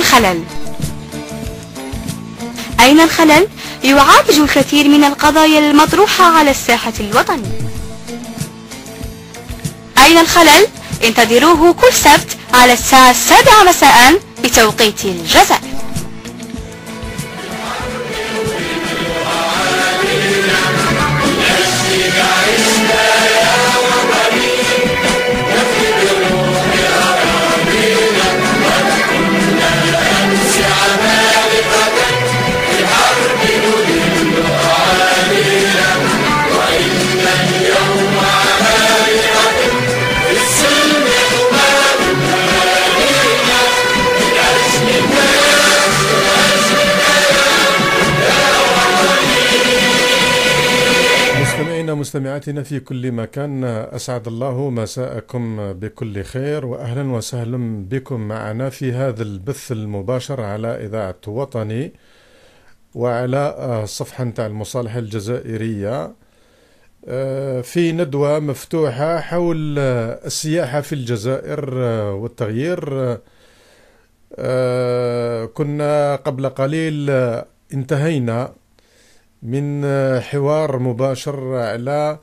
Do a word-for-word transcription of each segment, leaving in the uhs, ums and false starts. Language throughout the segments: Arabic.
الخلل؟ أين الخلل؟ يعالج الكثير من القضايا المطروحة على الساحة الوطنية. أين الخلل؟ انتظروه كل سبت على الساعة السابعة مساء بتوقيت الجزائر. مستمعاتنا في كل مكان، أسعد الله مساءكم بكل خير، وأهلا وسهلا بكم معنا في هذا البث المباشر على إذاعة وطني وعلى الصفحة نتاع المصالحة الجزائرية في ندوة مفتوحة حول السياحة في الجزائر والتغيير. كنا قبل قليل انتهينا من حوار مباشر على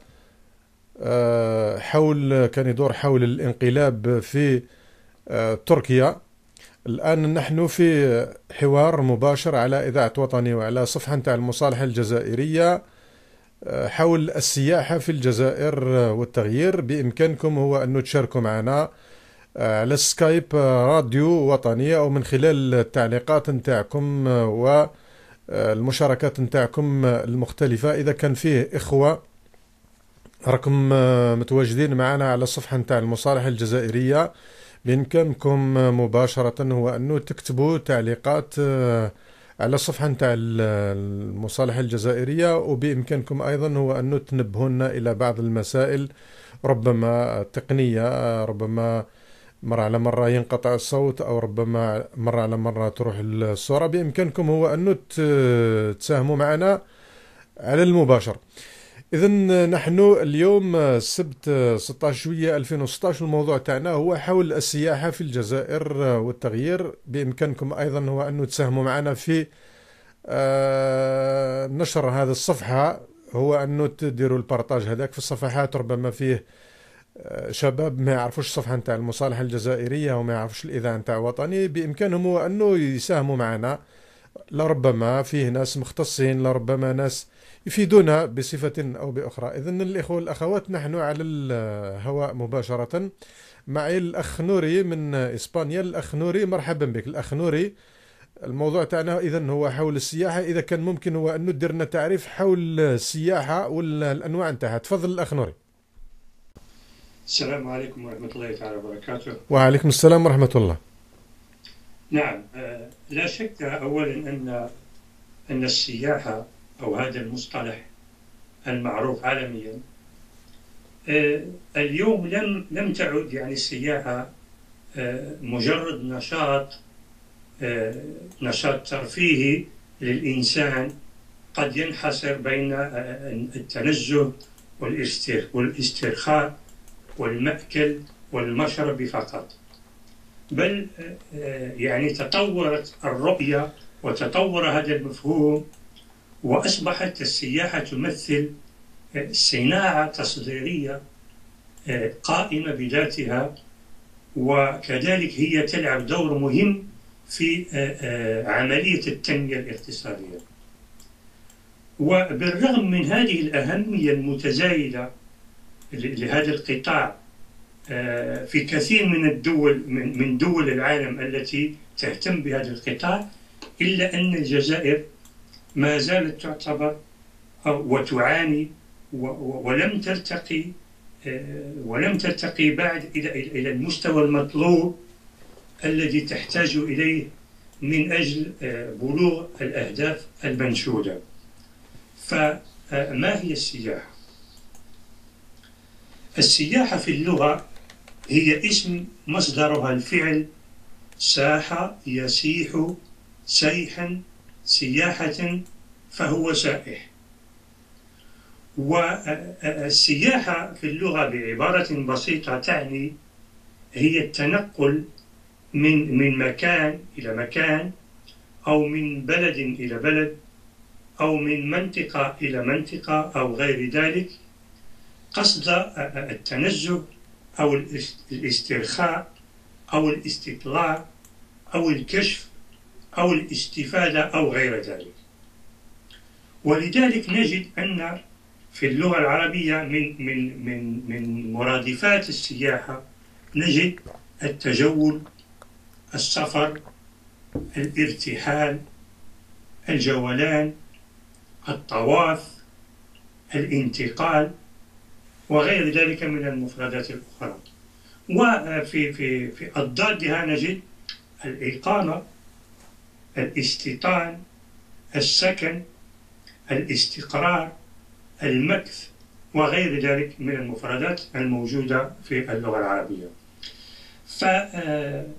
حول كان يدور حول الانقلاب في تركيا. الآن نحن في حوار مباشر على إذاعة وطني وعلى صفحة نتاع المصالحة الجزائرية حول السياحة في الجزائر والتغيير. بإمكانكم هو أن تشاركوا معنا على سكايب راديو وطني أو من خلال التعليقات نتاعكم و المشاركات نتاعكم المختلفة. إذا كان فيه إخوة راكم متواجدين معنا على الصفحة نتاع المصالحة الجزائرية، بإمكانكم مباشرة هو أنه تكتبوا تعليقات على الصفحة نتاع المصالحة الجزائرية، وبإمكانكم أيضا هو أنه تنبهونا إلى بعض المسائل ربما تقنية، ربما مرة على مرة ينقطع الصوت أو ربما مرة على مرة تروح الصورة. بإمكانكم هو أن تساهموا معنا على المباشر. إذن نحن اليوم السبت ستة عشر جويلية ألفين وستة عشر، الموضوع تاعنا هو حول السياحة في الجزائر والتغيير. بإمكانكم أيضا هو أن تساهموا معنا في نشر هذه الصفحة، هو أن تديروا البارتاج هذاك في الصفحات. ربما فيه شباب ما يعرفوش الصفحة نتاع المصالحة الجزائرية وما يعرفوش الإذاعة نتاع وطني، بإمكانهم هو أنه يساهموا معنا. لربما فيه ناس مختصين، لربما ناس يفيدونا بصفة أو بأخرى. إذن الإخوة والأخوات، نحن على الهواء مباشرة معي الأخ نوري من إسبانيا. الأخ نوري مرحبا بك. الأخ نوري، الموضوع تاعنا إذن هو حول السياحة. إذا كان ممكن هو أنه تدير لنا تعريف حول السياحة والأنواع نتاعها. تفضل الأخ نوري. السلام عليكم ورحمة الله تعالى وبركاته. وعليكم السلام ورحمة الله. نعم، لا شك أولا أن أن السياحة أو هذا المصطلح المعروف عالميا اليوم لم لم تعد يعني السياحة مجرد نشاط نشاط ترفيهي للإنسان قد ينحصر بين التنزه والاسترخاء والمأكل والمشرب فقط، بل يعني تطورت الرؤية وتطور هذا المفهوم، وأصبحت السياحة تمثل صناعة تصديرية قائمة بذاتها، وكذلك هي تلعب دور مهم في عملية التنمية الاقتصادية. وبالرغم من هذه الأهمية المتزايدة لهذا القطاع في كثير من الدول من دول العالم التي تهتم بهذا القطاع، إلا أن الجزائر ما زالت تعتبر وتعاني ولم ترتقي ولم ترتقي بعد إلى إلى المستوى المطلوب الذي تحتاج إليه من أجل بلوغ الأهداف المنشودة. فما هي السياحة؟ السياحة في اللغة هي اسم مصدرها الفعل ساح يسيح سيحا سياحة، فهو سائح. والسياحة في اللغة بعبارة بسيطة تعني هي التنقل من من مكان إلى مكان، أو من بلد إلى بلد، أو من منطقة إلى منطقة أو غير ذلك، قصد التنزه أو الاسترخاء أو الاستطلاع أو الكشف أو الاستفادة أو غير ذلك. ولذلك نجد أن في اللغة العربية من من من من مرادفات السياحة نجد التجول، السفر، الارتحال، الجولان، الطواف، الانتقال، وغير ذلك من المفردات الأخرى. وفي في في أضدادها نجد الإقامة، الاستيطان، السكن، الاستقرار، المكث، وغير ذلك من المفردات الموجودة في اللغة العربية. فهذه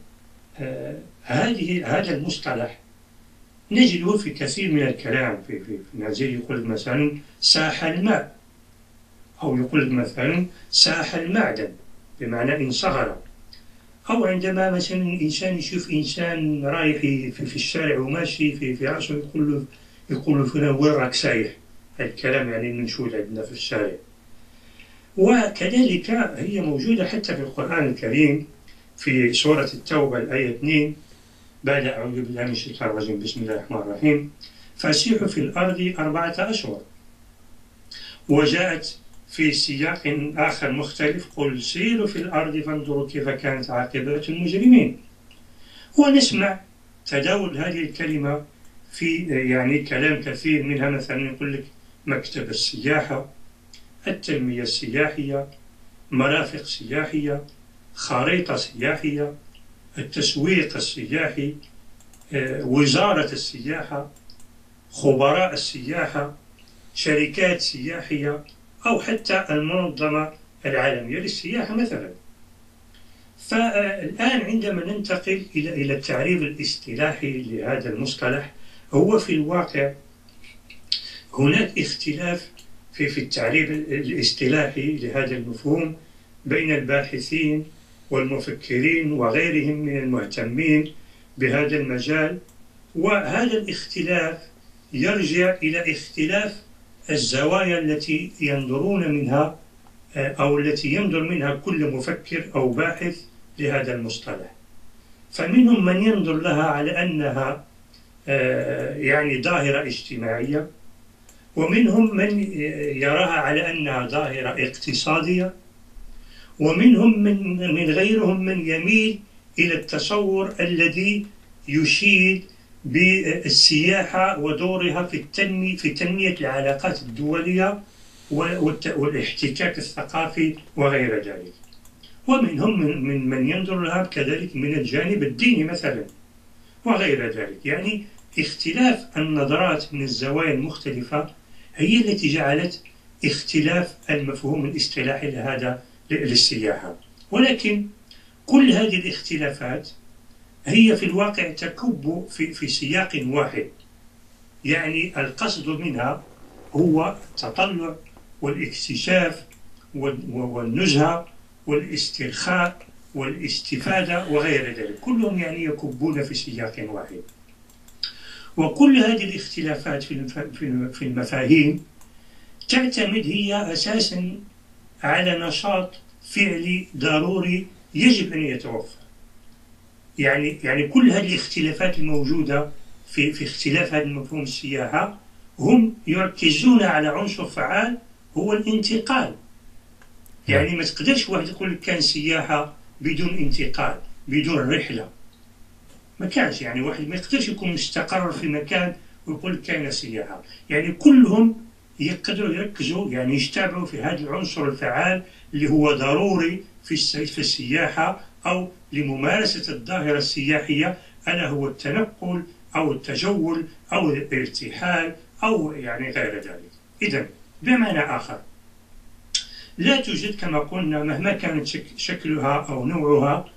هذا المصطلح نجده في كثير من الكلام. في في نازل يقول مثلا ساح الماء، أو يقول مثلا ساح المعدن بمعنى انصهر. أو عندما مثلا الإنسان يشوف إنسان رايح في, في الشارع وماشي في في رأسه يقول له يقول له فلان وين راك سايح؟ الكلام يعني المنشود عندنا في الشارع. وكذلك هي موجودة حتى في القرآن الكريم في سورة التوبة الآية اثنين بعد أعوذ بالله من الشيطان الرجيم بسم الله الرحمن الرحيم فسيحوا في الأرض أربعة أشهر. وجاءت في سياق آخر مختلف قل سيروا في الأرض فانظروا كيف كانت عاقبة المجرمين. ونسمع تداول هذه الكلمة في يعني كلام كثير، منها مثلا يقول لك مكتب السياحة، التنمية السياحية، مرافق سياحية، خريطة سياحية، التسويق السياحي، وزارة السياحة، خبراء السياحة، شركات سياحية، أو حتى المنظمة العالمية للسياحة مثلا. فالآن عندما ننتقل إلى إلى التعريف الاصطلاحي لهذا المصطلح، هو في الواقع هناك اختلاف في في التعريف الاصطلاحي لهذا المفهوم بين الباحثين والمفكرين وغيرهم من المهتمين بهذا المجال. وهذا الاختلاف يرجع إلى اختلاف الزوايا التي ينظرون منها أو التي ينظر منها كل مفكر أو باحث لهذا المصطلح. فمنهم من ينظر لها على أنها يعني ظاهرة اجتماعية، ومنهم من يراها على أنها ظاهرة اقتصادية، ومنهم من من غيرهم من يميل إلى التصور الذي يشيد بالسياحة ودورها في التنمية في تنمية العلاقات الدولية والاحتكاك الثقافي وغير ذلك. ومنهم من من ينظر لها كذلك من الجانب الديني مثلا وغير ذلك. يعني اختلاف النظرات من الزوايا المختلفة هي التي جعلت اختلاف المفهوم الاصطلاحي لهذا للسياحة. ولكن كل هذه الاختلافات هي في الواقع تكب في في سياق واحد. يعني القصد منها هو التطلع والاكتشاف والنزهة والاسترخاء والاستفادة وغير ذلك، كلهم يعني يكبون في سياق واحد. وكل هذه الاختلافات في المفاهيم تعتمد هي أساسا على نشاط فعلي ضروري يجب أن يتوفر. يعني يعني كل هذه الاختلافات الموجودة في في اختلاف هذا المفهوم السياحة هم يركزون على عنصر فعال هو الانتقال. يعني ما تقدرش واحد يقول لك كان سياحة بدون انتقال بدون رحلة، ما كانش. يعني واحد ما يقدرش يكون مستقر في مكان ويقول لك كان سياحة. يعني كلهم يقدروا يركزوا يعني يجتمعوا في هذا العنصر الفعال اللي هو ضروري في في السياحة أو لممارسة الظاهرة السياحية، ألا هو التنقل أو التجول أو الارتحال أو يعني غير ذلك. إذن بمعنى آخر لا توجد كما قلنا مهما كانت شكلها أو نوعها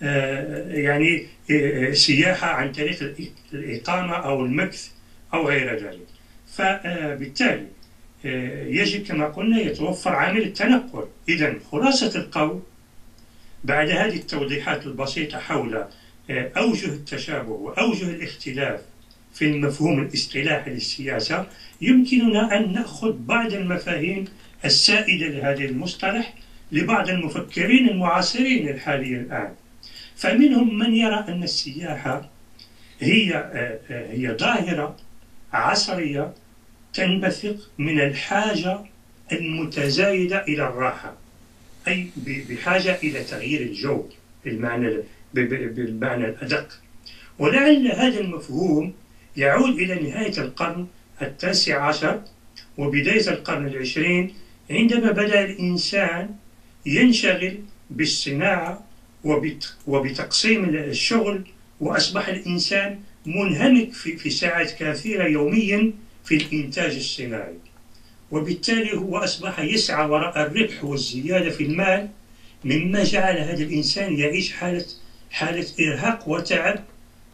يعني سياحة عن طريق الإقامة أو المكث أو غير ذلك. فبالتالي يجب كما قلنا يتوفر عامل التنقل. إذن خلاصة القول بعد هذه التوضيحات البسيطة حول أوجه التشابه وأوجه الاختلاف في المفهوم الاصطلاحي للسياسة، يمكننا أن نأخذ بعض المفاهيم السائدة لهذا المصطلح لبعض المفكرين المعاصرين الحاليين الآن. فمنهم من يرى أن السياحة هي هي ظاهرة عصرية تنبثق من الحاجة المتزايدة إلى الراحة، أي بحاجة إلى تغيير الجو بالمعنى بالمعنى الأدق. ولعل هذا المفهوم يعود إلى نهاية القرن التاسع عشر وبداية القرن العشرين، عندما بدأ الإنسان ينشغل بالصناعة وبتقسيم الشغل، وأصبح الإنسان منهمك في ساعات كثيرة يوميا في الإنتاج الصناعي، وبالتالي هو أصبح يسعى وراء الربح والزيادة في المال، مما جعل هذا الإنسان يعيش حالة حالة إرهاق وتعب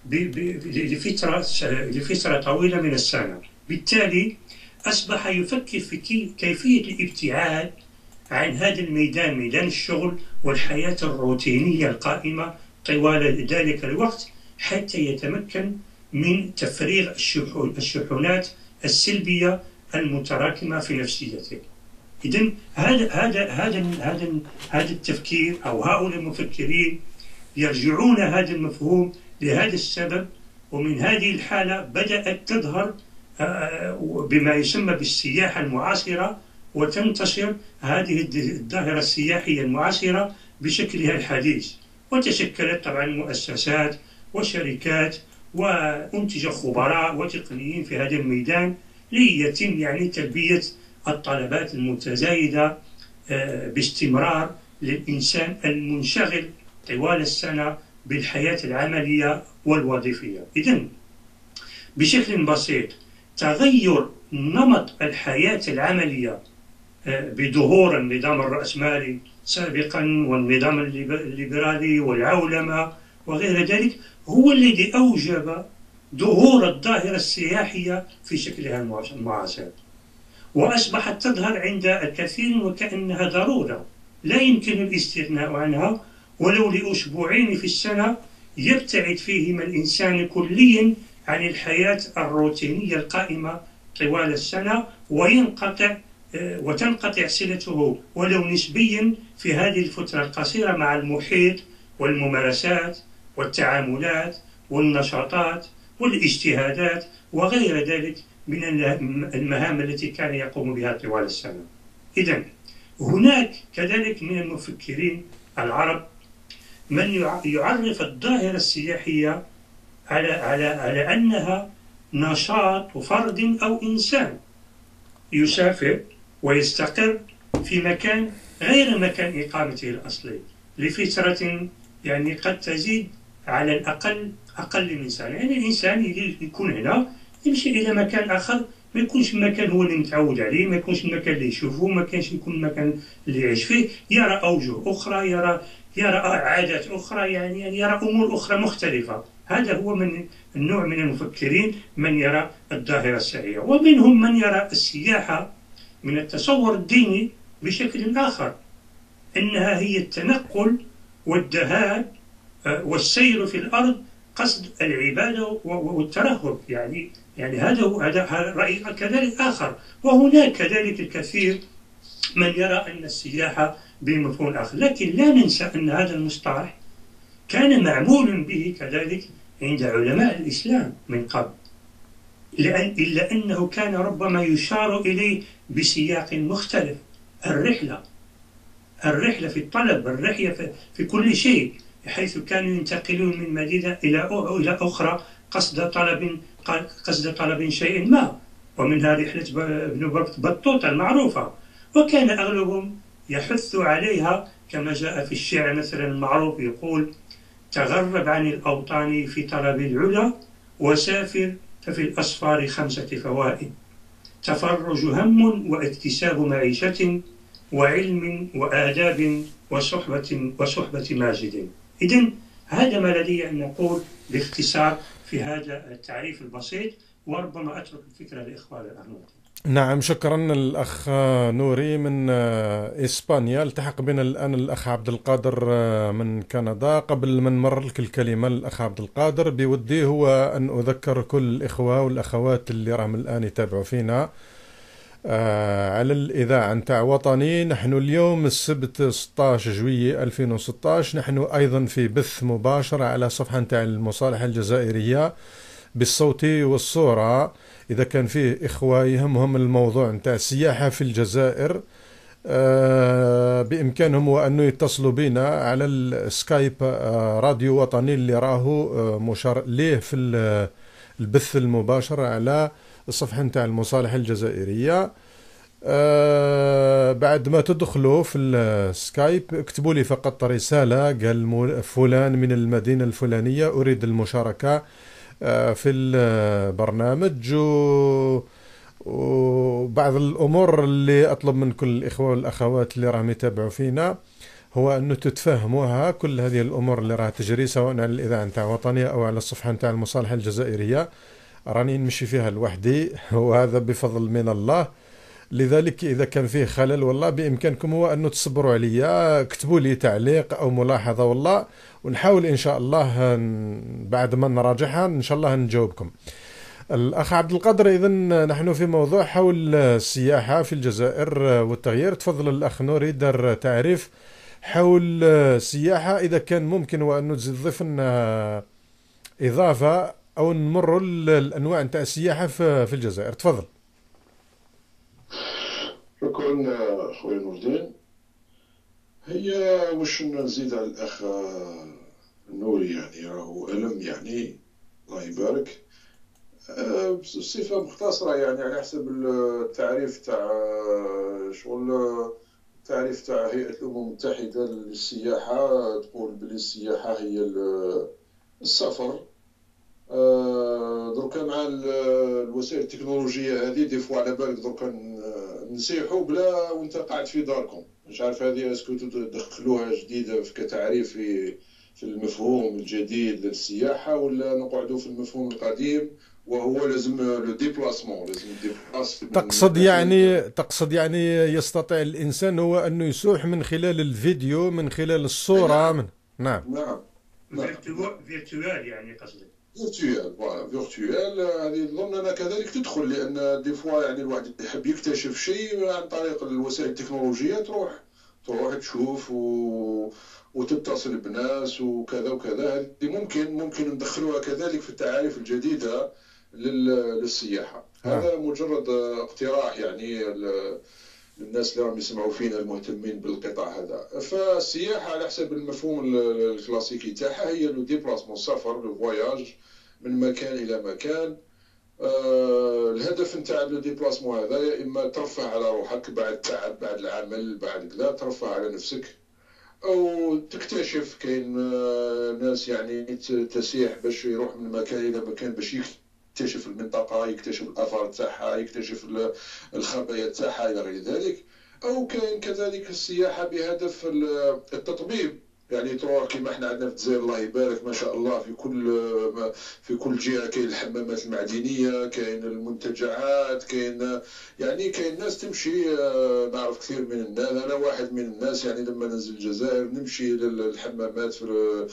لفترة لفترة طويلة من السنة. بالتالي أصبح يفكر في كيفية الابتعاد عن هذا الميدان، ميدان الشغل والحياة الروتينية القائمة طوال ذلك الوقت، حتى يتمكن من تفريغ الشحنات السلبية المتراكمة في نفسيته. إذن هذا هذا هذا هذا هذا التفكير أو هؤلاء المفكرين يرجعون هذا المفهوم لهذا السبب، ومن هذه الحالة بدأت تظهر بما يسمى بالسياحة المعاصرة، وتنتشر هذه الظاهرة السياحية المعاصرة بشكلها الحديث، وتشكلت طبعا مؤسسات وشركات وأنتج خبراء وتقنيين في هذا الميدان ليتم يعني تلبية الطلبات المتزايدة باستمرار للإنسان المنشغل طوال السنة بالحياة العملية والوظيفية. إذن بشكل بسيط، تغير نمط الحياة العملية بظهور النظام الرأسمالي سابقا والنظام الليبرالي والعولمة وغير ذلك هو الذي أوجب ظهور الظاهرة السياحية في شكلها المعاصر، وأصبحت تظهر عند الكثير وكأنها ضرورة لا يمكن الاستغناء عنها ولو لأسبوعين في السنة، يبتعد فيهما الإنسان كليا عن الحياة الروتينية القائمة طوال السنة، وينقطع وتنقطع صلته ولو نسبيا في هذه الفترة القصيرة مع المحيط والممارسات والتعاملات والنشاطات والاجتهادات وغير ذلك من المهام التي كان يقوم بها طوال السنة. إذن هناك كذلك من المفكرين العرب من يعرف الظاهرة السياحية على على على أنها نشاط فرد أو إنسان يسافر ويستقر في مكان غير مكان إقامته الأصلي لفترة يعني قد تزيد على الأقل أقل من سنة. يعني الإنسان يكون هنا يمشي إلى مكان آخر، ما يكونش المكان هو اللي متعود عليه، ما يكونش المكان اللي يشوفه، ما كانش يكون المكان اللي يعيش فيه، يرى أوجه أخرى، يرى يرى عادات أخرى، يعني, يعني يرى أمور أخرى مختلفة. هذا هو من النوع من المفكرين من يرى الظاهرة السياحية. ومنهم من يرى السياحة من التصور الديني بشكل آخر، أنها هي التنقل والذهاب والسير في الأرض قصد العبادة والترهب. يعني يعني هذا هو هذا رأي كذلك آخر. وهناك كذلك الكثير من يرى أن السياحة بمفهوم آخر. لكن لا ننسى أن هذا المصطلح كان معمول به كذلك عند علماء الإسلام من قبل، إلا أنه كان ربما يشار إليه بسياق مختلف. الرحلة الرحلة في الطلب، الرحلة في كل شيء، حيث كانوا ينتقلون من مدينة إلى إلى أخرى قصد طلب قصد طلب شيء ما، ومنها رحلة ابن بطوطة المعروفة. وكان أغلبهم يحث عليها كما جاء في الشعر مثلا المعروف، يقول: تغرب عن الأوطان في طلب العلا، وسافر ففي الأسفار خمسة فوائد: تفرج هم واكتساب معيشة، وعلم وآداب وصحبة وصحبة ماجد. إذن هذا ما لدي أن نقول باختصار في هذا التعريف البسيط، وربما أترك الفكرة لإخواني الأحمد. نعم، شكرا الأخ نوري من آه، إسبانيا. التحق بنا الآن الأخ عبد القادر آه، من كندا. قبل ما نمر لك الكلمة الأخ عبد القادر، بودي هو أن أذكر كل الإخوة والأخوات اللي راهم الآن يتابعوا فينا آه، على الإذاعة نتاع وطني. نحن اليوم السبت ستة عشر جويلية ألفين وستة عشر، نحن أيضا في بث مباشر على صفحة نتاع المصالحة الجزائرية بالصوت والصورة. إذا كان فيه إخوة يهمهم الموضوع نتاع السياحة في الجزائر، آه، بإمكانهم وأنه يتصلوا بنا على السكايب آه، راديو وطني اللي راهو آه، مشار ليه في ال- البث المباشر على الصفحة نتاع المصالحة الجزائرية. آه، بعد ما تدخلوا في السكايب اكتبوا لي فقط رسالة، قال مو- فلان من المدينة الفلانية أريد المشاركة آه، في البرنامج. و- وبعض الأمور اللي أطلب من كل الإخوة والأخوات اللي راهم يتابعوا فينا هو أنه تتفهموها. كل هذه الأمور اللي راح تجري سواء على الإذاعة نتاع وطنية أو على الصفحة نتاع المصالحة الجزائرية راني نمشي فيها لوحدي، وهذا بفضل من الله. لذلك إذا كان فيه خلل والله بإمكانكم هو أنه تصبروا عليا، اكتبوا لي تعليق أو ملاحظة والله، ونحاول إن شاء الله ن- بعد ما نراجعها إن شاء الله نجاوبكم. الأخ عبد القادر، إذا نحن في موضوع حول السياحة في الجزائر والتغيير. تفضل الأخ نوري دار تعريف حول السياحة، إذا كان ممكن وأنه تضيف لنا إضافة أو نمر الأنواع نتاع السياحة في في الجزائر. تفضل. شكرا خويا نور الدين. هي واش نزيد على الأخ نوري، يعني راهو ألم، يعني الله يبارك. آه، بصفة مختصرة يعني على حسب التعريف تاع شغل التعريف تاع هيئة الأمم المتحدة للسياحة، تقول بلي السياحة هي ال- السفر. آه، دركا مع ال- الوسائل التكنولوجية هذه دي فوا على بالك دركا ن- نسيحو بلا وانت قاعد في داركم. مش عارف هذه اسكو تدخلوها جديدة في كتعريف في في المفهوم الجديد للسياحة، ولا نقعدوا في المفهوم القديم وهو لازم لو ديبلاسمون، لازم ديبلاس من تقصد مكان يعني لمكان. تقصد يعني يستطيع الإنسان هو أنه يسوح من خلال الفيديو، من خلال اي الصورة، نعم، من نعم. نعم، نعم. فيرتوال يعني قصدي. فيرتوال، فوالا فيرتوال. هذه نظن أنا كذلك تدخل، لأن دي فوا يعني الواحد يحب يكتشف شيء عن طريق الوسائل التكنولوجية، تروح تروح تشوف و... وتتصل بناس وكذا وكذا. هذه ممكن ممكن ندخلوها كذلك في التعاريف الجديدة لل... للسياحة. نعم. هذا مجرد اقتراح يعني ل- للناس اللي راهم يسمعوا فينا المهتمين بالقطاع هذا. فالسياحة على حسب المفهوم ال- الكلاسيكي تاعها هي لو ديبلاسمون، السفر، لو فواياج من مكان إلى مكان. آه، الهدف نتاع لو ديبلاسمون هذا يا إما ترفه على روحك بعد تعب، بعد العمل، بعد كذا ترفه على نفسك، أو تكتشف. كاين آه، ناس يعني ت- تسيح باش يروح من مكان إلى مكان باش يكتشف المنطقة، يكتشف الآثار تاعها، يكتشف ال- الخبايا تاعها إلى غير ذلك. أو كاين كذلك السياحة بهدف ال- التطبيب، يعني تروح كيما احنا عندنا في الجزائر الله يبارك ما شاء الله، في كل ما- في كل جهة كاين الحمامات المعدنية، كاين المنتجعات، كاين يعني كاين ناس تمشي. آه، نعرف كثير من الناس، انا واحد من الناس يعني لما ننزل الجزائر نمشي للحمامات في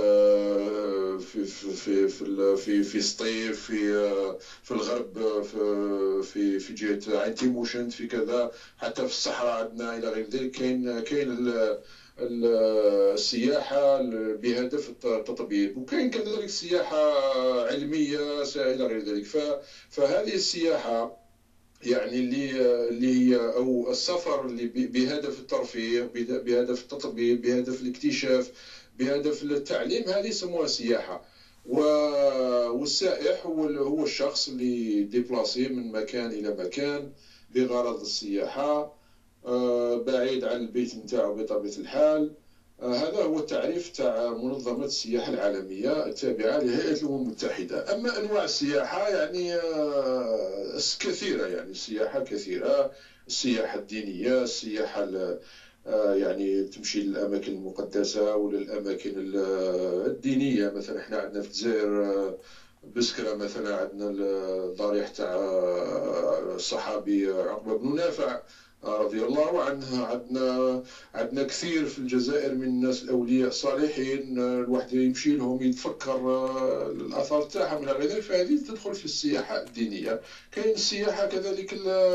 آه، في في في في في, في سطيف، في آه، في الغرب، آه، في في في جهة عين تيموشنت، في كذا، حتى في الصحراء عندنا الى غير ذلك. كاين كاين ال- ال- السياحة بهدف التطبيب، وكاين كذلك سياحة علمية إلى غير ذلك. ف- فهذه السياحة يعني اللي اللي هي او السفر اللي ب- بهدف الترفيه، بد- بهدف التطبيب، بهدف الاكتشاف، بهدف التعليم، هذه يسموها سياحة. و- والسائح هو ال- هو الشخص اللي ديبلاسي من مكان إلى مكان بغرض السياحة، آه، بعيد عن البيت نتاعو بطبيعة الحال. آه، هذا هو التعريف تاع منظمة السياحة العالمية التابعة لهيئة الأمم المتحدة. أما أنواع السياحة يعني آه، كثيرة، يعني السياحة كثيرة. السياحة الدينية، السياحة ال- آه، يعني تمشي للأماكن المقدسة ولا الأماكن ال- الدينية. مثلا احنا عندنا في الجزائر آه، بسكرة مثلا عندنا الضريح تاع الصحابي عقبة بن نافع رضي الله عنه. عندنا عندنا كثير في الجزائر من الناس الاولياء الصالحين، الواحد يمشي لهم يتفكر الاثار تاعهم الى غير ذلك، فهذه تدخل في السياحه الدينيه. كاين السياحه كذلك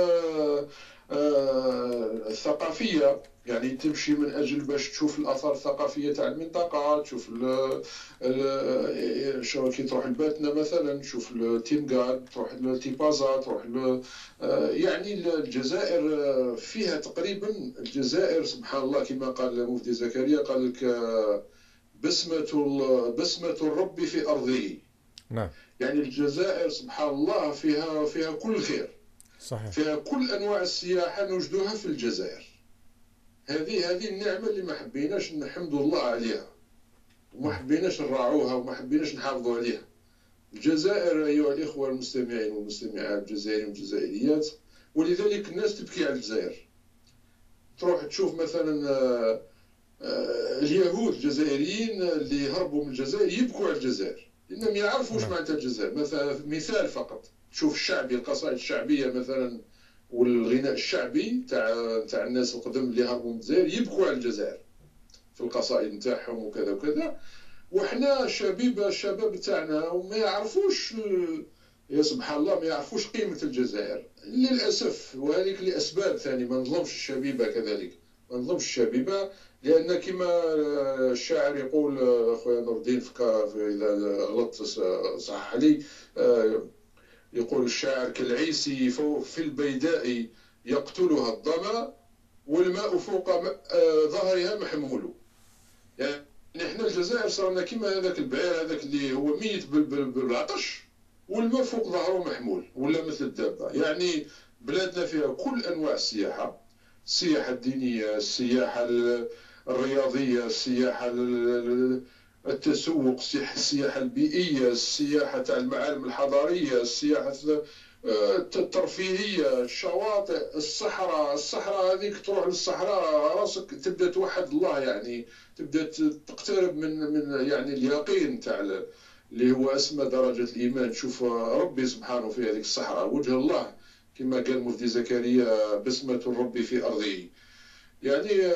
الثقافيه، يعني تمشي من اجل باش تشوف الاثار الثقافيه تاع المنطقه، تشوف شو كي تروح لباتنا مثلا تشوف التيمغاد، تروح لتيبازا، تروح ل... يعني الجزائر فيها تقريبا، الجزائر سبحان الله كما قال المفتي زكريا قال لك بسمة بسمة الرب في أرضه. نعم. يعني الجزائر سبحان الله فيها فيها كل خير، صحيح. فيها كل أنواع السياحة نوجدوها في الجزائر. هذه هذه النعمة اللي ما حبيناش نحمد الله عليها، وما حبيناش نراعوها، وما حبيناش نحافظوا عليها. الجزائر أيها الإخوة المستمعين والمستمعات الجزائريين والجزائريات، ولذلك الناس تبكي على الجزائر. تروح تشوف مثلا اليهود الجزائريين اللي هربوا من الجزائر يبكوا على الجزائر لأنهم ما يعرفوش معناتها الجزائر. مثلا مثال فقط، تشوف الشعبي القصائد الشعبية مثلا والغناء الشعبي تاع تاع الناس القدم اللي هربوا من الجزائر يبكوا على الجزائر في القصائد نتاعهم وكذا وكذا. وحنا شبيبه الشباب تاعنا وما يعرفوش، يا سبحان الله ما يعرفوش قيمه الجزائر للاسف. وهذيك لاسباب ثانيه، ما نظلمش الشبيبه كذلك، ما نظلمش الشبيبه، لان كما الشاعر يقول خويا نور الدين اذا غلطت صح علي، يقول الشاعر كالعيسي في البيداء يقتلها الظما والماء فوق ظهرها محمول. يعني احنا الجزائر صرنا كيما هذاك البعير هذاك اللي هو ميت بالعطش والماء فوق ظهره محمول ولا مثل الدابه. يعني بلادنا فيها كل انواع السياحه، السياحه الدينيه، السياحه الرياضيه، السياحه التسوق، السياحه البيئيه، السياحه تاع المعالم الحضاريه، السياحه الترفيهيه، الشواطئ، الصحراء. الصحراء هذيك تروح للصحراء راسك تبدا توحد الله، يعني تبدا تقترب من من يعني اليقين تاع اللي هو اسمى درجه الايمان. تشوف ربي سبحانه في هذيك الصحراء، وجه الله كما قال المفتي زكريا بسمة الرب في ارضه. يعني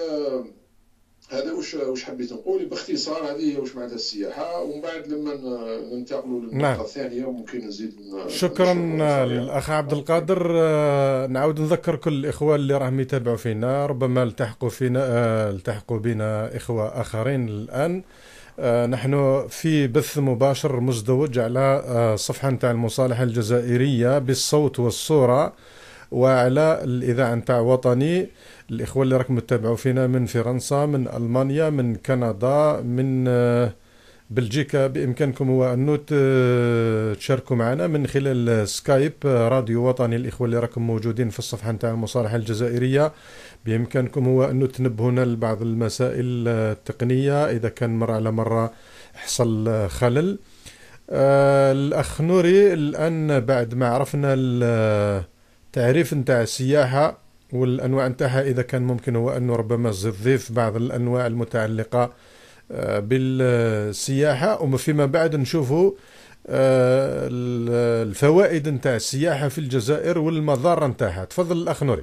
هذا واش واش حبيت نقول باختصار. هذه هي واش معناتها السياحه، ومن بعد لما ننتقلوا للنقطه نعم. الثانيه ممكن نزيد. شكرا الاخ عبد القادر. نعاود نذكر كل الاخوه اللي راهم يتابعوا فينا، ربما التحقوا فينا التحقوا بنا اخوه اخرين الان. نحن في بث مباشر مزدوج على الصفحه نتاع المصالحه الجزائريه بالصوت والصوره، وعلى الإذاعة نتاع وطني. الإخوة اللي راكم تتابعوا فينا من فرنسا، من ألمانيا، من كندا، من بلجيكا، بإمكانكم هو أن تشاركوا معنا من خلال سكايب راديو وطني. الإخوة اللي راكم موجودين في الصفحة نتاع المصالحة الجزائرية بإمكانكم هو أن تنبهونا لبعض المسائل التقنية إذا كان مرة على مرة حصل خلل. الأخ نوري، الآن بعد ما عرفنا التعريف نتاع السياحة والأنواع نتاعها، إذا كان ممكن هو أنه ربما تضيف بعض الأنواع المتعلقة بالسياحة، وفيما بعد نشوفوا الفوائد نتاع السياحة في الجزائر والمضار نتاعها. تفضل الأخ نوري.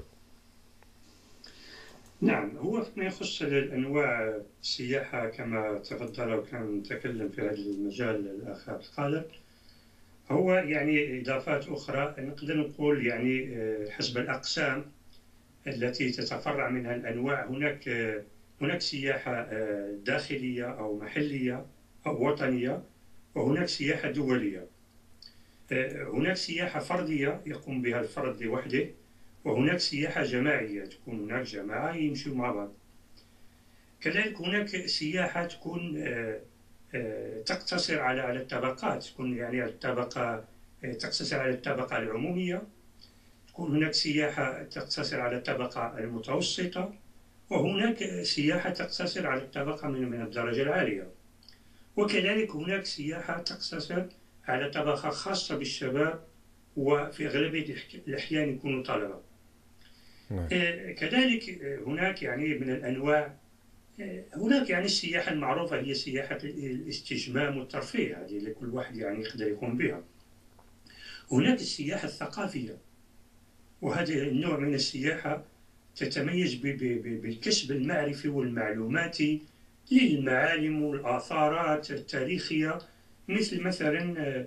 نعم، هو فيما يخص الأنواع السياحة كما تفضل وكان نتكلم في هذا المجال الأخ عبد القادر، هو يعني إضافات أخرى نقدر نقول يعني حسب الأقسام التي تتفرع منها الأنواع. هناك هناك سياحة داخلية أو محلية أو وطنية، وهناك سياحة دولية. هناك سياحة فردية يقوم بها الفرد لوحده، وهناك سياحة جماعية تكون هناك جماعة يمشوا مع بعض. كذلك هناك سياحة تكون تقتصر على على الطبقات، تكون يعني الطبقة تقتصر على الطبقة العمومية. تكون هناك سياحة تقتصر على الطبقة المتوسطة، وهناك سياحة تقتصر على الطبقة من من الدرجة العالية. وكذلك هناك سياحة تقتصر على طبقة خاصة بالشباب، وفي أغلبية الأحيان يكونوا طلبة. كذلك هناك يعني من الأنواع هناك يعني السياحة المعروفة هي سياحة الاستجمام والترفيه، هذه اللي كل واحد يعني يقدر يقوم بها. هناك السياحة الثقافية، وهذا النوع من السياحة تتميز بالكسب المعرفي والمعلوماتي للمعالم والآثارات التاريخية، مثل مثلا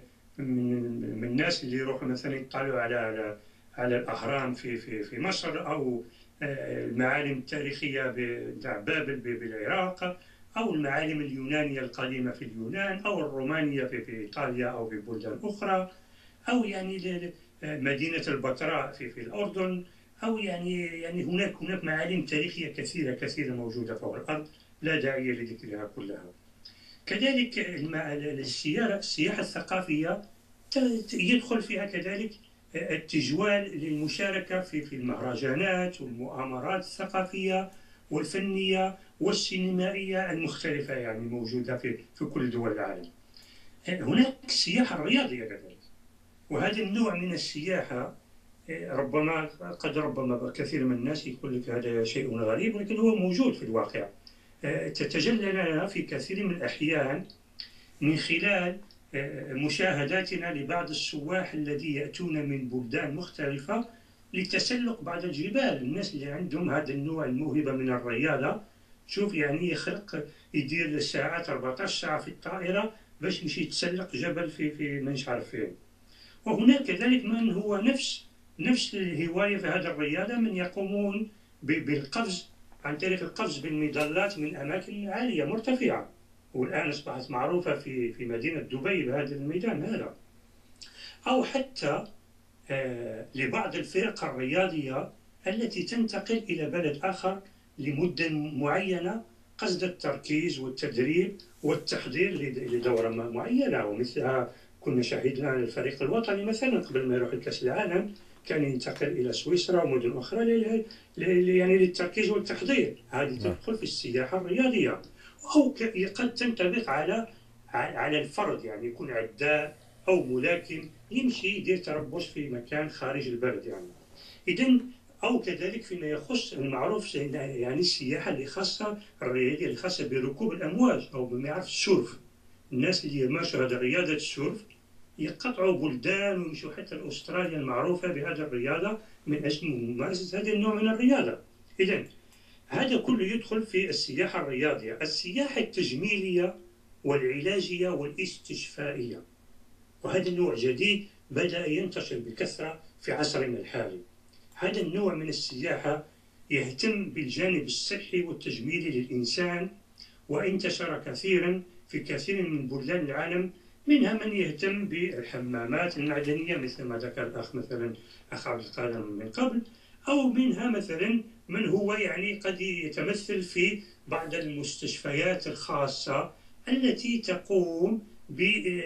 من الناس اللي يروحوا مثلا يطلعوا على على على الأهرام في في في مصر، أو المعالم التاريخية بتاع بابل بالعراق، أو المعالم اليونانية القديمة في اليونان، أو الرومانية في إيطاليا أو في بلدان أخرى، أو يعني مدينة البتراء في في الأردن، أو يعني يعني هناك هناك معالم تاريخية كثيرة كثيرة موجودة فوق الأرض لا داعي لذكرها كلها. كذلك السياحة الثقافية يدخل فيها كذلك التجوال للمشاركة في في المهرجانات والمؤامرات الثقافية والفنية والسينمائية المختلفة، يعني موجودة في في كل دول العالم. هناك السياحة الرياضية كذلك، وهذا النوع من السياحة ربما قد ربما كثير من الناس يقول لك هذا شيء غريب، ولكن هو موجود في الواقع. تتجلى لنا في كثير من الأحيان من خلال مشاهداتنا لبعض السواح الذين يأتون من بلدان مختلفة لتسلق بعض الجبال. الناس اللي عندهم هذا النوع الموهبة من الرياضة، شوف يعني يخرق يدير ساعات أربعة عشر ساعة في الطائرة باش يمشي يتسلق جبل في في مانيش عارف فين. وهناك كذلك من هو نفس نفس الهواية في هذه الرياضة، من يقومون بالقفز عن طريق القفز بالمظلات من أماكن عالية مرتفعة، والآن أصبحت معروفة في في مدينة دبي بهذا الميدان هذا. أو حتى آه لبعض الفرق الرياضية التي تنتقل إلى بلد آخر لمدة معينة قصد التركيز والتدريب والتحضير لدورة معينة. ومثلها كنا شاهدنا الفريق الوطني مثلا قبل ما يروح لكأس العالم كان ينتقل إلى سويسرا ومدن أخرى يعني للتركيز والتحضير. هذه تدخل في السياحة الرياضية. أو قد تنطبق على على الفرد، يعني يكون عداء أو ملاكم يمشي يدير تربص في مكان خارج البلد يعني. إذن أو كذلك فيما يخص المعروف يعني السياحة اللي خاصة الرياضية اللي خاصة بركوب الأمواج أو بما يعرف السورف. الناس اللي يمارسوا هذه رياضة السورف يقطعوا بلدان ويمشوا حتى لأستراليا المعروفة بهذه الرياضة من أجل ممارسة هذا النوع من الرياضة. إذن هذا كله يدخل في السياحة الرياضية. السياحة التجميلية والعلاجية والاستشفائية، وهذا النوع جديد بدأ ينتشر بكثرة في عصرنا الحالي. هذا النوع من السياحة يهتم بالجانب الصحي والتجميلي للإنسان، وانتشر كثيرا في كثير من بلدان العالم، منها من يهتم بالحمامات المعدنية مثل ما ذكر الأخ مثلا أخ عبد القادر من قبل، أو منها مثلا من هو يعني قد يتمثل في بعض المستشفيات الخاصة التي تقوم ب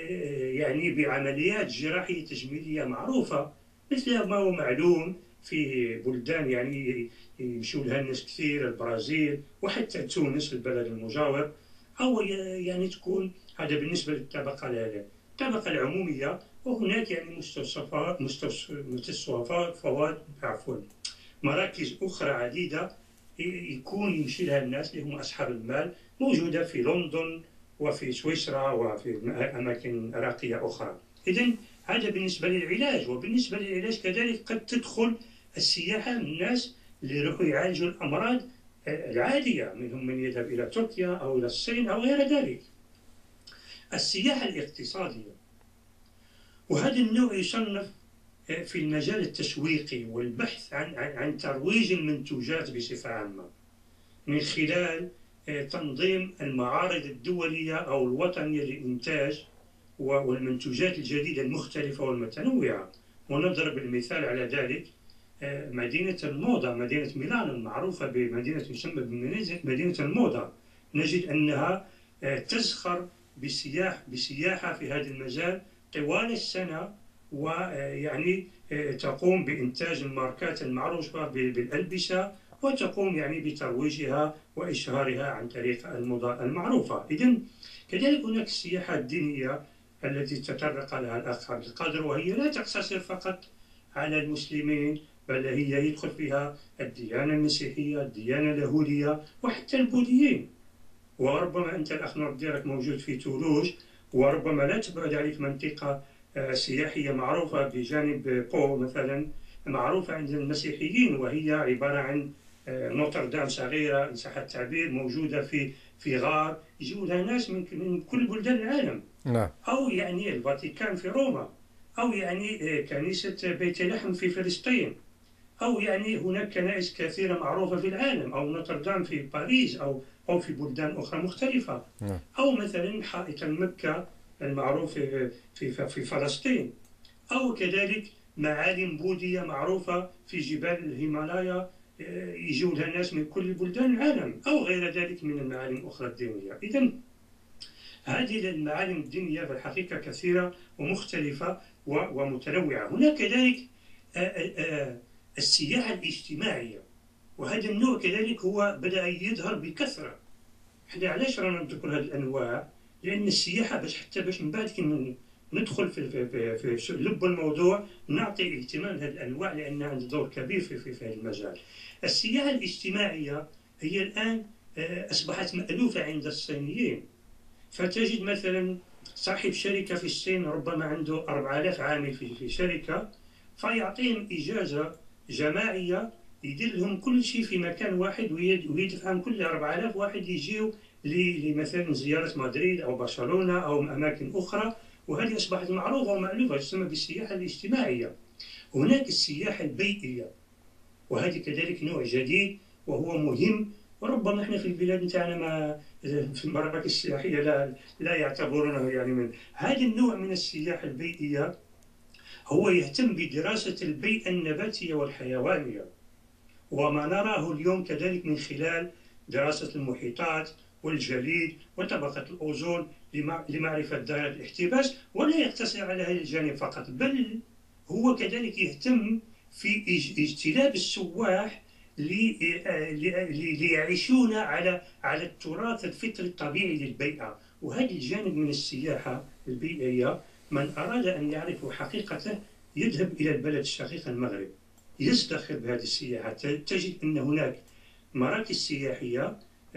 يعني بعمليات جراحية تجميلية معروفة، مثل ما هو معلوم في بلدان يعني يمشوا لها الناس كثير، البرازيل وحتى تونس البلد المجاور. أو يعني تكون هذا بالنسبة للطبقة الطبقة العمومية. وهناك يعني مستوصفات مستوصفات فوائد عفوا مراكز أخرى عديدة يكون يمشي لها الناس اللي هم أصحاب المال، موجودة في لندن وفي سويسرا وفي أماكن راقية أخرى. إذن هذا بالنسبة للعلاج. وبالنسبة للعلاج كذلك قد تدخل السياحة من الناس اللي يروحوا يعالجوا الأمراض العادية، منهم من يذهب إلى تركيا أو إلى الصين أو غير ذلك. السياحة الاقتصادية، وهذا النوع يصنف في المجال التسويقي والبحث عن عن ترويج المنتوجات بصفة عامة من خلال تنظيم المعارض الدولية أو الوطنية للإنتاج والمنتوجات الجديدة المختلفة والمتنوعة. ونضرب المثال على ذلك مدينة الموضة، مدينة ميلان المعروفة بمدينة تسمى بمدينة الموضة، نجد أنها تزخر بسياح بسياحة في هذا المجال طوال السنة، ويعني تقوم بإنتاج الماركات المعروفة بالألبسة، وتقوم يعني بترويجها وإشهارها عن طريق الموضة المعروفة. إذن كذلك هناك السياحة الدينية التي تطرق لها الأخ عبد القادر، وهي لا تقتصر فقط على المسلمين بل هي يدخل فيها الديانة المسيحية، الديانة اليهودية، وحتى البوذيين. وربما أنت الأخ نور ديالك موجود في تولوز، وربما لا تبعد عليك منطقة سياحية معروفة بجانب بو مثلا، معروفة عند المسيحيين، وهي عبارة عن نوتردام صغيرة إن صح التعبير، موجودة في في غار يجوا لها ناس من من كل بلدان العالم. نعم. أو يعني الفاتيكان في روما، أو يعني كنيسة بيت لحم في فلسطين، أو يعني هناك كنائس كثيرة معروفة في العالم، أو نوتردام في باريس، أو أو في بلدان أخرى مختلفة. نعم. أو مثلا حائط مكة المعروف في في في فلسطين، أو كذلك معالم بوذية معروفة في جبال الهيمالايا يجوا لها ناس من كل بلدان العالم، أو غير ذلك من المعالم الأخرى الدينية. إذن هذه المعالم الدينية في الحقيقة كثيرة ومختلفة ومتنوعة. هناك كذلك السياحة الاجتماعية، وهذا النوع كذلك هو بدأ يظهر بكثرة. احنا علاش رانا نذكر هذه الأنواع؟ لأن السياحة باش حتى باش من بعد كي ندخل في في في, في لب الموضوع نعطي اهتمام لهذه الأنواع، لأنها عندها دور كبير في في, في هذا المجال. السياحة الاجتماعية هي الآن أصبحت مألوفة عند الصينيين، فتجد مثلا صاحب شركة في الصين ربما عنده أربعة آلاف عامل في في شركة، فيعطيهم إجازة جماعية يدير لهم كل شيء في مكان واحد، ويدفعهم كل أربعة آلاف واحد يجيو لمثلا زيارة مدريد أو برشلونة أو أماكن أخرى، وهذه أصبحت معروفة ومألوفة، تسمى بالسياحة الاجتماعية. هناك السياحة البيئية، وهذه كذلك نوع جديد وهو مهم، وربما احنا في البلاد نتاعنا ما في المراكز السياحية لا لا يعتبرونه يعني من هذا النوع من السياحة البيئية. هو يهتم بدراسة البيئة النباتية والحيوانية، وما نراه اليوم كذلك من خلال دراسة المحيطات والجليد وطبقة الأوزون لمعرفة دائرة الاحتباس. ولا يقتصر على هذا الجانب فقط، بل هو كذلك يهتم في اجتلاب السواح ليعيشون على على التراث الفطري الطبيعي للبيئة. وهذا الجانب من السياحة البيئية من أراد أن يعرف حقيقته يذهب إلى البلد الشقيق المغرب، يزدخر بهذه السياحة. تجد أن هناك مراكز سياحية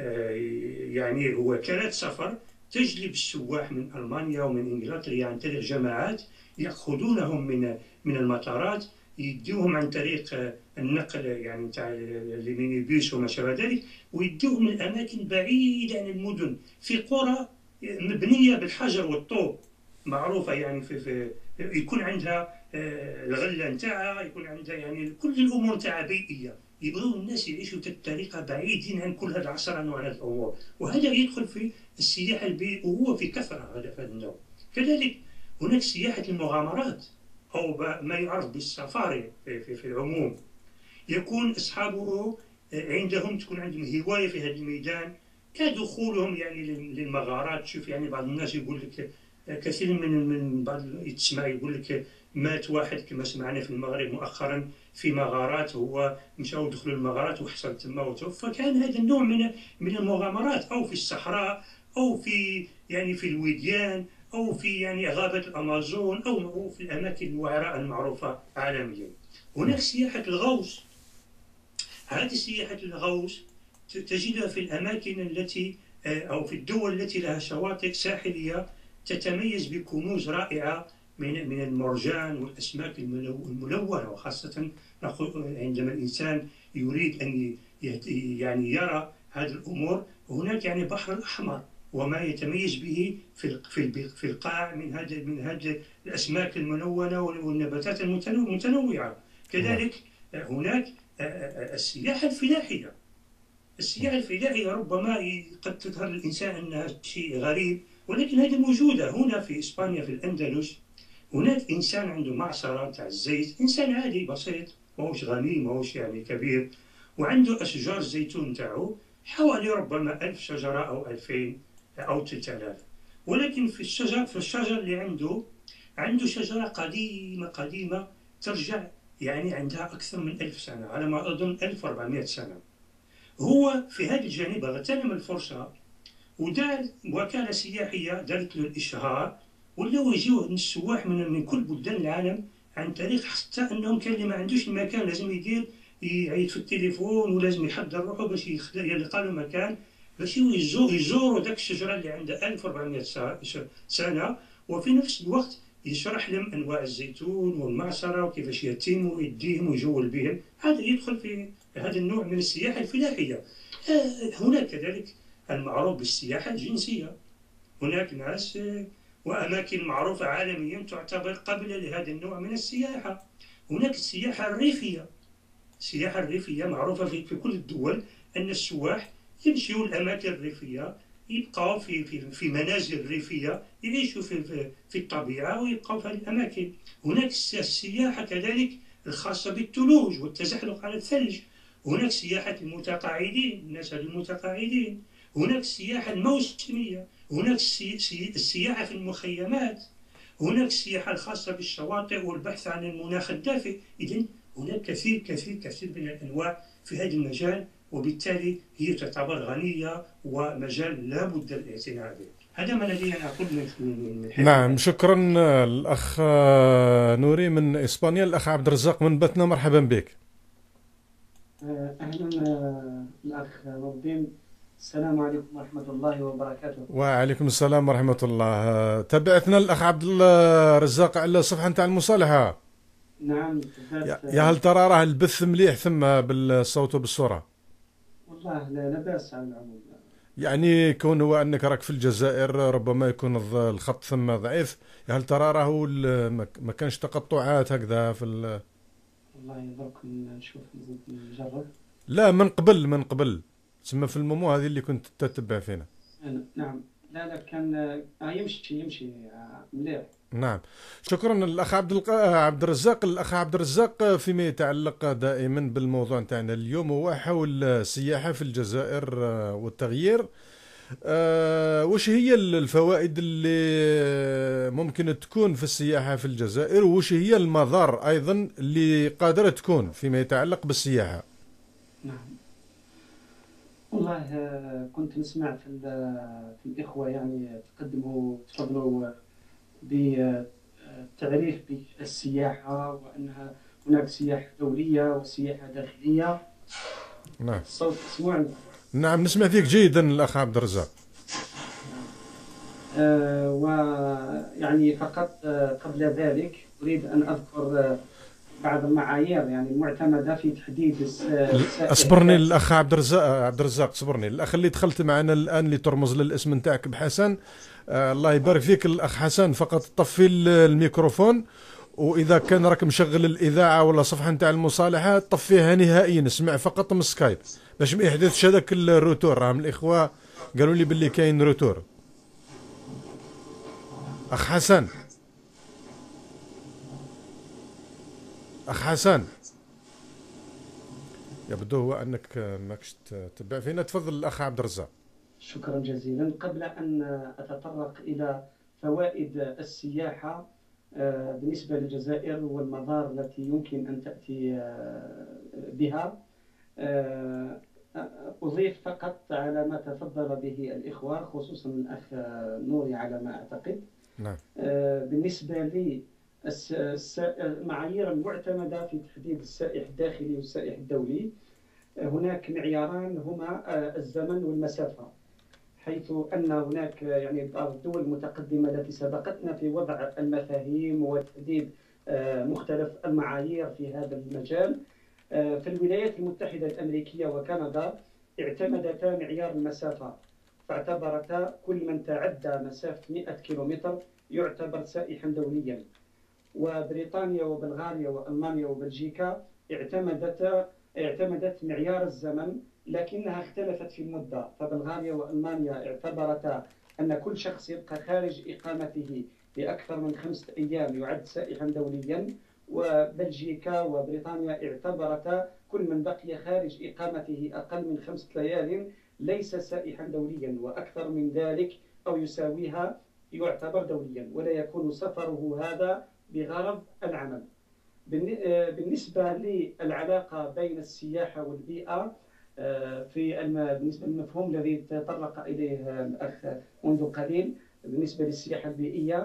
يعني وكالات سفر تجلب السواح من ألمانيا ومن إنجلترا عن طريق جماعات، يأخذونهم من من المطارات، يديوهم عن طريق النقل يعني تاع المينيبيس وما شابه ذلك، ويديوهم لأماكن بعيدة عن المدن، في قرى مبنية بالحجر والطوب معروفة، يعني في, في يكون عندها الغلة نتاعها، يكون عندها يعني كل الأمور نتاعها بيئية. يبغوا الناس يعيشوا بطريقة بعيدين عن كل هذا العصر وعن هذه الأمور، وهذا يدخل في السياحة البيئية وهو في كثرة هذا النوع. كذلك هناك سياحة المغامرات أو ما يعرف بالسفاري في, في, في العموم. يكون أصحابه عندهم تكون عندهم هواية في هذا الميدان كدخولهم يعني للمغارات. تشوف يعني بعض الناس يقول لك كثير من من بعض تسمع يقول لك مات واحد كما سمعنا في المغرب مؤخرا في مغارات، هو مشاو دخلوا المغارات وحصل تما وتوفى. كان هذا النوع من من المغامرات، او في الصحراء او في يعني في الوديان او في يعني غابة الامازون او في الاماكن الوعراء المعروفة عالميا. هناك سياحة الغوص. هذه سياحة الغوص تجدها في الاماكن التي او في الدول التي لها شواطئ ساحلية تتميز بكنوز رائعة من من المرجان والأسماك الملونة، وخاصة عندما الإنسان يريد أن يعني يرى هذه الأمور. هناك يعني البحر الأحمر وما يتميز به في في في القاع من هذا من هذه الأسماك الملونة والنباتات المتنوعة. كذلك هناك السياحة الفلاحية. السياحة الفلاحية ربما قد تظهر للإنسان أنها شيء غريب، ولكن هذه موجودة هنا في إسبانيا في الأندلس. هناك إنسان عنده معصرة تاع الزيت، إنسان عادي بسيط ماهوش غني ماهوش يعني كبير، وعنده أشجار الزيتون تاعو حوالي ربما ألف شجرة أو ألفين أو ثلاثة آلاف. ولكن في الشجر في الشجر اللي عنده عنده شجرة قديمة قديمة ترجع يعني عندها أكثر من ألف سنة، على ما أظن ألف وأربعمائة سنة. هو في هذا الجانب اغتنم الفرصة ودار وكالة سياحية دارت له الإشهار، ولاو يجيو السواح من من كل بلدان العالم عن طريق حتى انهم كان اللي ما عندوش المكان لازم يدير يعيط في التليفون ولازم يحضر روحه باش يلقى له مكان باش يزوروا ذاك الشجره اللي عندها ألف وأربعمائة سنه، وفي نفس الوقت يشرح لهم انواع الزيتون والمعصره وكيفاش يتم ويديهم ويجول بهم. هذا يدخل في هذا النوع من السياحه الفلاحيه. هناك كذلك المعروف بالسياحه الجنسيه، هناك ناس واماكن معروفه عالميا تعتبر قابله لهذا النوع من السياحه. هناك السياحه الريفيه، السياحه الريفيه معروفه في, في كل الدول ان السواح يمشيوا الاماكن الريفيه، يبقوا في في في منازل ريفيه، يعيشوا في في, في الطبيعه ويبقوا في هذه الاماكن. هناك السياحه كذلك الخاصه بالثلوج والتزحلق على الثلج، هناك سياحه المتقاعدين، الناس المتقاعدين، هناك السياحه الموسميه، هناك السياحه في المخيمات، هناك السياحه الخاصه بالشواطئ والبحث عن المناخ الدافئ. اذا هناك كثير كثير كثير من الانواع في هذا المجال، وبالتالي هي تعتبر غنيه ومجال لا بد الاعتناء به. هذا ما لدي ان اقول من نعم، شكرا الاخ نوري من اسبانيا. الاخ عبد الرزاق من بتنا، مرحبا بك. اهلا الاخ نور الدين، السلام عليكم ورحمه الله وبركاته. وعليكم السلام ورحمه الله. تبعتنا الاخ عبد الرزاق على الصفحه نتاع المصالحه. نعم. يا هل ترى راه البث مليح ثم بالصوت وبالصوره؟ والله لا, لا باس على العموم. يعني كون هو انك راك في الجزائر ربما يكون الخط ثم ضعيف، يا هل ترى راهو ما كانش تقطعات هكذا في ال... والله درك نشوف نزيد نجرب. لا من قبل من قبل تسمى في المومو هذه اللي كنت تتبع فينا. نعم. لا لا كان آه يمشي يمشي مليح. نعم، شكرا الاخ عبد الق... عبد الرزاق. الاخ عبد الرزاق فيما يتعلق دائما بالموضوع نتاعنا اليوم هو حول السياحه في الجزائر والتغيير. أه وش هي الفوائد اللي ممكن تكون في السياحه في الجزائر، وش هي المضار ايضا اللي قادره تكون فيما يتعلق بالسياحه؟ نعم. والله كنت نسمع في في الاخوه يعني تقدموا تفضلوا بالتعريف بالسياحة، وأنها هناك سياحة دولية وسياحة داخلية. نعم. الصوت مسموع؟ نعم نسمع فيك جيدا الأخ عبد الرزاق. آه ويعني فقط آه قبل ذلك أريد أن أذكر آه بعض المعايير يعني المعتمدة في تحديد السائح. اصبرني الأخ عبد الرزاق، عبد الرزاق اصبرني. الأخ اللي دخلت معنا الآن اللي ترمز للاسم نتاعك بحسن، آه الله يبارك فيك الأخ حسن، فقط طفي الميكروفون، وإذا كان راك مشغل الإذاعة ولا صفحة نتاع المصالحة طفيها نهائيا، اسمع فقط من سكايب باش ما يحدثش هذاك الروتور. راهم الإخوة قالوا لي باللي كاين روتور. أخ حسن، أخ حسن يبدو هو أنك ماكش تتبع فينا. تفضل الأخ عبد الرزاق. شكرا جزيلا. قبل أن أتطرق إلى فوائد السياحة بالنسبة للجزائر والمضار التي يمكن أن تأتي بها، أضيف فقط على ما تفضل به الإخوة خصوصا الأخ نوري على ما أعتقد. نعم. بالنسبة لي المعايير المعتمدة في تحديد السائح الداخلي والسائح الدولي، هناك معياران هما الزمن والمسافة، حيث أن هناك يعني بعض الدول المتقدمة التي سبقتنا في وضع المفاهيم وتحديد مختلف المعايير في هذا المجال. في الولايات المتحدة الأمريكية وكندا اعتمدتا معيار المسافة، فاعتبرتا كل من تعدى مسافة مئة كيلومتر يعتبر سائحا دوليا. وبريطانيا وبلغاريا وألمانيا وبلجيكا اعتمدت اعتمدت معيار الزمن، لكنها اختلفت في المدة. فبلغاريا وألمانيا اعتبرتا أن كل شخص يبقى خارج إقامته لأكثر من خمسة أيام يعد سائحا دوليا، وبلجيكا وبريطانيا اعتبرتا كل من بقي خارج إقامته أقل من خمسة ليال ليس سائحا دوليا، وأكثر من ذلك أو يساويها يعتبر دوليا، ولا يكون سفره هذا بغرض العمل. بالنسبة للعلاقة بين السياحة والبيئة، في بالنسبة للمفهوم الذي تطرق إليه الأخ منذ قليل بالنسبة للسياحة البيئية،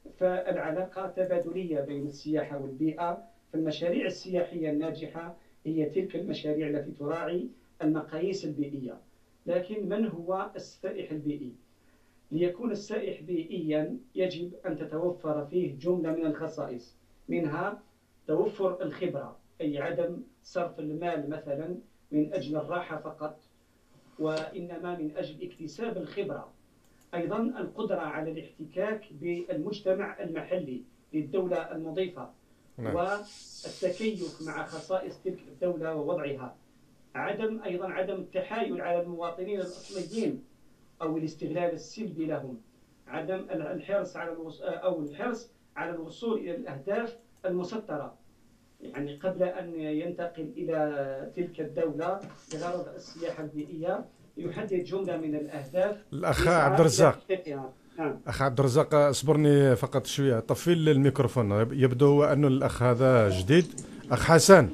فالعلاقة تبادلية بين السياحة والبيئة. فالمشاريع السياحية الناجحة هي تلك المشاريع التي تراعي المقاييس البيئية. لكن من هو السائح البيئي؟ ليكون السائح بيئيا يجب أن تتوفر فيه جملة من الخصائص، منها توفر الخبرة، أي عدم صرف المال مثلا من أجل الراحة فقط، وإنما من أجل اكتساب الخبرة. أيضا القدرة على الاحتكاك بالمجتمع المحلي للدولة المضيفة، نعم. والتكيف مع خصائص تلك الدولة ووضعها. عدم أيضا عدم التحايل على المواطنين الأصليين أو الاستغلال السلبي لهم. عدم الحرص على الوص... أو الحرص على الوصول إلى الأهداف المسطرة، يعني قبل أن ينتقل إلى تلك الدولة بغرض السياحة البيئية يحدد جملة من الأهداف. الأخ عبد الرزاق، نعم. أخ عبد الرزاق اصبرني فقط شوية، طفي الميكروفون، يبدو أن الأخ هذا جديد. أخ حسن،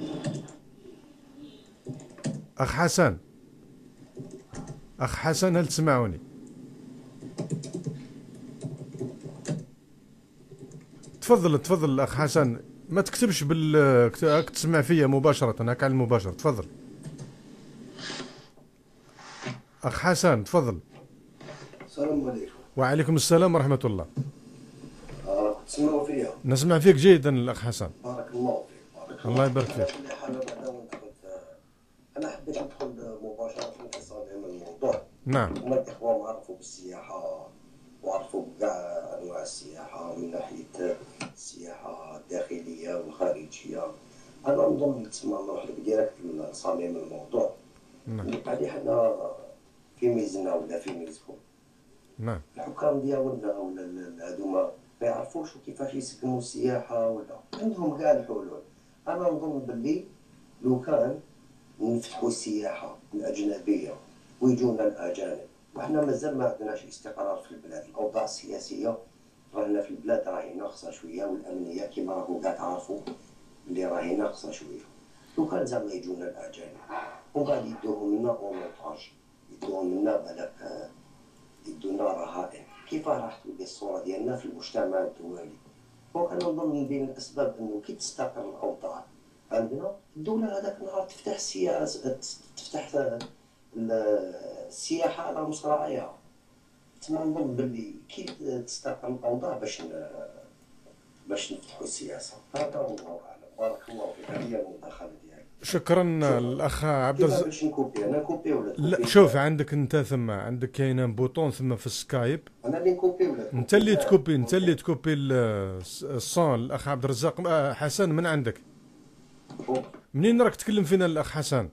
أخ حسن، أخ حسن، هل تسمعوني؟ تفضل تفضل الأخ حسن، ما تكتبش بال تسمع فيا مباشرة، هكا على المباشر. تفضل أخ حسن، تفضل. السلام عليكم. وعليكم السلام ورحمة الله. آه، تسمعوا فيا؟ نسمع فيك جيدا الأخ حسن. بارك الله فيك. بارك الله يبارك فيك. كل حال بعد وانت قلت أنا حبيت ندخل مباشرة في صميم الموضوع. نعم. هما الإخوة معرفوا بالسياحة وعرفوا بكاع أنواع السياحة من ناحية السياحة الداخلية والخارجية. أنا نظن تسمع نروح لك ديريكت لصميم الموضوع. نعم. اللي حنا في ميزنا ولا في ميزكم. نعم. الحكام ديالنا ولا هذوما ما يعرفوش كيفاش يسكنوا السياحه، ولا عندهم كاع الحلول. انا نظن باللي لو كان نفتحوا السياحه الاجنبيه ويجونا الاجانب، وحنا مازال ما عندناش استقرار في البلاد، الاوضاع السياسيه راهنا في البلاد راهي ناقصه شويه، والامنيه كيما راكم كاع تعرفوا اللي راهي ناقصه شويه. لو كان زعما يجونا الاجانب ومن بعد يدوهم لنا اونطاج، يدوهم لنا بالك يدونا رهائن، كيف راح تولي الصوره ديالنا في المجتمع الدولي. وكان نظن من بين الاسباب انه كي تستقر الاوضاع عندنا الدوله هذاك النهار تفتح السياسه، تفتح السياحه على مصراعيها. تما نظن باللي كي تستقر الاوضاع باش باش نفتحوا السياسه. هذا والله اعلم. بارك الله فيك. هذه المداخله ديالي. شكرا الاخ عبد الرزاق. باش نكوبي انا كوبي ولا لا شوف، عندك انت ثم عندك كاين بوطون ثم في السكايب. انا اللي نكوبي ولا انت اللي تكوبي، انت اللي تكوبي الصون. الاخ عبد الرزاق. حسن من عندك؟ منين راك تكلم فينا الاخ حسن؟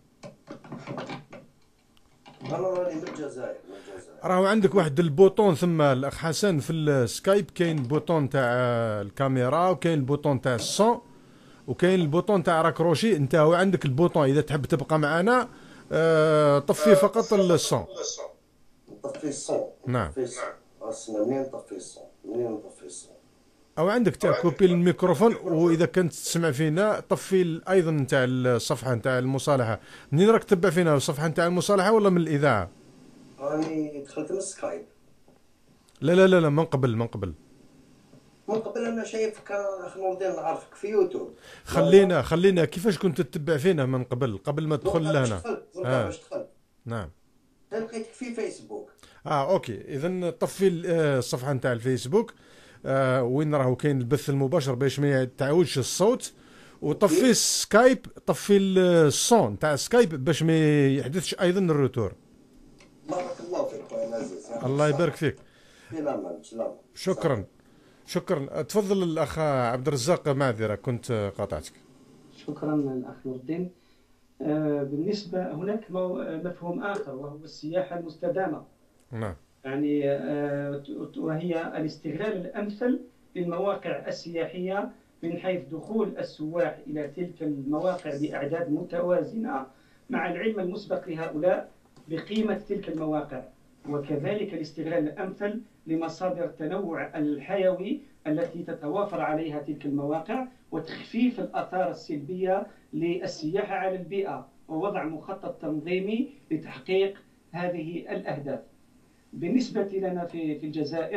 انا راني من الجزائر. من الجزائر. راهو عندك واحد البوطون ثم الاخ حسن في السكايب، كاين بوطون تاع الكاميرا وكاين البوطون تاع الصون وكاين البوطون تاع راكروشي. انت هو عندك البوطون اذا تحب تبقى معنا اه طفي فقط الصون. نطفي الصون. نعم. اصلا منين نطفي الصون؟ منين نطفي الصون؟ او عندك تاع كوبي الميكروفون، واذا كنت تسمع فينا طفي ايضا تاع الصفحه تاع المصالحه. منين راك تتبع فينا؟ الصفحه تاع المصالحه ولا من الاذاعه؟ راني دخلت من السكايب. لا لا لا لا من قبل من قبل من قبل انا شايفك اخ نور الدين، نعرفك في يوتيوب. خلينا خلينا كيفاش كنت تتبع فينا من قبل قبل ما تدخل لهنا؟ اه باش دخلت. نعم. لقيتك في فيسبوك. اه اوكي، اذا طفي الصفحه نتاع الفيسبوك آه وين راهو كاين البث المباشر باش ما يتعاودش الصوت، وطفي السكايب، طفي الصون تاع السكايب باش ما يحدثش ايضا الروتور. بارك الله فيك خويا العزيز. الله يبارك فيك. سلام سلام. شكرا شكرا. تفضل الاخ عبد الرزاق، معذره كنت قاطعتك. شكرا الاخ نور الدين. آه بالنسبه هناك مفهوم اخر وهو السياحه المستدامه. نعم. يعني آه وهي الاستغلال الامثل للمواقع السياحيه من حيث دخول السواح الى تلك المواقع باعداد متوازنه، مع العلم المسبق لهؤلاء بقيمه تلك المواقع، وكذلك الاستغلال الامثل لمصادر التنوع الحيوي التي تتوافر عليها تلك المواقع، وتخفيف الآثار السلبية للسياحة على البيئة، ووضع مخطط تنظيمي لتحقيق هذه الأهداف. بالنسبة لنا في في الجزائر،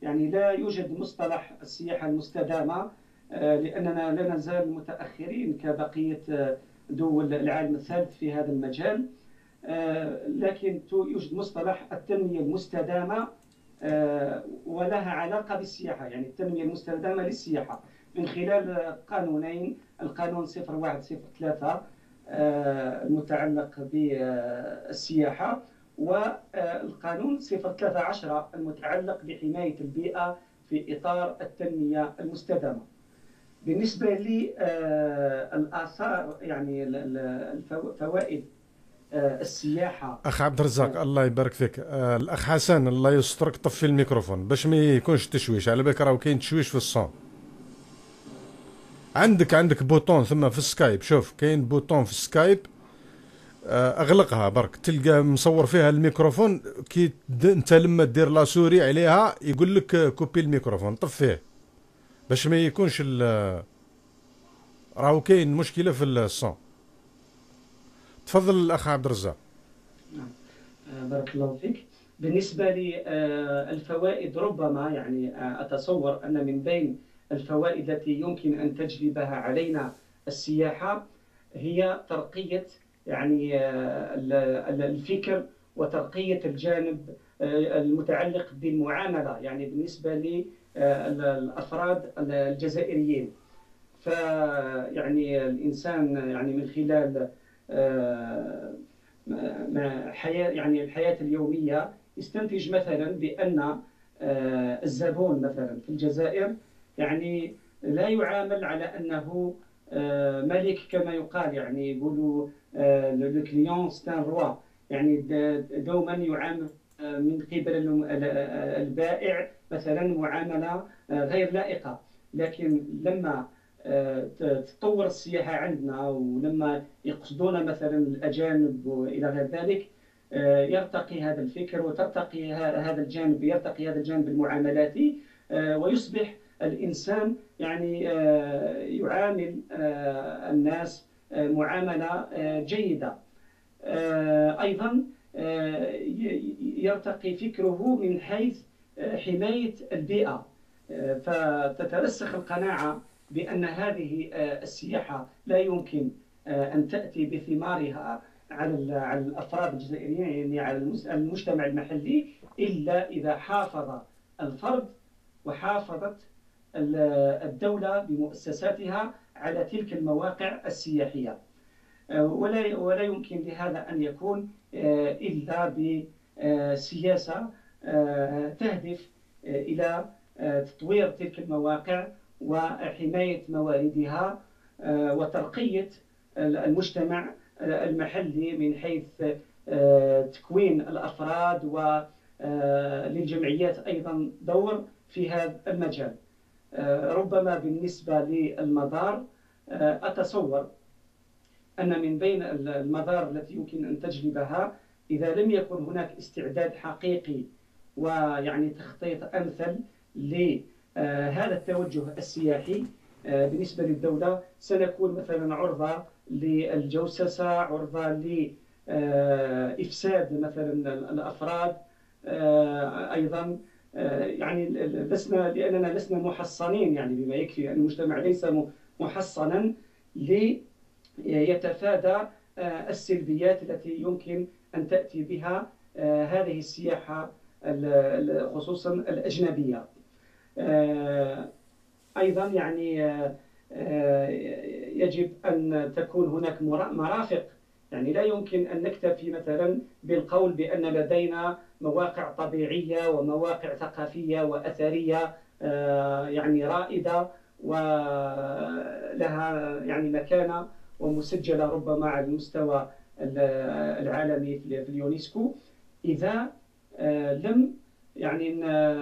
يعني لا يوجد مصطلح السياحة المستدامة، لأننا لا نزال متأخرين كبقية دول العالم الثالث في هذا المجال. لكن يوجد مصطلح التنمية المستدامة ولها علاقة بالسياحة، يعني التنمية المستدامة للسياحة من خلال قانونين: القانون صفر واحد صفر ثلاثة المتعلق بالسياحة، والقانون صفر ثلاثة عشر المتعلق بحماية البيئة في إطار التنمية المستدامة. بالنسبة للآثار يعني الفوائد السياحة. أخ عبد الرزاق الله يبارك فيك. الأخ حسن الله يسترك طفي الميكروفون باش ما يكونش تشويش، على بالك راهو كاين تشويش في الصوت. عندك عندك بوطون ثم في السكايب، شوف كاين بوطون في السكايب اغلقها برك، تلقى مصور فيها الميكروفون، كي انت لما دير لاسوري عليها يقول لك كوبي الميكروفون، طفيه باش ما يكونش راهو كاين مشكله في الصوت. تفضل الاخ عبد الرزاق. بارك الله فيك. بالنسبه للفوائد ربما يعني اتصور ان من بين الفوائد التي يمكن ان تجلبها علينا السياحه هي ترقيه يعني الفكر وترقيه الجانب المتعلق بالمعامله، يعني بالنسبه للافراد الجزائريين. فيعني الانسان يعني من خلال حياه يعني الحياه اليوميه يستنتج مثلا بان الزبون مثلا في الجزائر يعني لا يعامل على انه ملك كما يقال، يعني يقولوا لو كليون ستان روا، يعني دوما يعامل من قبل البائع مثلا معامله غير لائقه. لكن لما تتطور السياحه عندنا ولما يقصدون مثلا الاجانب والى غير ذلك، يرتقي هذا الفكر وترتقي هذا الجانب، يرتقي هذا الجانب المعاملاتي، ويصبح الانسان يعني يعامل الناس معامله جيده. ايضا يرتقي فكره من حيث حمايه البيئه، فتترسخ القناعه بأن هذه السياحة لا يمكن أن تأتي بثمارها على على الأفراد الجزائريين، يعني على المجتمع المحلي، إلا إذا حافظ الفرد وحافظت الدولة بمؤسساتها على تلك المواقع السياحية. ولا ولا يمكن لهذا أن يكون إلا بسياسة تهدف إلى تطوير تلك المواقع وحماية مواردها وترقية المجتمع المحلي من حيث تكوين الأفراد، وللجمعيات أيضا دور في هذا المجال. ربما بالنسبة للمدار أتصور أن من بين المدار التي يمكن أن تجلبها إذا لم يكن هناك استعداد حقيقي ويعني تخطيط أمثل ل هذا التوجه السياحي بالنسبة للدولة، سنكون مثلا عرضة للجوسسة، عرضة لإفساد مثلا الأفراد. أيضا يعني لسنا لأننا لسنا محصنين يعني بما يكفي، أن المجتمع ليس محصنا ليتفادى السلبيات التي يمكن أن تأتي بها هذه السياحة خصوصا الأجنبية. أيضا يعني يجب أن تكون هناك مرافق، يعني لا يمكن أن نكتفي مثلا بالقول بأن لدينا مواقع طبيعية ومواقع ثقافية وأثرية يعني رائدة ولها يعني مكانة ومسجلة ربما على المستوى العالمي في اليونسكو، إذا لم يعني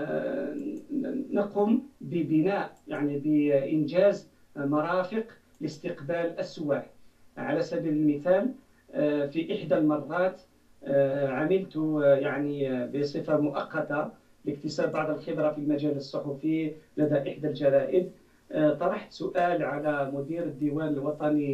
نقوم ببناء يعني بإنجاز مرافق لاستقبال السواح. على سبيل المثال في إحدى المرات عملت يعني بصفة مؤقتة لاكتساب بعض الخبرة في المجال الصحفي لدى إحدى الجرائد، طرحت سؤال على مدير الديوان الوطني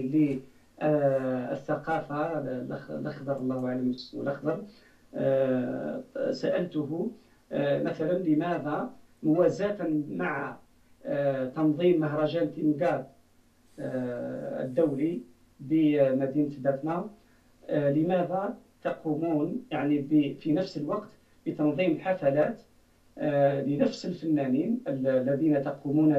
للثقافة الأخضر، الله أعلم اسمه الأخضر. سألته مثلا لماذا موازاة مع تنظيم مهرجان تيمغاد الدولي بمدينة باتنا، لماذا تقومون يعني في نفس الوقت بتنظيم حفلات لنفس الفنانين الذين تقومون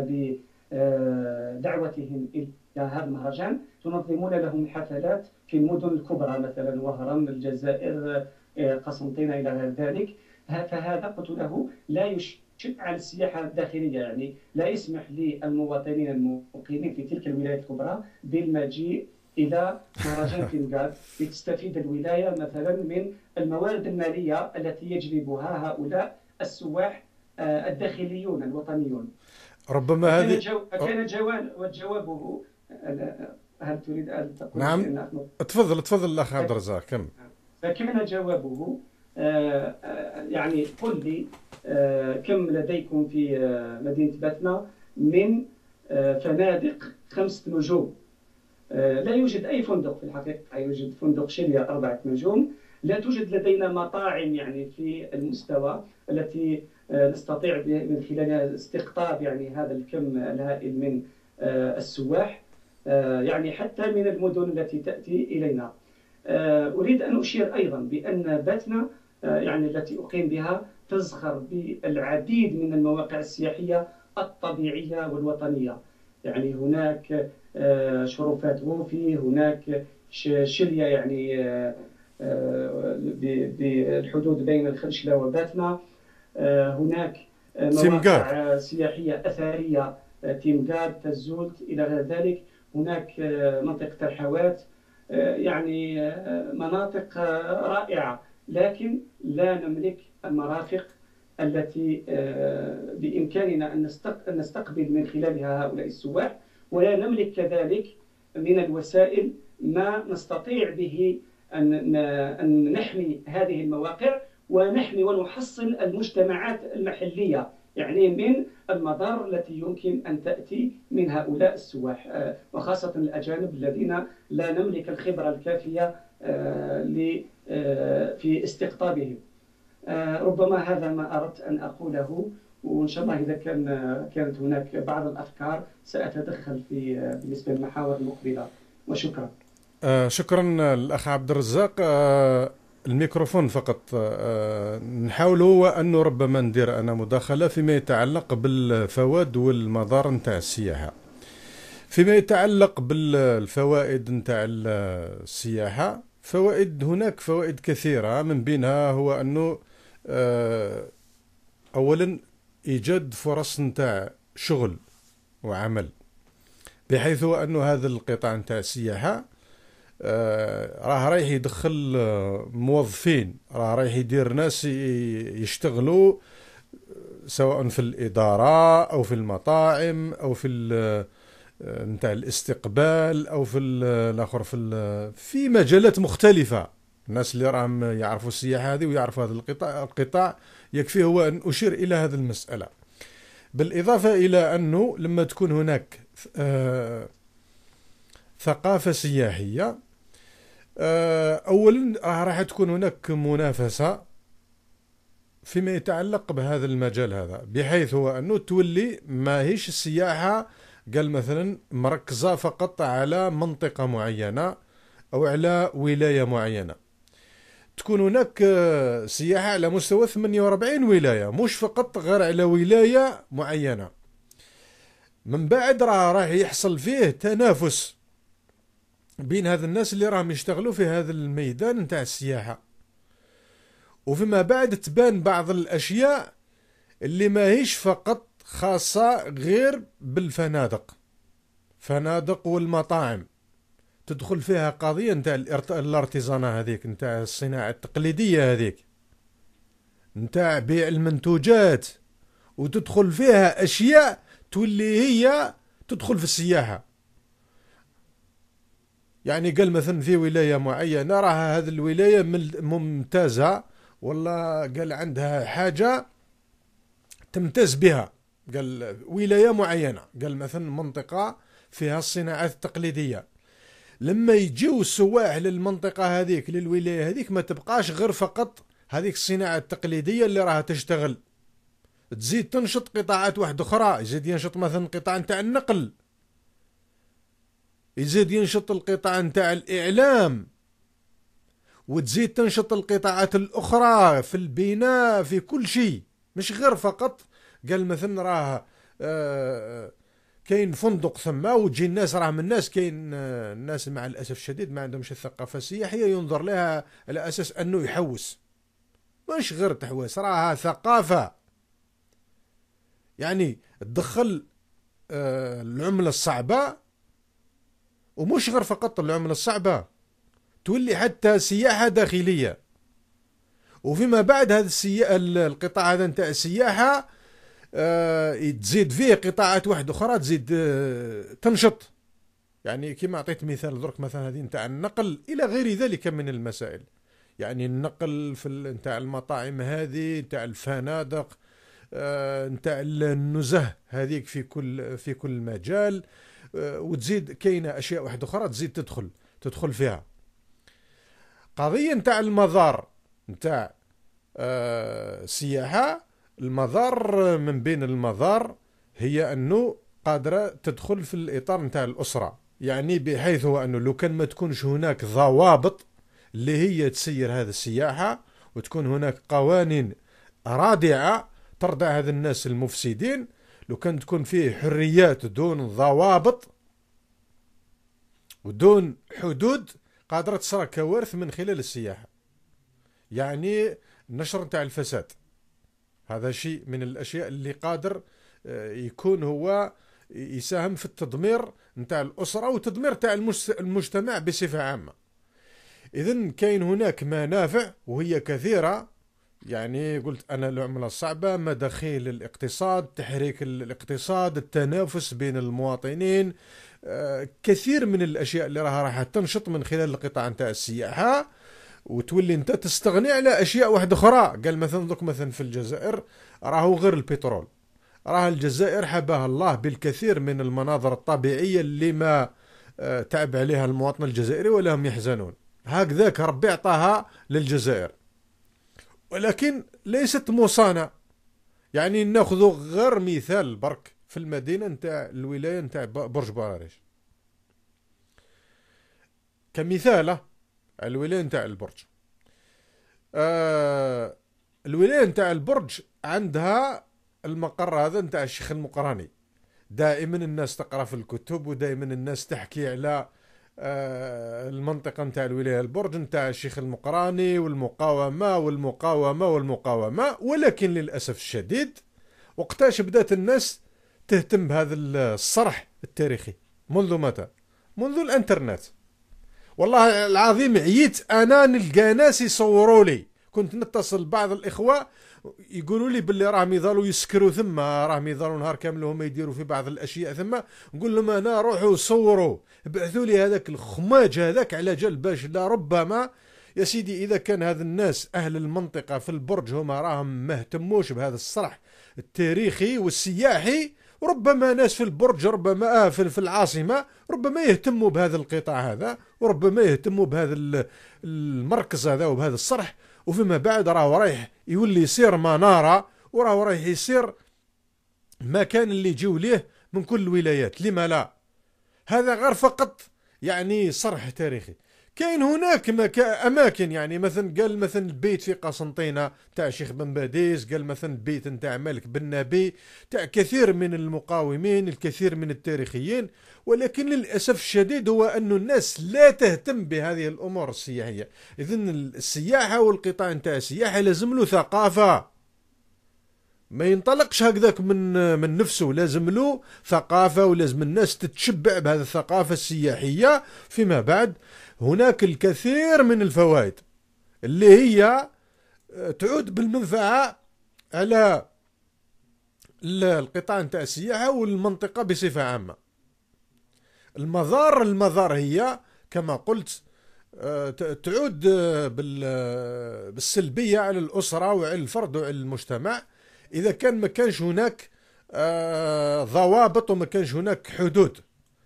بدعوتهم إلى هذا المهرجان؟ تنظمون لهم حفلات في المدن الكبرى مثلا وهران، الجزائر، قسنطينة إلى غير ذلك. فهذا قلت له لا يشجع على السياحة الداخلية، يعني لا يسمح للمواطنين المقيمين في تلك الولايات الكبرى بالمجيء إلى مهرجان تيمغاد لتستفيد الولاية مثلا من الموارد المالية التي يجلبها هؤلاء السواح الداخليون الوطنيون. ربما هذه كان جواب وجوابه. هل تريد أن تقول؟ نعم تفضل تفضل الأخ عبد الرزاق كم. فكان جوابه يعني قل لي كم لديكم في مدينة باتنا من فنادق خمسة نجوم؟ لا يوجد أي فندق في الحقيقة، يوجد فندق شيليا أربعة نجوم. لا توجد لدينا مطاعم يعني في المستوى التي نستطيع من خلالها استقطاب يعني هذا الكم الهائل من السواح، يعني حتى من المدن التي تأتي إلينا. أريد أن أشير أيضا بأن باتنا يعني التي أقيم بها تزخر بالعديد من المواقع السياحية الطبيعية والوطنية. يعني هناك شرفات غوفي، هناك شلية يعني بالحدود بين الخرشلة وباتنا، هناك مواقع سياحية أثرية تيمغاد، تزولت إلى غير ذلك، هناك منطقة الحوات، يعني مناطق رائعة. لكن لا نملك المرافق التي بإمكاننا أن نستقبل من خلالها هؤلاء السواح، ولا نملك كذلك من الوسائل ما نستطيع به أن نحمي هذه المواقع ونحمي ونحصن المجتمعات المحلية يعني من المضار التي يمكن أن تأتي من هؤلاء السواح، وخاصة الأجانب الذين لا نملك الخبرة الكافية في استقطابهم. ربما هذا ما أردت أن أقوله، وإن شاء الله إذا كان كانت هناك بعض الأفكار سأتدخل في بالنسبة للمحاور المقبلة. وشكرا. آه شكرا الأخ عبد الرزاق. آه الميكروفون فقط. آه نحاول هو أنه ربما ندير أنا مداخلة فيما يتعلق بالفوائد والمضار نتاع السياحة. فيما يتعلق بالفوائد نتاع السياحة، فوائد هناك فوائد كثيرة، من بينها هو أنه آه أولا إيجاد فرص نتاع شغل وعمل، بحيث أنه هذا القطاع نتاع السياحة آه راه رايح يدخل موظفين، راه رايح يدير ناس يشتغلوا سواء في الإدارة أو في المطاعم أو في نتاع الاستقبال أو في الآخر في في مجالات مختلفة. الناس اللي راهم يعرفوا السياحة هذه ويعرفوا هذا القطاع القطاع يكفي هو أن أشير إلى هذه المسألة. بالإضافة إلى أنه لما تكون هناك آه ثقافة سياحية، آه أولا راح تكون هناك منافسة فيما يتعلق بهذا المجال هذا، بحيث هو أنه تولي ما هيش السياحة قال مثلا مركزة فقط على منطقة معينة أو على ولاية معينة، تكون هناك سياحة على مستوى ثمانية وأربعين ولاية، مش فقط غير على ولاية معينة. من بعد راه راح يحصل فيه تنافس بين هذا الناس اللي راهم يشتغلوا في هذا الميدان نتاع السياحة، وفيما بعد تبان بعض الأشياء اللي ما هيش فقط خاصة غير بالفنادق، فنادق والمطاعم تدخل فيها قضية نتاع الارتزانة هذيك، نتاع الصناعة التقليدية هذيك، نتاع بيع المنتوجات، وتدخل فيها أشياء تولي هي تدخل في السياحة. يعني قال مثلا في ولاية معينة راه هذه الولاية ممتازة، والله قال عندها حاجة تمتاز بها، قال ولاية معينة، قال مثلا منطقة فيها الصناعات التقليدية، لما يجيو السواح للمنطقة هذيك للولاية هذيك ما تبقاش غير فقط هذيك الصناعة التقليدية اللي راها تشتغل، تزيد تنشط قطاعات واحدة أخرى، يزيد ينشط مثلا القطاع نتاع النقل، يزيد ينشط القطاع نتاع الإعلام، وتزيد تنشط القطاعات الأخرى في البناء، في كل شيء، مش غير فقط قال مثلا راه آه كاين فندق ثم وتجي الناس، راه من الناس كاين آه الناس مع الأسف الشديد ما عندهمش الثقافة السياحية، ينظر لها على أساس أنه يحوس، مش غير تحويس، راها ثقافة. يعني تدخل آه العملة الصعبة، ومش غير فقط العملة الصعبة، تولي حتى سياحة داخلية، وفيما بعد هذا السياحة القطاع هذا نتاع السياحة آه تزيد فيه قطاعات واحدة أخرى تزيد آه تنشط. يعني كما أعطيت مثال درك مثلا هذه نتاع النقل إلى غير ذلك من المسائل، يعني النقل في نتاع المطاعم هذه، نتاع الفنادق، آه نتاع النزه هذيك في كل في كل مجال، آه وتزيد كاينة أشياء واحدة أخرى تزيد تدخل تدخل فيها. قضية نتاع المزار نتاع آه السياحة، المزار من بين المزار هي أنه قادرة تدخل في الإطار نتاع الأسرة، يعني بحيث هو أنه لو كان ما تكونش هناك ضوابط اللي هي تسير هذه السياحة، وتكون هناك قوانين رادعة تردع هذا الناس المفسدين، لو كان تكون فيه حريات دون ضوابط ودون حدود، قادرة تصرى كوارث من خلال السياحة. يعني نشر نتاع الفساد، هذا شيء من الأشياء اللي قادر يكون هو يساهم في التدمير نتاع الأسرة وتدمير نتاع المجتمع بصفة عامة. إذن كاين هناك منافع وهي كثيرة، يعني قلت أنا العملة الصعبة، مداخيل الاقتصاد، تحريك الاقتصاد، التنافس بين المواطنين، آه كثير من الأشياء اللي راها راح تنشط من خلال القطاع نتاع السياحة، وتولي انت تستغني على اشياء واحده اخرى. قال مثلا دوك مثلا في الجزائر راهو غير البترول، راه الجزائر حباها الله بالكثير من المناظر الطبيعيه اللي ما آه تعب عليها المواطن الجزائري ولا هم يحزنون، هكذاك ربي عطاها للجزائر، ولكن ليست مصانه. يعني ناخذ غير مثال برك في المدينه نتاع الولايه نتاع برج براريش كمثال، الولاية نتاع البرج. آه الولاية نتاع البرج عندها المقر هذا نتاع الشيخ المقراني، دائما الناس تقرأ في الكتب ودائما الناس تحكي على آه المنطقة نتاع الولاية البرج نتاع الشيخ المقراني والمقاومة والمقاومة والمقاومة. ولكن للأسف الشديد وقتاش بدأت الناس تهتم بهذا الصرح التاريخي؟ منذ متى؟ منذ الانترنت. والله العظيم عييت انا نلقى ناس يصوروا لي، كنت نتصل بعض الاخوه يقولوا لي باللي راهم يظلوا يسكروا ثم، راهم يظلوا نهار كامل وهم يديروا في بعض الاشياء ثم، نقول لهم انا روحوا صوروا، بعثوا لي هذاك الخماج هذاك على جال باش لا ربما يا سيدي اذا كان هذا الناس اهل المنطقه في البرج هما راهم ما اهتموش بهذا الصرح التاريخي والسياحي، وربما ناس في البرج ربما في العاصمة ربما يهتموا بهذا القطاع هذا، وربما يهتموا بهذا المركز هذا وبهذا الصرح، وفيما بعد راه رايح يولي يصير منارة، وراه رايح يصير مكان اللي يجيو ليه من كل الولايات. لما لا؟ هذا غير فقط يعني صرح تاريخي. كاين هناك اماكن، يعني مثلا قال مثلا البيت في قسنطينه تاع شيخ بن باديس، قال مثلا البيت نتاع مالك بن نبي، تاع كثير من المقاومين، الكثير من التاريخيين. ولكن للاسف الشديد هو أن الناس لا تهتم بهذه الامور السياحيه. اذن السياحه والقطاع نتاع السياحه لازم له ثقافه، ما ينطلقش هكذاك من من نفسه، لازم له ثقافه، ولازم الناس تتشبع بهذه الثقافه السياحيه. فيما بعد هناك الكثير من الفوائد اللي هي تعود بالمنفعة على القطاع نتاع السياحة والمنطقة بصفة عامة. المظار المظار هي كما قلت تعود بالسلبية على الأسرة وعلى الفرد وعلى المجتمع إذا كان ما كانش هناك ضوابط وما كانش هناك حدود.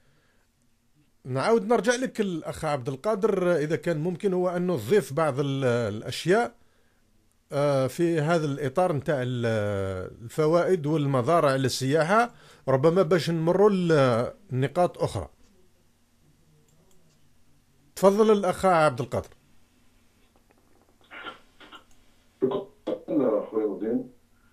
نعاود نرجع لك الأخ عبد القادر إذا كان ممكن هو أنه تضيف بعض الأشياء في هذا الإطار نتاع الفوائد والمضار على السياحة، ربما باش نمروا لنقاط أخرى. تفضل الأخ عبد القادر. أنا أخوي مدين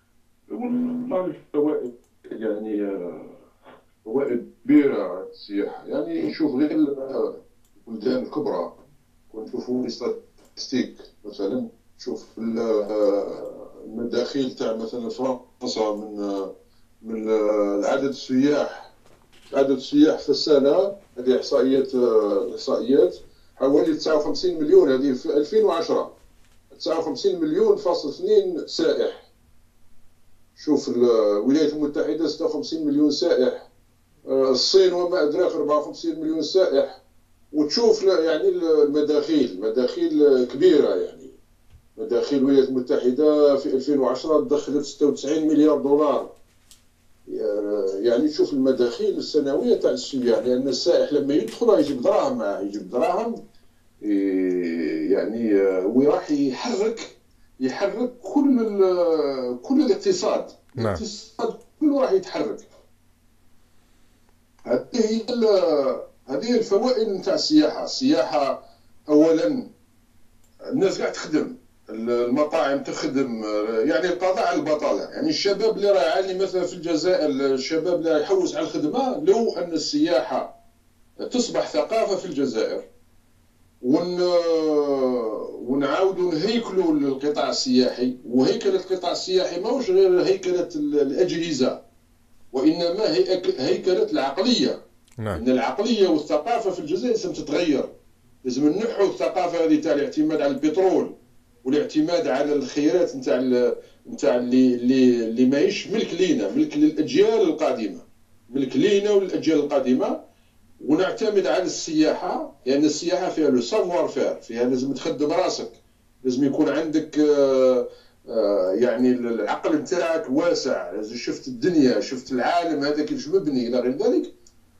الفوائد يعني فوائد كبيرة على السياحة. يعني نشوف غير البلدان الكبرى ونشوفوا ستاتستيك مثلا، نشوف المداخيل تاع مثلا فرنسا من من عدد السياح عدد السياح في السنة. هذه إحصائيات إحصائيات حوالي تسعة وخمسين مليون، هذه في ألفين وعشرة تسعة وخمسين مليون فاصل اثنين سائح. شوف الولايات المتحدة ستة وخمسين مليون سائح، الصين وما أدراك أربعة وخمسين مليون سائح. وتشوف يعني المداخيل مداخيل كبيرة. يعني مداخيل الولايات المتحدة في ألفين وعشرة دخلت ستة وتسعين مليار دولار. يعني تشوف المداخيل السنوية تاع السياح، لأن السائح لما يدخل يجيب دراهم معاه، يجيب دراهم يعني وراح يحرك يحرك كل كل الاقتصاد. نعم. الاقتصاد كله راح يتحرك. هذه هي هذه الفوائد نتاع السياحة. السياحة أولا الناس قاعد تخدم، المطاعم تخدم، يعني القضاء على البطالة. يعني الشباب اللي راه يعاني مثلا في الجزائر، الشباب اللي راه يحوس على الخدمة، لو أن السياحة تصبح ثقافة في الجزائر ون ونعاودوا نهيكلوا القطاع السياحي. وهيكلة القطاع السياحي ماهوش غير هيكلة الأجهزة، وإنما هيكلة العقلية. نعم. إن العقلية والثقافة في الجزائر لازم تتغير. لازم نحو الثقافة هذه تاع الاعتماد على البترول والاعتماد على الخيرات نتاع نتاع اللي اللي اللي ماهيش ملك لينا، ملك للأجيال القادمة، ملك لينا وللأجيال القادمة. ونعتمد على السياحة، لأن يعني السياحة فيها لو سافوار فير، فيها لازم تخدم راسك، لازم يكون عندك يعني العقل نتاعك واسع، لازم شفت الدنيا، شفت العالم هذا كيفاش مبني إلى غير ذلك.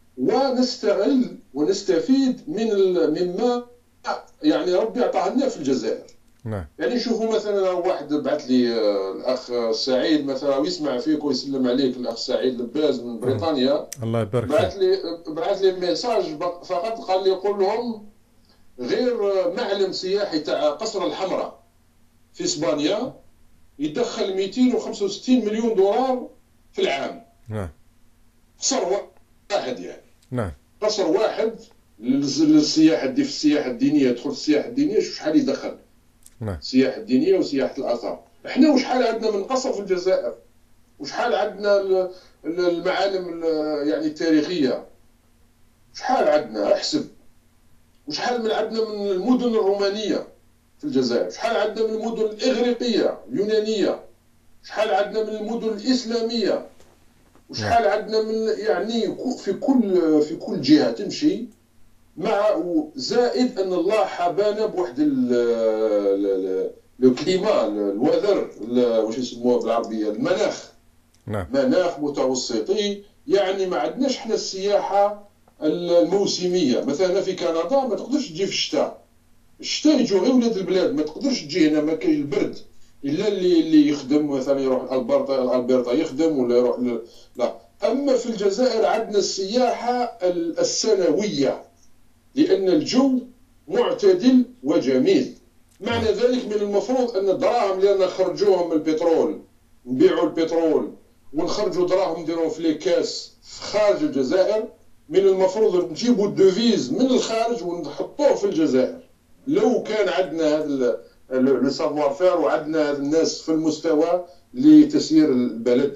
ونستغل ونستفيد من مما يعني ربي عطاه لنا في الجزائر. نعم. يعني نشوفوا مثلا واحد بعث لي الأخ سعيد مثلا ويسمع فيك ويسلم عليك، الأخ سعيد لباز من بريطانيا. الله يبارك فيك. بعث لي بعث لي ميساج فقط، قال لي قول لهم غير معلم سياحي تاع قصر الحمراء في اسبانيا يدخل مئتين وخمسة وستين مليون دولار في العام. نعم. قصر واحد يعني. نعم. قصر واحد للسياحة دي، في السياحة الدينية، يدخل في السياحة الدينية شو شحال يدخل. نعم. السياحة الدينية وسياحة الآثار. احنا وشحال عندنا من قصر في الجزائر، وشحال عندنا المعالم يعني التاريخية، شحال عندنا احسب. وشحال من عندنا من المدن الرومانية في الجزائر، شحال عندنا من المدن الإغريقية اليونانية، شحال عندنا من المدن الإسلامية، وشحال عندنا من يعني في كل في كل جهة تمشي. مع زائد أن الله حبانا بواحد الكليما، الوذر، واش يسموه بالعربية، المناخ. نعم. مناخ متوسطي. يعني ما عندناش احنا السياحة الموسمية. مثلا في كندا ما تقدرش تجي في الشتاء، الشتاء يجوا غير ولاد البلاد، ما تقدرش تجي هنا، ما كاين البرد الا اللي اللي يخدم، مثلا يروح البرطا البرطا يخدم ولا يروح ل... لا. اما في الجزائر عندنا السياحة السنوية، لأن الجو معتدل وجميل. معنى ذلك من المفروض أن الدراهم اللي نخرجوهم من البترول، نبيعوا البترول ونخرجوا دراهم نديروهم في ليكاس خارج الجزائر، من المفروض نجيبوا الدوفيز من الخارج ونحطوه في الجزائر. لو كان عندنا هذا لو سافوار فير وعندنا الناس في المستوى لتسيير البلد.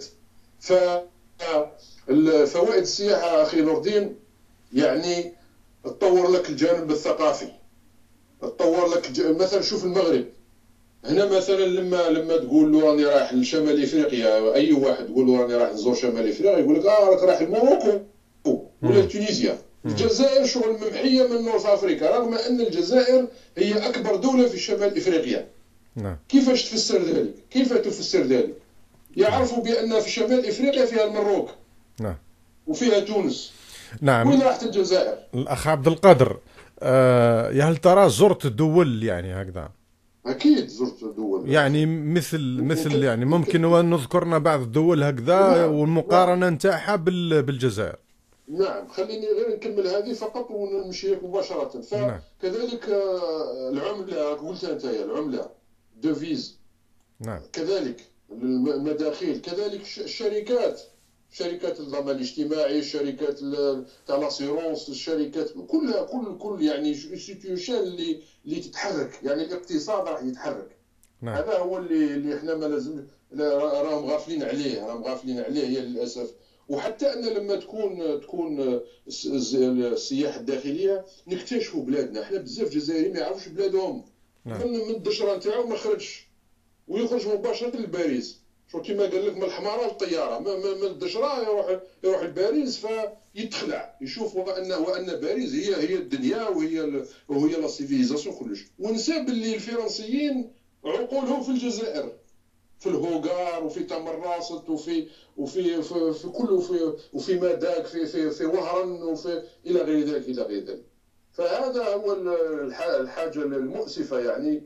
ففوائد السياحة أخي نور الدين يعني تطور لك الجانب الثقافي، تطور لك ج... مثلا شوف المغرب هنا مثلا، لما لما تقول له راني رايح لشمال افريقيا، اي واحد تقول له راني رايح نزور شمال افريقيا يقول لك اه راك رايح لموروكو ولا تونسيا. الجزائر شغل ممحيه من نورث افريقيا، رغم ان الجزائر هي اكبر دوله في شمال افريقيا. نعم. كيفاش تفسر ذلك؟ كيف تفسر ذلك؟ يعرفوا بان في شمال افريقيا فيها المروك. نعم. وفيها تونس. نعم. وين راحت الجزائر؟ الأخ عبد القادر، آه هل ترى زرت دول يعني هكذا اكيد زرت دول يعني مثل مثل يمكن يعني يمكن ممكن نذكرنا بعض الدول هكذا نعم نعم والمقارنة نتاعها بال- بالجزائر. نعم. خليني غير نكمل هذه فقط ونمشي لك مباشرة. نعم فكذلك آه، العملة قلت أنت، العملة دوفيز نعم كذلك، المداخيل كذلك، الش- الشركات، شركات الضمان الاجتماعي، الشركات ال- تاع لاسيرونس، الشركات كلها، كل كل يعني انستيتيوشن اللي اللي تتحرك، يعني الاقتصاد راح يتحرك. نعم هذا هو اللي اللي احنا ما لازم لا- راهم غافلين عليه، راهم غافلين عليه هي للاسف. وحتى ان لما تكون تكون الس- الس- السياحه الداخليه نكتشفوا بلادنا، احنا بزاف جزائريين ما يعرفوش بلادهم، نعم من من الدشره نتاعو ما خرجش ويخرج مباشره لباريس. شو كيما قال لك من الحماره للطياره، من من الدشره يروح يروح لباريس فيتخلع، يشوف وان وان باريس هي هي الدنيا وهي ال- وهي لا سيفيليزاسيون كلش، ونسى باللي الفرنسيين عقولهم في الجزائر، في الهوغار وفي تمراسط وفي وفي في, في كل وفي وفي ماداك في في في وهران وفي الى غير ذلك الى غير ذلك. فهذا هو الح- الحاجه المؤسفه يعني.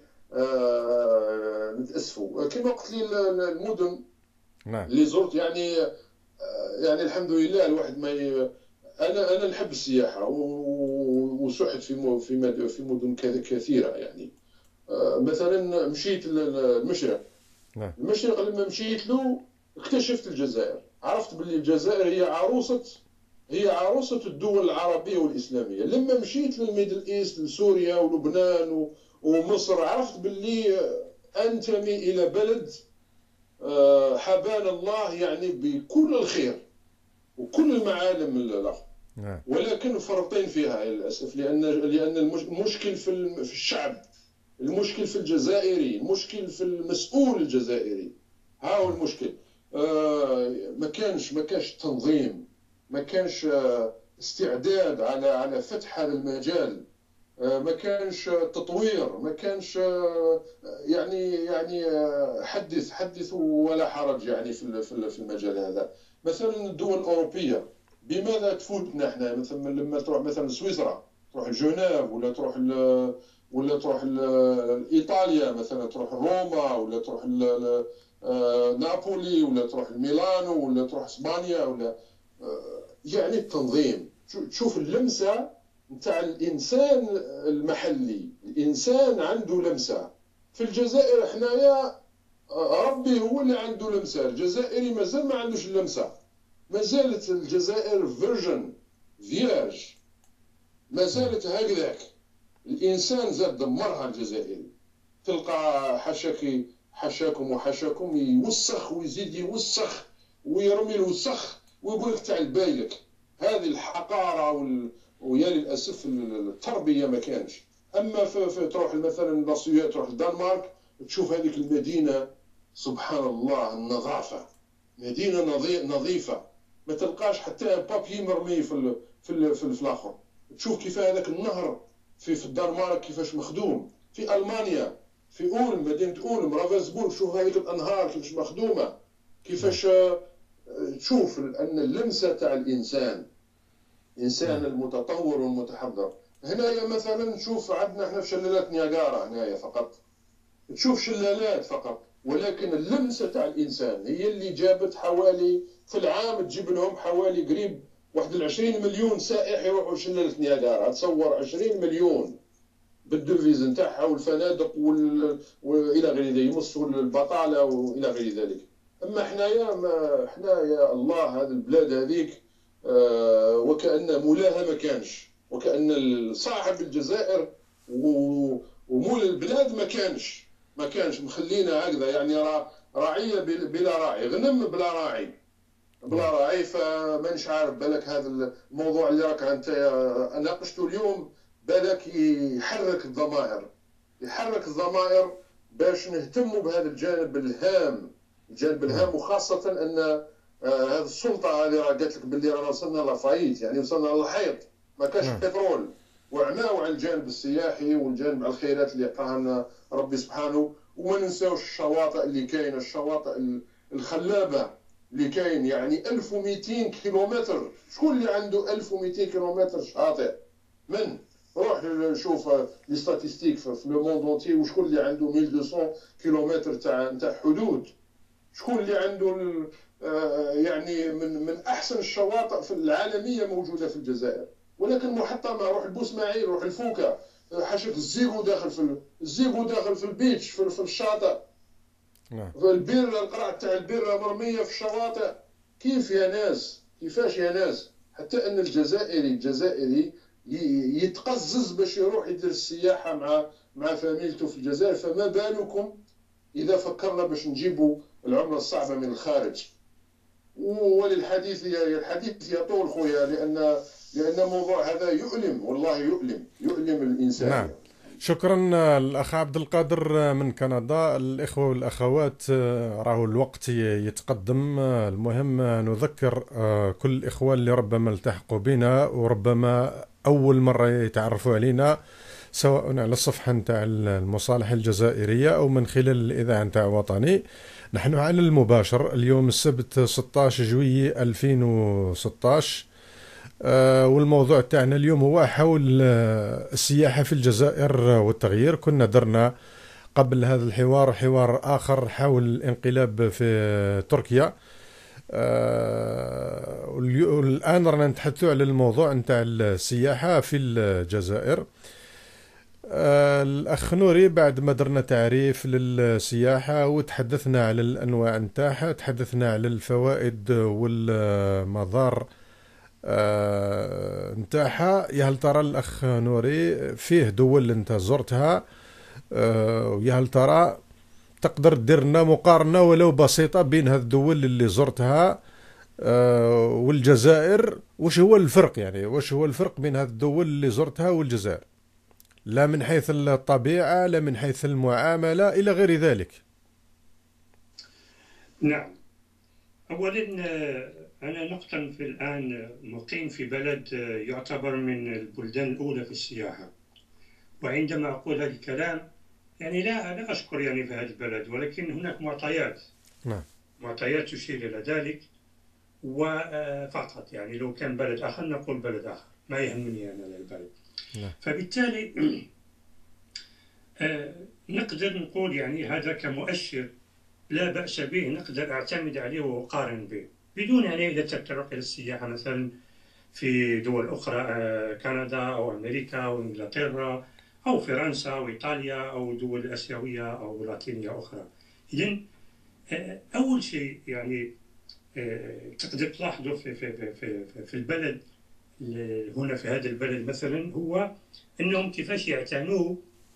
آه نتاسفوا كما قلت لي ال- المدن نعم اللي زرت يعني. آه يعني الحمد لله الواحد ما ي... انا انا نحب السياحه و- وسحت في م- في مد- في مدن كذا- كثيره يعني. آه مثلا مشيت لل- المشرق. نعم المشرق لما مشيت له اكتشفت الجزائر، عرفت باللي الجزائر هي عروسة هي عروسة الدول العربية والإسلامية. لما مشيت للميدل إيست، لسوريا ولبنان و- ومصر، عرفت باللي أنتمي إلى بلد آه، حبانا الله يعني بكل الخير وكل المعالم الأخرى. نعم ولكن فرطين فيها للأسف، لأن لأن المش- المشكل في الم- في الشعب، المشكل في الجزائري، المشكل في المسؤول الجزائري. ها هو المشكل. آه ما كانش ما كانش تنظيم، ما كانش آه استعداد على على فتح هذا المجال، آه ما كانش تطوير، ما كانش آه يعني يعني آه حدث حدث ولا حرج يعني في ال- في ال- في المجال هذا. مثلا الدول الأوروبية بماذا تفوتنا احنا؟ مثلا لما تروح مثلا سويسرا، تروح لجنيف ولا تروح ل- ولا تروح ل- ايطاليا مثلا، تروح روما ولا تروح ل- آه، نابولي ولا تروح لميلانو ولا تروح اسبانيا ولا آه، يعني التنظيم. شو- تشوف اللمسه نتاع الانسان المحلي، الانسان عنده لمسه. في الجزائر حنايا آه، ربي هو اللي عنده لمسه، الجزائري مازال ما عندوش اللمسه، ما زالت الجزائر فيرجن فيراج، ما زالت هكذاك. الانسان زاد دمرها الجزائري. تلقى حشاكي حشاكم وحشاكم يوسخ ويزيد يوسخ ويرمي الوسخ ويقول لك تاع البايلك. هذه الحقاره وال... ويا للاسف التربيه ما كانش. اما في, في تروح مثلا لاسويا، تروح للدنمارك، تشوف هذيك المدينه سبحان الله النظافه، مدينه نظي... نظيفه، ما تلقاش حتى بابي مرمي في ال... في ال... في, ال... في الاخر. تشوف كيف هذاك النهر في في الدنمارك كيفاش مخدوم. في المانيا في اولم، مدينه اولم رافنسبورغ، شوف هذيك الانهار كيفاش مخدومه، كيفاش آه، تشوف ان اللمسه تاع الانسان، الانسان المتطور والمتحضر. هنايا مثلا نشوف عندنا احنا في شلالات نياجارا هنايا فقط، تشوف شلالات فقط، ولكن اللمسه تاع الانسان هي اللي جابت حوالي في العام تجيب لهم حوالي قريب واحد العشرين مليون سائح يروحوا شلالة نياجارا. تصور عشرين مليون بالدوفيز نتاعها والفنادق وال... والى غير ذلك، يمصوا البطاله والى غير ذلك. اما حنايا ما حنايا الله هذه البلاد هذيك آه وكأن مولاها ما كانش، وكأن صاحب الجزائر و... ومول البلاد ما كانش ما كانش مخلينا هكذا يعني را... راعيه بلا راعي، غنم بلا راعي بلا راعي. فمانيش عارف بالك هذا الموضوع اللي راك انت ناقشته اليوم بالك يحرك الضمائر، يحرك الضمائر باش نهتموا بهذا الجانب الهام، الجانب الهام. وخاصة أن هذه السلطة هذه راه قالت لك باللي رانا وصلنا لافايت، يعني وصلنا للحيط، ما كاش بترول، وعماو على الجانب السياحي والجانب على الخيرات اللي عطاها ربي سبحانه. وما ننساوش الشواطئ اللي كاينه، الشواطئ الخلابة اللي كاين، يعني ألف ومئتين كيلومتر. شكون اللي عنده ألف ومئتين كيلومتر شاطئ؟ من روح روح شوف لي ستاتيستيك في لو موند اونتي، وشكون اللي عنده ألف ومئتين كيلومتر تاع تاع حدود، شكون اللي عنده يعني من من احسن الشواطئ في العالميه موجوده في الجزائر. ولكن محطمه، روح البوسماعيل، روح الفوكا، حاشاك الزيغو داخل في الزيغو داخل في البيتش في, في الشاطئ. نعم. البيرة القرع تاع البيرة مرميه في الشواطئ. كيف يا ناس؟ كيفاش يا ناس؟ حتى ان الجزائري الجزائري يتقزز باش يروح يدير السياحه مع مع فاميلته في الجزائر، فما بالكم اذا فكرنا باش نجيبوا العمله الصعبه من الخارج. وللحديث الحديث يطول خويا، لان لان الموضوع هذا يؤلم، والله يؤلم يؤلم الانسان. نعم. شكرا الاخ عبد القادر من كندا. الاخوه والاخوات، راهو الوقت يتقدم. المهم نذكر كل الاخوه اللي ربما التحقوا بنا وربما اول مره يتعرفوا علينا، سواء على الصفحه نتاع المصالح الجزائريه او من خلال الاذاعه نتاع وطني. نحن على المباشر اليوم السبت ستة عشر جويلية ألفين وستة عشر، آه والموضوع تاعنا اليوم هو حول آه السياحة في الجزائر والتغيير. كنا درنا قبل هذا الحوار حوار آخر حول الانقلاب في تركيا، آه والآن رانا نتحدثوا على الموضوع نتاع السياحة في الجزائر. آه الأخ نوري، بعد ما درنا تعريف للسياحة وتحدثنا على الأنواع نتاعها، تحدثنا على الفوائد والمضار آه نتاعها، يا هل ترى الأخ نوري فيه دول انت زرتها، آه ويا هل ترى تقدر دير لنا مقارنة ولو بسيطة بين هذه الدول اللي زرتها آه والجزائر؟ وش هو الفرق يعني وش هو الفرق بين هذه الدول اللي زرتها والجزائر، لا من حيث الطبيعة لا من حيث المعاملة إلى غير ذلك؟ نعم. أولا أنا نقطن في الآن مقيم في بلد يعتبر من البلدان الأولى في السياحة، وعندما أقول هذا الكلام يعني لا لا أشكر يعني في هذا البلد، ولكن هناك معطيات. نعم. معطيات تشير إلى ذلك، وفقط يعني لو كان بلد آخر نقول بلد آخر، ما يهمني أنا البلد. نعم. فبالتالي نقدر نقول يعني هذا كمؤشر لا بأس به، نقدر أعتمد عليه وأقارن به بدون يعني إذا تتطرق إلى السياحة مثلا في دول أخرى، كندا أو أمريكا أو إنجلترا أو فرنسا أو إيطاليا أو دول آسيوية أو لاتينية أخرى. إذن أول شيء يعني تقدر تلاحظه في, في, في, في البلد هنا في هذا البلد مثلا هو أنهم كيفاش يعتنوا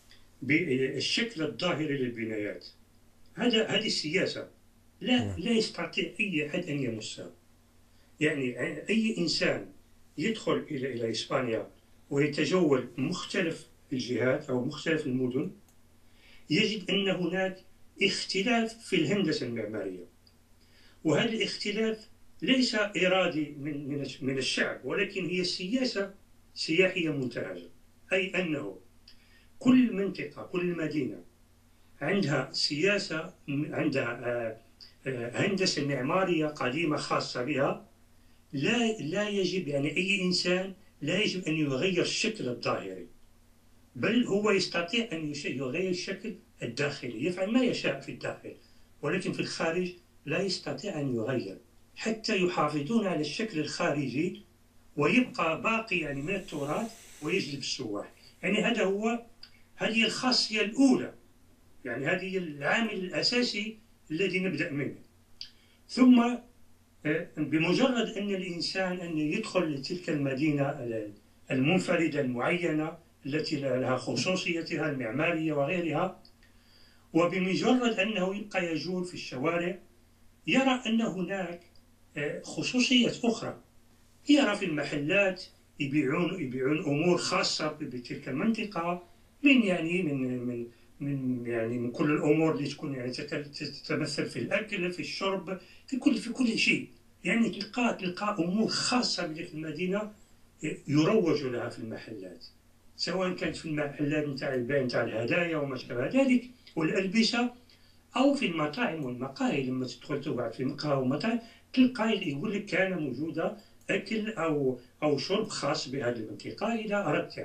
بالشكل الظاهري للبنايات. هذا هذه السياسة لا لا يستطيع أي أحد أن يمسها. يعني أي إنسان يدخل إلى إلى إسبانيا ويتجول مختلف الجهات أو مختلف المدن يجد أن هناك اختلاف في الهندسة المعمارية، وهذا الاختلاف ليس إرادي من من من الشعب، ولكن هي سياسة سياحية منتهجة. أي أنه كل منطقة كل مدينة عندها سياسة، عندها هندسة معمارية قديمة خاصة بها. لا لا يجب يعني أي إنسان لا يجب أن يغير الشكل الظاهري، بل هو يستطيع أن يغير الشكل الداخلي، يفعل ما يشاء في الداخل، ولكن في الخارج لا يستطيع أن يغير، حتى يحافظون على الشكل الخارجي ويبقى باقي يعني من التراث ويجلب السواح. يعني هذا هو هذه الخاصية الأولى، يعني هذه العامل الأساسي الذي نبدأ منه. ثم بمجرد أن الإنسان أن يدخل لتلك المدينة المنفردة المعينة التي لها خصوصيتها المعمارية وغيرها، وبمجرد أنه يبقى يجول في الشوارع يرى أن هناك خصوصيات أخرى. يرى في المحلات يبيعون يبيعون أمور خاصة بتلك المنطقة، من يعني من من من يعني من كل الأمور اللي تكون يعني تتمثل في الأكل في الشرب في كل في كل شيء. يعني تلقى تلقى أمور خاصة بتلك المدينة يروج لها في المحلات، سواء كانت في المحلات نتاع البيع نتاع الهدايا وما شابه ذلك والألبسة، أو في المطاعم والمقاهي. لما تدخل تقعد في مقهى ومطعم تلقى يقول لك كان موجودة أكل أو أو شرب خاص بهذه المنطقة إذا أردت. يعني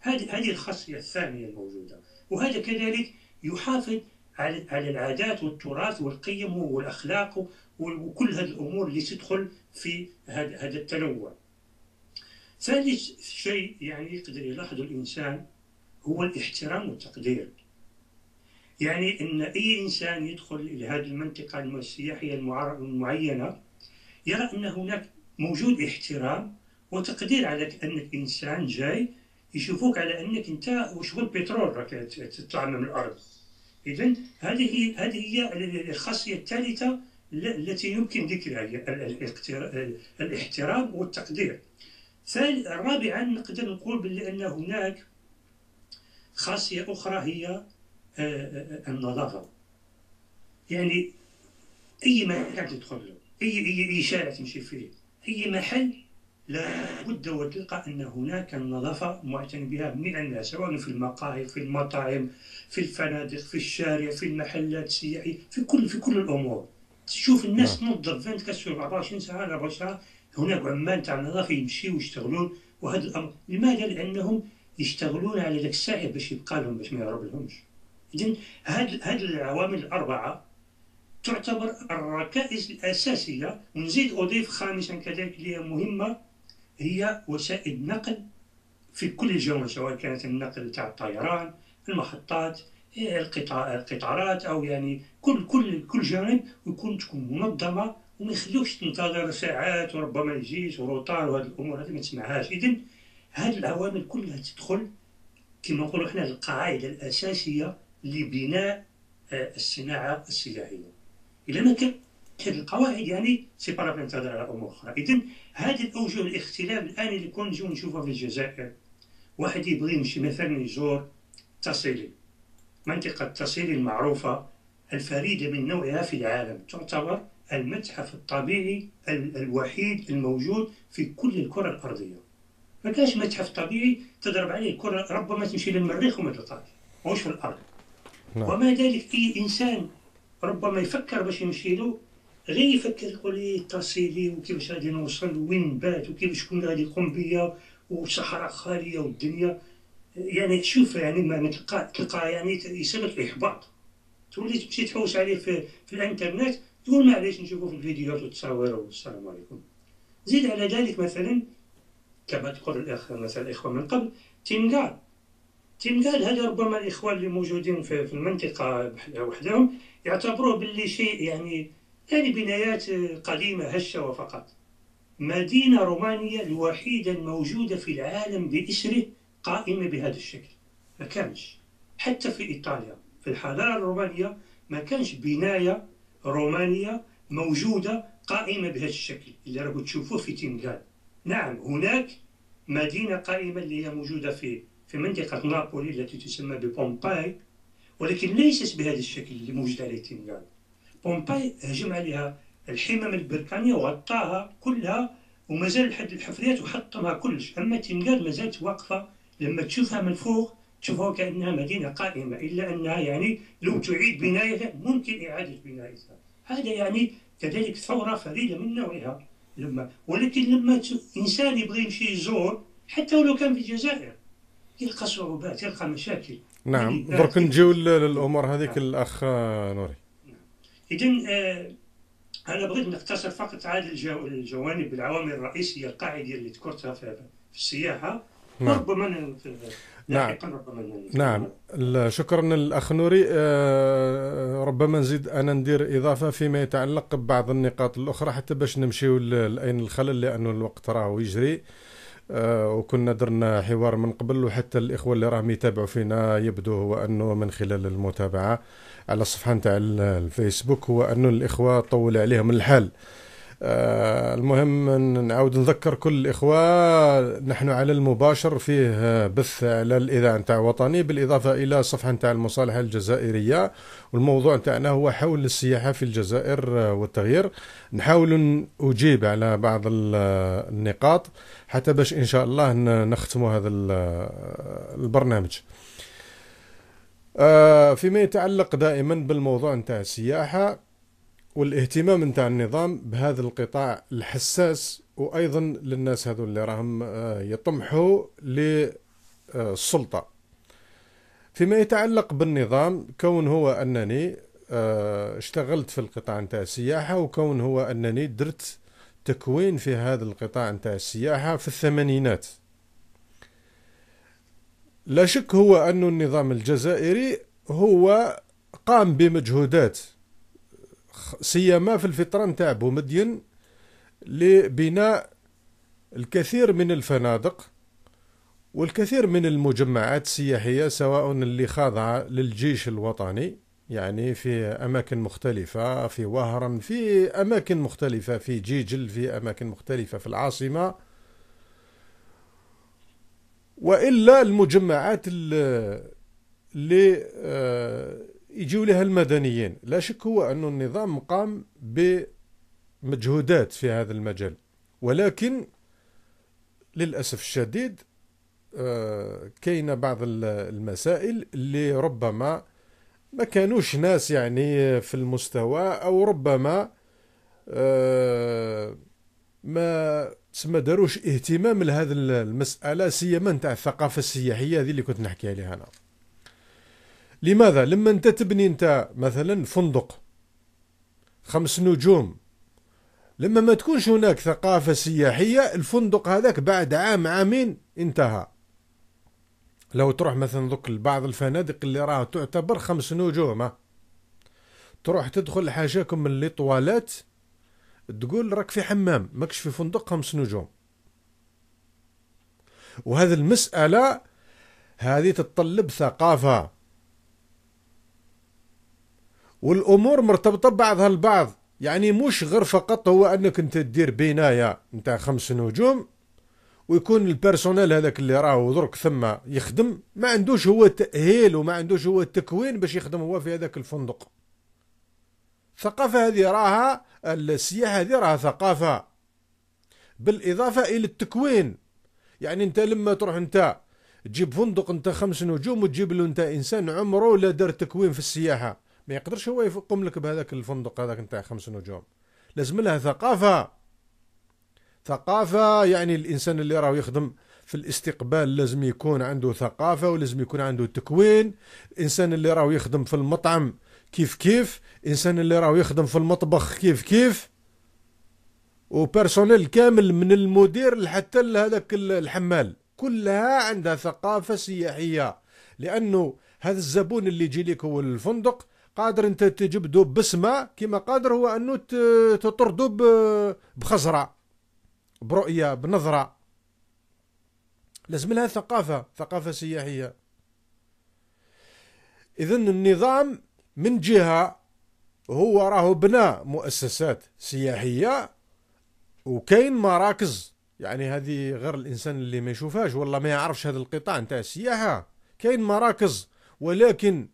هذه هذه الخاصية الثانية الموجودة. وهذا كذلك يحافظ على على العادات والتراث والقيم والأخلاق وكل هذه الأمور اللي تدخل في هذا هذا التنوع. ثالث شيء يعني يقدر يلاحظه الإنسان هو الاحترام والتقدير. يعني أن أي إنسان يدخل إلى هذه المنطقة السياحية المعينة يرى أن هناك موجود احترام وتقدير على أنك إنسان جاي، يشوفوك على أنك أنت وشغل بترول راك تطلع من الأرض. إذن هذه هذه هي الخاصية الثالثة التي يمكن ذكرها، الاحترام والتقدير. رابعا نقدر نقول بأن هناك خاصية أخرى هي النظافة. يعني أي مكان تدخل له، أي أي أي شارع تمشي فيه، أي محل، لا بد وتلقى أن هناك النظافة معتني بها من الناس، سواء في المقاهي، في المطاعم، في الفنادق، في الشارع، في المحلات السياحية، في كل في كل الأمور. تشوف الناس تنظف أربعة وعشرين ساعة أربعة وعشرين ساعة، هناك عمال تاع النظافة يمشيو ويشتغلون. وهذا الأمر لماذا؟ لأنهم يشتغلون على ذاك الساعة باش يبقى لهم، باش ما يهرب لهمش. إذن هذه هذه العوامل الأربعة تعتبر الركائز الأساسية. ونزيد أضيف خامسا كذلك اللي هي مهمة، هي وسائل النقل في كل الجوانب، سواء كانت النقل تاع الطيران، المحطات، القطار القطارات، أو يعني كل كل كل جانب يكون تكون منظمة وما يخلوكش تنتظر ساعات وربما يجيش وروطار وهذه الأمور هذه ما تسمعهاش. إذن هذه العوامل كلها تدخل كما نقولوا احنا القاعدة الأساسية لبناء الصناعة السياحية. إذا ما كان هذه القواعد يعني سي با لا ننتظر على أمور أخرى. إذن هذه الأوجه الاختلاف الآن اللي كنا نجيو نشوفها في الجزائر، واحد يبغي يمشي مثلا يزور تصيلي، منطقة تصيلي المعروفة الفريدة من نوعها في العالم، تعتبر المتحف الطبيعي الوحيد الموجود في كل الكرة الأرضية. ما كانش متحف طبيعي تضرب عليه الكرة، ربما تمشي للمريخ وما تلقاش، ماهوش في الأرض. ومع ذلك أي إنسان ربما يفكر باش يمشي له، غير يفكر يقول لي تصيلي وكيفاش غادي نوصل وين نبات وكيفاش شكون غادي يقوم بيا وصحراء خالية والدنيا. يعني شوف يعني ما تلقى تلقى يعني يصيبك إحباط، تولي تمشي تحوس عليه في, في الانترنت، تقول معليش نشوفه في الفيديوهات وتصاور والسلام عليكم. زيد على ذلك مثلا كما تقول الأخ مثلا الإخوة من قبل، تينغال تينغال هذا ربما الإخوان اللي موجودين في, في المنطقة وحدهم يعتبروه باللي شيء يعني يعني بنايات قديمة هشة وفقط. مدينة رومانية الوحيدة الموجودة في العالم بإسره قائمة بهذا الشكل، ما كانش حتى في إيطاليا في الحضارة الرومانية ما كانش بناية رومانية موجودة قائمة بهذا الشكل اللي راكو تشوفوه في تينغال. نعم هناك مدينة قائمة اللي هي موجودة في في منطقة نابولي التي تسمى ببومباي، ولكن ليست بهذا الشكل اللي موجود عليه تينغال. بومباي هجم عليها الحمم البركانية وغطاها كلها ومازال لحد الحفريات وحطمها كلش، أما تينغال مازالت واقفة. لما تشوفها من فوق تشوفها كأنها مدينة قائمة، إلا أنها يعني لو تعيد بنايتها ممكن إعادة بنايتها. هذا يعني كذلك ثورة فريدة من نوعها. لما ولكن لما إنسان يبغي يمشي يزور حتى ولو كان في الجزائر يلقى صعوبات، يلقى مشاكل. نعم درك نجيو للأمور هذيك الأخ نوري. إذن آه أنا بغيت نقتصر فقط على الجو... الجوانب العوامل الرئيسية القاعدة اللي ذكرتها في, في السياحة. نعم. ربما في نعم. ربما نعم شكرا للأخ نوري. أه ربما نزيد أنا ندير إضافة فيما يتعلق ببعض النقاط الأخرى حتى باش نمشيو لأين الخلل، لأنه الوقت راه يجري. أه وكنا درنا حوار من قبل، وحتى الإخوة اللي راهم يتابعوا فينا يبدو هو أنه من خلال المتابعة على الصفحة نتاع الفيسبوك هو أنه الإخوة طول عليهم الحال. آه المهم نعاود نذكر كل الإخوة نحن على المباشر فيه بث على الإذاعة نتاع وطني، بالإضافة إلى صفحة نتاع المصالحة الجزائرية، والموضوع نتاعنا هو حول السياحة في الجزائر والتغيير. نحاول نجيب على بعض النقاط حتى باش إن شاء الله نختم هذا البرنامج. آه فيما يتعلق دائما بالموضوع نتاع السياحة والاهتمام نتاع النظام بهذا القطاع الحساس، وأيضا للناس هذو اللي راهم يطمحوا السلطة. فيما يتعلق بالنظام، كون هو أنني اشتغلت في القطاع نتاع السياحة، وكون هو أنني درت تكوين في هذا القطاع نتاع السياحة في الثمانينات، لا شك هو أن النظام الجزائري هو قام بمجهودات سيما في الفترة نتاع بومدين لبناء الكثير من الفنادق والكثير من المجمعات السياحية، سواء اللي خاضعة للجيش الوطني، يعني في أماكن مختلفة، في وهران، في أماكن مختلفة، في جيجل، في أماكن مختلفة في العاصمة، وإلا المجمعات اللي يجيو لها المدنيين. لا شك هو أن النظام قام بمجهودات في هذا المجال، ولكن للأسف الشديد كاين بعض المسائل اللي ربما ما كانوش ناس يعني في المستوى، أو ربما ما ما داروش اهتمام لهذه المسألة، سيما نتاع الثقافة السياحية هذه اللي كنت نحكي عليها أنا. لماذا؟ لما أنت تبني أنت مثلا فندق خمس نجوم، لما ما تكونش هناك ثقافة سياحية، الفندق هذاك بعد عام عامين انتهى. لو تروح مثلا ذوك بعض الفنادق اللي راها تعتبر خمس نجوم، تروح تدخل حاشاكم من لي طوالات، تقول راك في حمام، ماكش في فندق خمس نجوم. وهذه المسألة هذه تتطلب ثقافة، والأمور مرتبطة ببعضها البعض. يعني مش غير فقط هو أنك أنت تدير بناية نتاع خمس نجوم ويكون البيرسونيل هذاك اللي راهو درك ثم يخدم ما عندوش هو التأهيل وما عندوش هو التكوين باش يخدم هو في هذاك الفندق. الثقافة هذه راها، السياحة هذه راها ثقافة بالإضافة إلى التكوين. يعني أنت لما تروح أنت تجيب فندق أنت خمس نجوم وتجيب له أنت إنسان عمره لا دار تكوين في السياحة، ما يقدرش هو يقوم لك بهذاك الفندق هذاك نتاع خمس نجوم. لازم لها ثقافة. ثقافة يعني الإنسان اللي راه يخدم في الاستقبال لازم يكون عنده ثقافة ولازم يكون عنده تكوين. الإنسان اللي راه يخدم في المطعم كيف كيف، الإنسان اللي راه يخدم في المطبخ كيف كيف، وبيرسونيل كامل من المدير حتى لهذاك الحمال، كلها عندها ثقافة سياحية. لأنه هذا الزبون اللي يجي لك هو الفندق قادر انت تجبدو بسمة، كما قادر هو انه تطردو بخزرة، برؤية، بنظرة. لازم لها ثقافة، ثقافة سياحية. إذن النظام من جهة هو راهو بناء مؤسسات سياحية وكاين مراكز، يعني هذه غير الإنسان اللي ما يشوفهاش والله ما يعرفش هذا القطاع نتاع السياحة. كاين مراكز، ولكن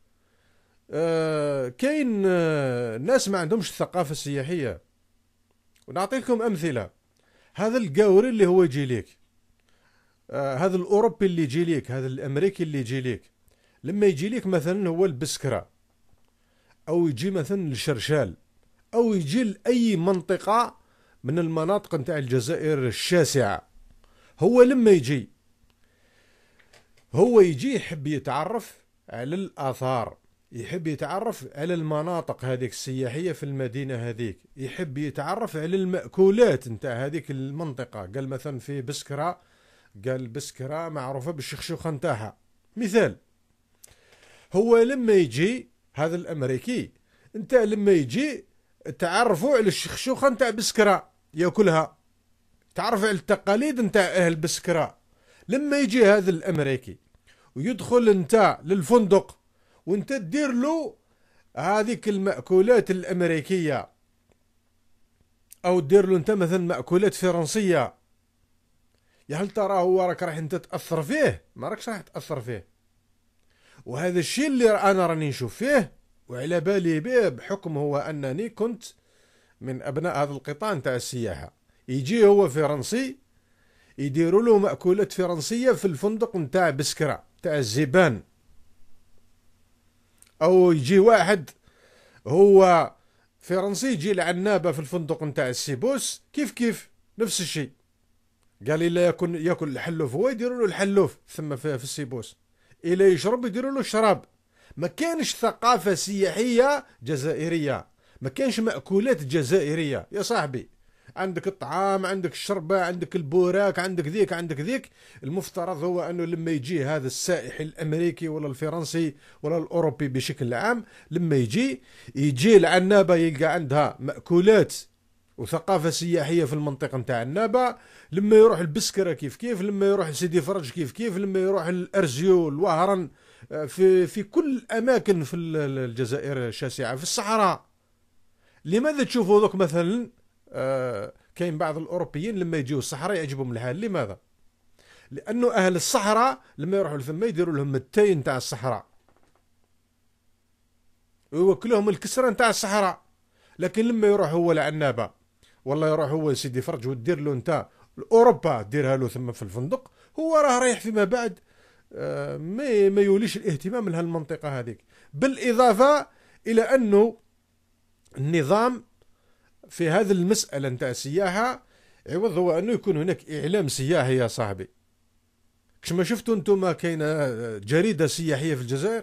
آه كاين آه ناس ما عندهمش الثقافة السياحية. ونعطيكم أمثلة. هذا القاوري اللي هو يجي ليك، آه هذا الأوروبي اللي يجي ليك، هذا الأمريكي اللي يجي ليك، لما يجي ليك مثلا هو البسكرة، أو يجي مثلا الشرشال، أو يجي لأي منطقة من المناطق نتاع الجزائر الشاسعة، هو لما يجي هو يجي يحب يتعرف على الآثار، يحب يتعرف على المناطق هذيك السياحية في المدينة هذيك، يحب يتعرف على المأكولات نتاع هذيك المنطقة. قال مثلا في بسكرة، قال بسكرة معروفة بالشخشوخة نتاعها مثال. هو لما يجي هذا الأمريكي، انت لما يجي تعرفوا على الشخشوخة نتاع بسكرة ياكلها، تعرف على التقاليد نتاع أهل بسكرة. لما يجي هذا الأمريكي ويدخل انت للفندق وانت تدير له هذيك المأكولات الأمريكية، أو تدير له انت مثلا مأكولات فرنسية، يا هل ترى هو راك راح انت تأثر فيه؟ ما راكش راح تأثر فيه. وهذا الشيء اللي أنا راني نشوف فيه وعلى بالي به، بحكم هو أنني كنت من أبناء هذا القطاع نتاع السياحة. يجي هو فرنسي يديروا له مأكولات فرنسية في الفندق نتاع بسكرة نتاع الزبان، أو يجي واحد هو فرنسي يجي العنابة في الفندق نتاع السيبوس كيف كيف نفس الشيء. قال إلا يكون ياكل الحلوف هو يديروا له الحلوف ثم في, في السيبوس، إلا يشرب يديروا له الشراب. ما كانش ثقافة سياحية جزائرية، ما كانش مأكولات جزائرية يا صاحبي. عندك الطعام، عندك الشربة، عندك البوراك، عندك ذيك عندك ذيك. المفترض هو أنه لما يجي هذا السائح الأمريكي ولا الفرنسي ولا الأوروبي بشكل عام، لما يجي يجي العنابة يلقى عندها مأكولات وثقافة سياحية في المنطقة نتاع النابة. لما يروح البسكرة كيف كيف، لما يروح سيدي فرج كيف كيف، لما يروح الأرزيو الوهران، في في كل الأماكن في الجزائر الشاسعة في الصحراء. لماذا تشوفوا ذوك مثلا آه كاين بعض الأوروبيين لما يجيوا الصحراء يعجبهم الحال؟ لماذا؟ لأنه أهل الصحراء لما يروحوا لثم يديروا لهم التاي نتاع الصحراء ويوكلوهم الكسرة نتاع الصحراء. لكن لما يروح هو لعنابة والله يروح هو سيدي فرج ودير له نتا أوروبا ديرها له ثم في الفندق، هو راه رايح فيما بعد آه ما ما يوليش الاهتمام لها المنطقة هذيك. بالإضافة إلى أنه النظام في هذه المسألة نتاع السياحة عوض هو أنه يكون هناك إعلام سياحي يا صاحبي. كش ما شفتوا انتم كاينة جريدة سياحية في الجزائر؟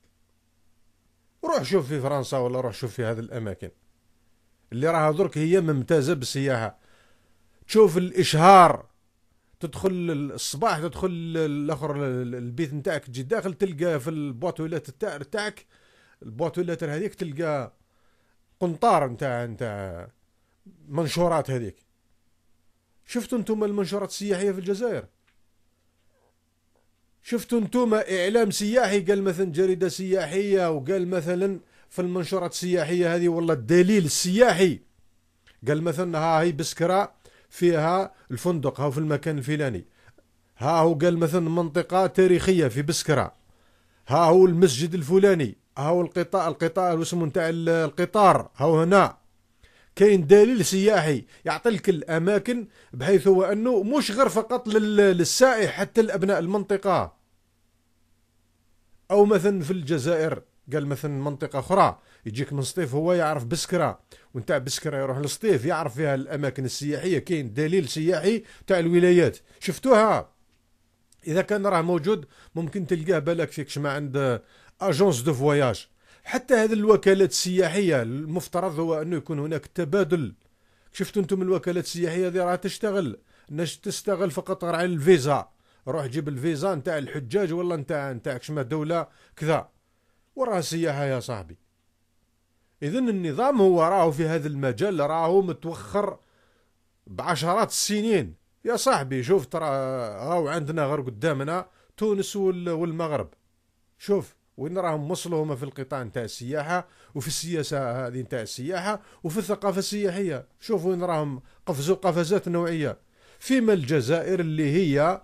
روح شوف في فرنسا ولا روح شوف في هذه الأماكن اللي راها درك هي ممتازة بالسياحة. تشوف الإشهار، تدخل الصباح تدخل الآخر البيت نتاعك تجي داخل تلقى في البواتولات تاعك البواتولات هذيك تلقى قنطار نتاع نتاع منشورات هذيك. شفتوا انتم المنشورات السياحية في الجزائر؟ شفتوا انتم اعلام سياحي قال مثلا جريدة سياحية وقال مثلا في المنشورات السياحية هذه والله الدليل السياحي قال مثلا ها هي بسكرة فيها الفندق ها في المكان الفلاني، ها هو قال مثلا منطقة تاريخية في بسكرة، ها هو المسجد الفلاني، ها هو القطار القطار اسمه نتاع القطار ها هو هنا. كاين دليل سياحي يعطيك الاماكن بحيث هو انه مش غير فقط للسائح حتى لابناء المنطقه. او مثلا في الجزائر قال مثلا منطقه اخرى يجيك من سطيف هو يعرف بسكره ونتاع بسكره يروح لسطيف يعرف فيها الاماكن السياحيه. كاين دليل سياحي تاع الولايات شفتوها؟ اذا كان راه موجود ممكن تلقاه بالك فيكش ما عند اجونس دو فواياج. حتى هذه الوكالات السياحية المفترض هو أنه يكون هناك تبادل. شفتوا أنتم الوكالات السياحية هذه راه تشتغل الناس تشتغل فقط على الفيزا، روح جيب الفيزا نتاع الحجاج ولا نتاع نتاع كشما دولة كذا وراه سياحة يا صاحبي. إذن النظام هو راهو في هذا المجال راهو متوخر بعشرات السنين يا صاحبي. شوف ترى راهو عندنا غير قدامنا تونس والمغرب، شوف وين راهم وصلوا هما في القطاع نتاع السياحة وفي السياسة هذه نتاع السياحة وفي الثقافة السياحية. شوفوا وين راهم قفزوا قفزات نوعية. فيما الجزائر اللي هي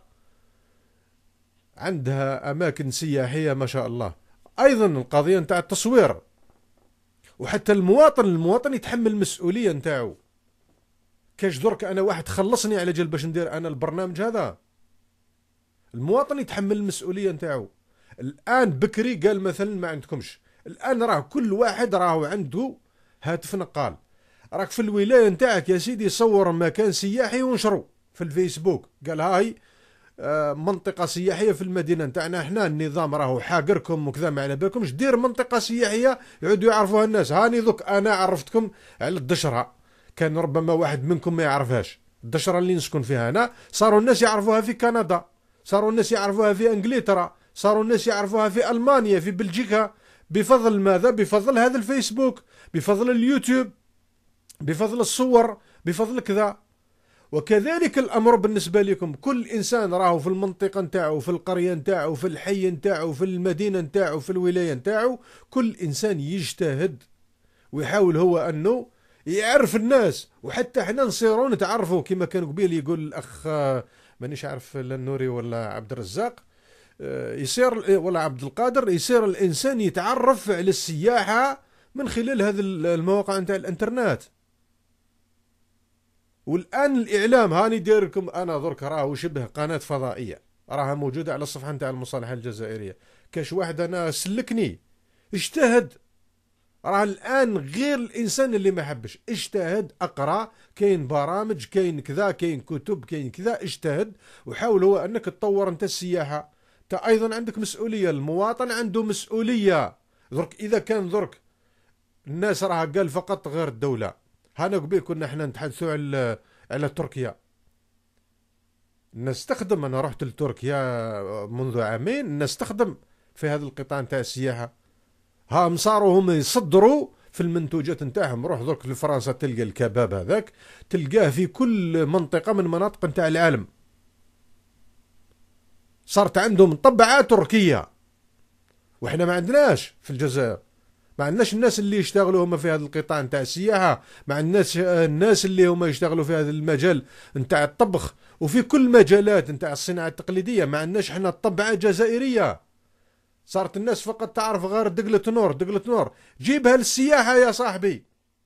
عندها أماكن سياحية ما شاء الله. أيضا القضية نتاع التصوير، وحتى المواطن المواطن يتحمل المسؤولية نتاعو. كاش درك أنا واحد خلصني على جال باش ندير أنا البرنامج هذا، المواطن يتحمل المسؤولية نتاعو. الآن بكري قال مثلا ما عندكمش، الآن راه كل واحد راه عنده هاتف نقال. راك في الولاية نتاعك يا سيدي صور مكان سياحي ونشرو في الفيسبوك قال هاي منطقة سياحية في المدينة نتاعنا احنا النظام راهو حاقركم وكذا ما على بالكمش، دير منطقة سياحية يعودوا يعرفوها الناس. هاني ذوك أنا عرفتكم على الدشرة، كان ربما واحد منكم ما يعرفهاش. الدشرة اللي نسكن فيها أنا صاروا الناس يعرفوها في كندا، صاروا الناس يعرفوها في انجلترا، صاروا الناس يعرفوها في ألمانيا في بلجيكا. بفضل ماذا؟ بفضل هذا الفيسبوك، بفضل اليوتيوب، بفضل الصور، بفضل كذا. وكذلك الأمر بالنسبة لكم. كل إنسان راهو في المنطقة نتاعو في القرية نتاعو في الحي نتاعو في المدينة نتاعو في الولاية نتاعو، كل إنسان يجتهد ويحاول هو أنه يعرف الناس. وحتى احنا نصيرون نتعرفوا كما كان قبيل يقول الأخ مانيش عارف النوري ولا عبد الرزاق يصير ولا عبد القادر، يصير الإنسان يتعرف على السياحة من خلال هذه المواقع نتاع الانترنت. والآن الإعلام هاني دايركم أنا درك راهو شبه قناة فضائية راها موجودة على الصفحة نتاع المصالحة الجزائرية. كاش واحد أنا سلكني اجتهد راه الان غير الانسان اللي ما حبش اجتهد، اقرا، كاين برامج، كاين كذا، كاين كتب، كاين كذا، اجتهد وحاول هو انك تطور انت السياحه. انت ايضا عندك مسؤوليه، المواطن عنده مسؤوليه. درك اذا كان درك الناس راه قال فقط غير الدوله. هانا قبيل كنا احنا نتحدثوا على على تركيا، الناس تخدم. انا رحت لتركيا منذ عامين، الناس تخدم في هذا القطاع نتاع السياحه. ها مصاروا هم يصدروا في المنتوجات نتاعهم. روح درك لفرنسا تلقى الكباب هذاك تلقاه في كل منطقه من مناطق نتاع العالم. صارت عندهم طبعه تركيه، واحنا ما عندناش في الجزائر. ما عندناش الناس اللي يشتغلوا هم في هذا القطاع نتاع السياحه، ما عندناش الناس اللي هم يشتغلوا في هذا المجال نتاع الطبخ وفي كل مجالات نتاع الصناعه التقليديه. ما عندناش احنا الطبعه الجزائريه. صارت الناس فقط تعرف غير دقلة نور دقلة نور. جيبها للسياحه يا صاحبي،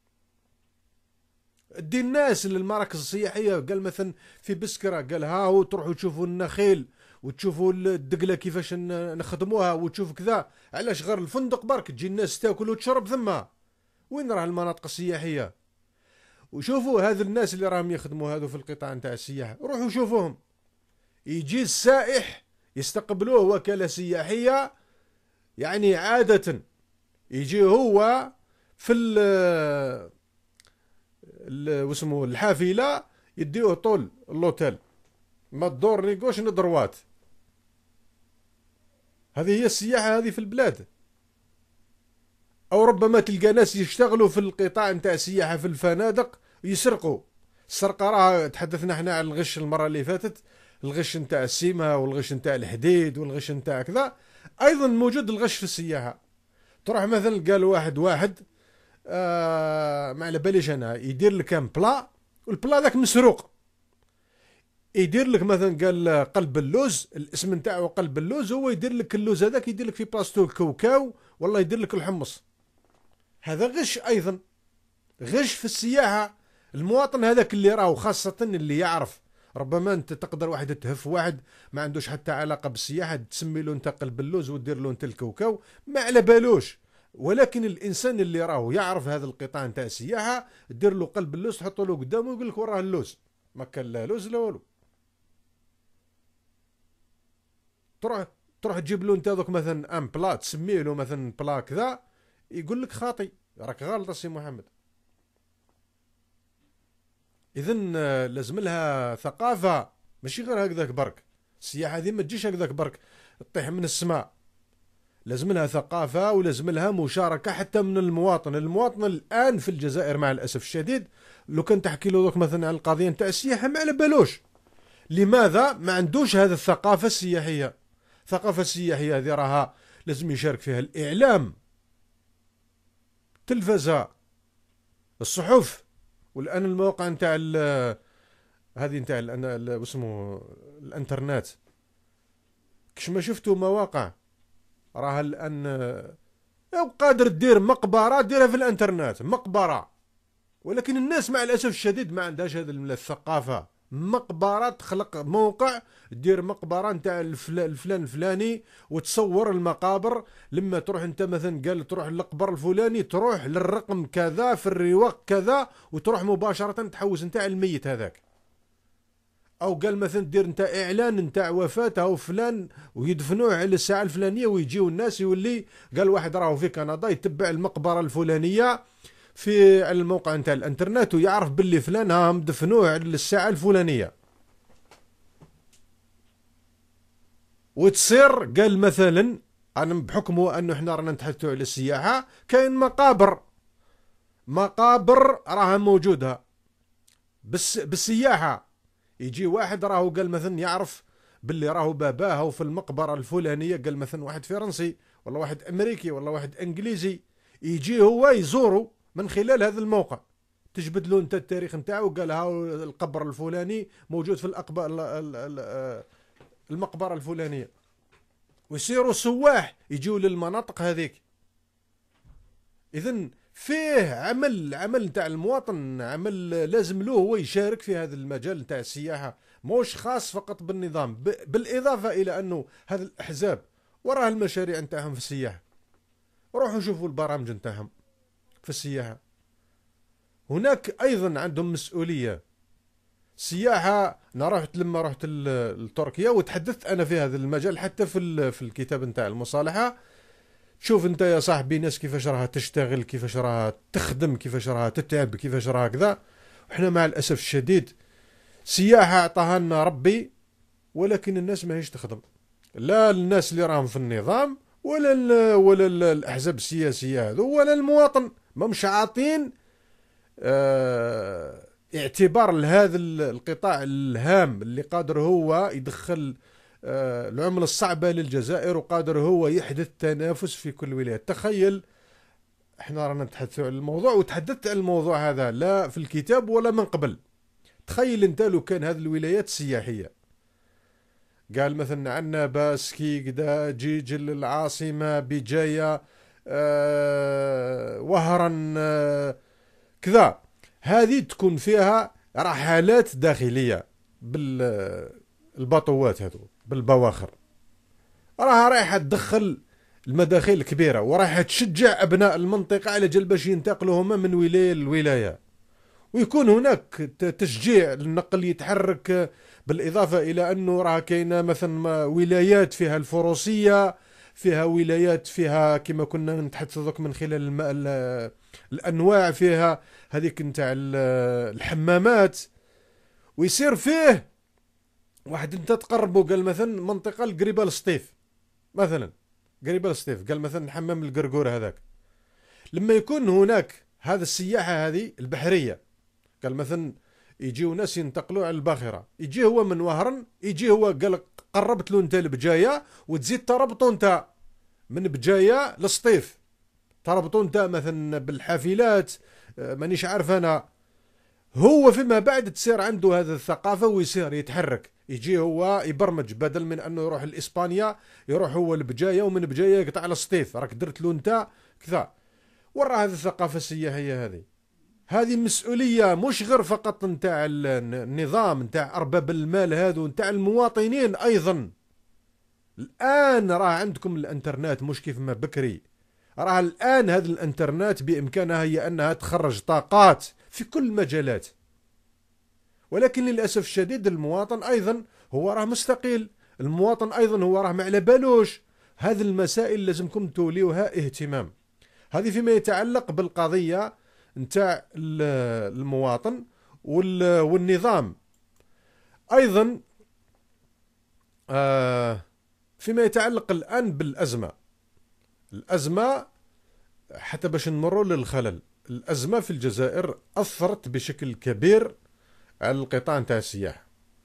ادي الناس للمراكز السياحيه. قال مثلا في بسكره، قال ها هو تروحوا تشوفوا النخيل وتشوفوا الدقله كيفاش نخدموها وتشوف كذا. علاش غير الفندق برك تجي الناس تاكل وتشرب ثم؟ وين راه المناطق السياحيه؟ وشوفوا هذا الناس اللي راهم يخدموا هذو في القطاع نتاع السياحه، روحوا شوفوهم. يجي السائح يستقبلوه وكاله سياحيه، يعني عاده يجي هو في ال واسمه الحافله، يديوه طول اللوتيل، ما تدور نيقوش ندروات. هذه هي السياحة هذه في البلاد. أو ربما تلقى ناس يشتغلوا في القطاع نتاع السياحة في الفنادق يسرقوا. السرقة راه تحدثنا احنا عن الغش المرة اللي فاتت، الغش نتاع السيما والغش نتاع الحديد والغش نتاع كذا. أيضا موجود الغش في السياحة. تروح مثلا قال واحد واحد آه ما على باليش أنا، يدير لك كان بلا والبلا ذاك مسروق. يدير لك مثلا قال قلب اللوز، الاسم نتاعو قلب اللوز، هو يدير لك اللوز هذاك يدير لك في بلاصتو الكاوكاو والله يدير لك الحمص. هذا غش ايضا، غش في السياحه. المواطن هذاك اللي راهو خاصه اللي يعرف، ربما انت تقدر واحد تهف واحد ما عندوش حتى علاقه بالسياحه، تسمي له انت قلب اللوز ودير له انت الكاوكاو، ما على بالوش. ولكن الانسان اللي راهو يعرف هذا القطاع نتاع السياحه، دير له قلب اللوز تحطه له قدامه ويقول لك وراه اللوز، ما كان لا لوز لا والو. تروح تروح تجيب له انت هذوك مثلا ام بلا، تسميه له مثلا بلا كذا، يقول لك خاطي، راك غلط السي محمد. اذن لازم لها ثقافه، ماشي غير هكذاك برك. السياحه هذه ما تجيش هكذاك برك تطيح من السماء. لازم لها ثقافه ولازم لها مشاركه حتى من المواطن. المواطن الان في الجزائر مع الاسف الشديد، لو كان تحكي له دوك مثلا عن القضيه نتاع السياحه ما على بالوش. لماذا؟ ما عندوش هذه الثقافه السياحيه. الثقافه السياحيه هذه راها لازم يشارك فيها الاعلام، التلفزه، الصحف، والان المواقع نتاع هذه نتاع واسمه الانترنت. كش ما شفتوا مواقع راها الان او قادر دير مقبره ديرها في الانترنت، مقبره. ولكن الناس مع الاسف الشديد ما عندهاش هذه الثقافه. مقبره تخلق موقع دير مقبره نتاع الفلان الفلاني وتصور المقابر. لما تروح انت مثلا قال تروح للقبر الفلاني، تروح للرقم كذا في الرواق كذا وتروح مباشره تحوس نتاع الميت هذاك. او قال مثلا دير انت اعلان نتاع وفاته او فلان ويدفنوه على الساعه الفلانيه، ويجيو الناس يولي قال واحد راهو في كندا يتبع المقبره الفلانيه في الموقع نتاع الانترنت ويعرف باللي فلان ها مدفنوه على الساعه الفلانيه. وتصير قال مثلا انا بحكمه انه احنا رانا نتحدثوا على السياحه، كاين مقابر مقابر راها موجوده بس بالسياحه. يجي واحد راهو قال مثلا يعرف باللي راهو باباه في المقبره الفلانيه، قال مثلا واحد فرنسي ولا واحد امريكي ولا واحد انجليزي، يجي هو يزوره من خلال هذا الموقع. تجبد له انت التاريخ نتاعو، قال ها القبر الفلاني موجود في الأقبر المقبره الفلانيه، ويصيروا سواح يجوا للمناطق هذيك. اذن فيه عمل عمل نتاع المواطن، عمل لازم له هو يشارك في هذا المجال نتاع السياحه، موش خاص فقط بالنظام. بالاضافه الى انه هذه الاحزاب وراها المشاريع نتاعهم في السياحه. روحوا شوفوا البرامج نتاعهم، في السياحة. هناك أيضا عندهم مسؤولية. السياحة أنا رحت لما رحت لتركيا وتحدثت أنا في هذا المجال، حتى في في الكتاب نتاع المصالحة. شوف أنت يا صاحبي ناس كيفاش راها تشتغل، كيفاش راها تخدم، كيفاش راها تتعب، كيفاش راها كذا. وإحنا مع الأسف الشديد سياحة أعطاها لنا ربي، ولكن الناس ما هيش تخدم، لا الناس اللي راهم في النظام ولا ال ولا ال الأحزاب السياسية هذو ولا المواطن، ما مش عاطين اه اعتبار لهذا القطاع الهام اللي قادر هو يدخل اه العملة الصعبة للجزائر، وقادر هو يحدث تنافس في كل ولاية. تخيل احنا رانا نتحدثوا عن الموضوع، وتحدثت عن الموضوع هذا لا في الكتاب ولا من قبل. تخيل انت لو كان هذه الولايات السياحية، قال مثلا عندنا باسكي كدا جيج العاصمة بجاية آه وهرا آه كذا، هذه تكون فيها رحلات داخلية بالباطوات هذو بالبواخر، راها رايحة تدخل المداخل الكبيرة، ورايحة تشجع أبناء المنطقة على جل باش ينتقلوا هما من ولاية لولاية، ويكون هناك تشجيع للنقل يتحرك. بالإضافة إلى أنه راه كاينة مثلا ولايات فيها الفروسية، فيها ولايات فيها كما كنا نتحدث ذوك من خلال الم... الأنواع، فيها هذيك نتاع الحمامات، ويصير فيه واحد انت تقربه قال مثلا منطقة القريبة للسطيف، مثلا قريبة للسطيف، قال مثلا حمام القرقور هذاك. لما يكون هناك هذا السياحة هذه البحرية، قال مثلا يجيو ناس ينتقلوا على الباخرة، يجي هو من وهرن، يجي هو قال قربت له انت لبجاية، وتزيد تربطوا انت من بجاية للسطيف، تربطوا انت مثلا بالحافلات مانيش عارف انا. هو فيما بعد تصير عنده هذه الثقافة ويصير يتحرك، يجي هو يبرمج، بدل من انه يروح لإسبانيا يروح هو لبجاية، ومن بجاية يقطع على السطيف، راك درت له انت كذا. ورا هذه الثقافة السياحية هذه هذه مسؤولية مش غير فقط نتاع النظام نتاع أرباب المال هذو، نتاع المواطنين أيضا. الآن راه عندكم الانترنت مش كيف ما بكري، راه الآن هذا الانترنت بإمكانها هي أنها تخرج طاقات في كل المجالات، ولكن للأسف الشديد المواطن أيضا هو راه مستقيل، المواطن أيضا هو راه ما على بالوش. هذه المسائل لازمكم توليوها اهتمام. هذه فيما يتعلق بالقضية نتاع المواطن والنظام. أيضا فيما يتعلق الآن بالأزمة، الأزمة حتى باش نمروا للخلل، الأزمة في الجزائر أثرت بشكل كبير على القطاع نتاع السياحة،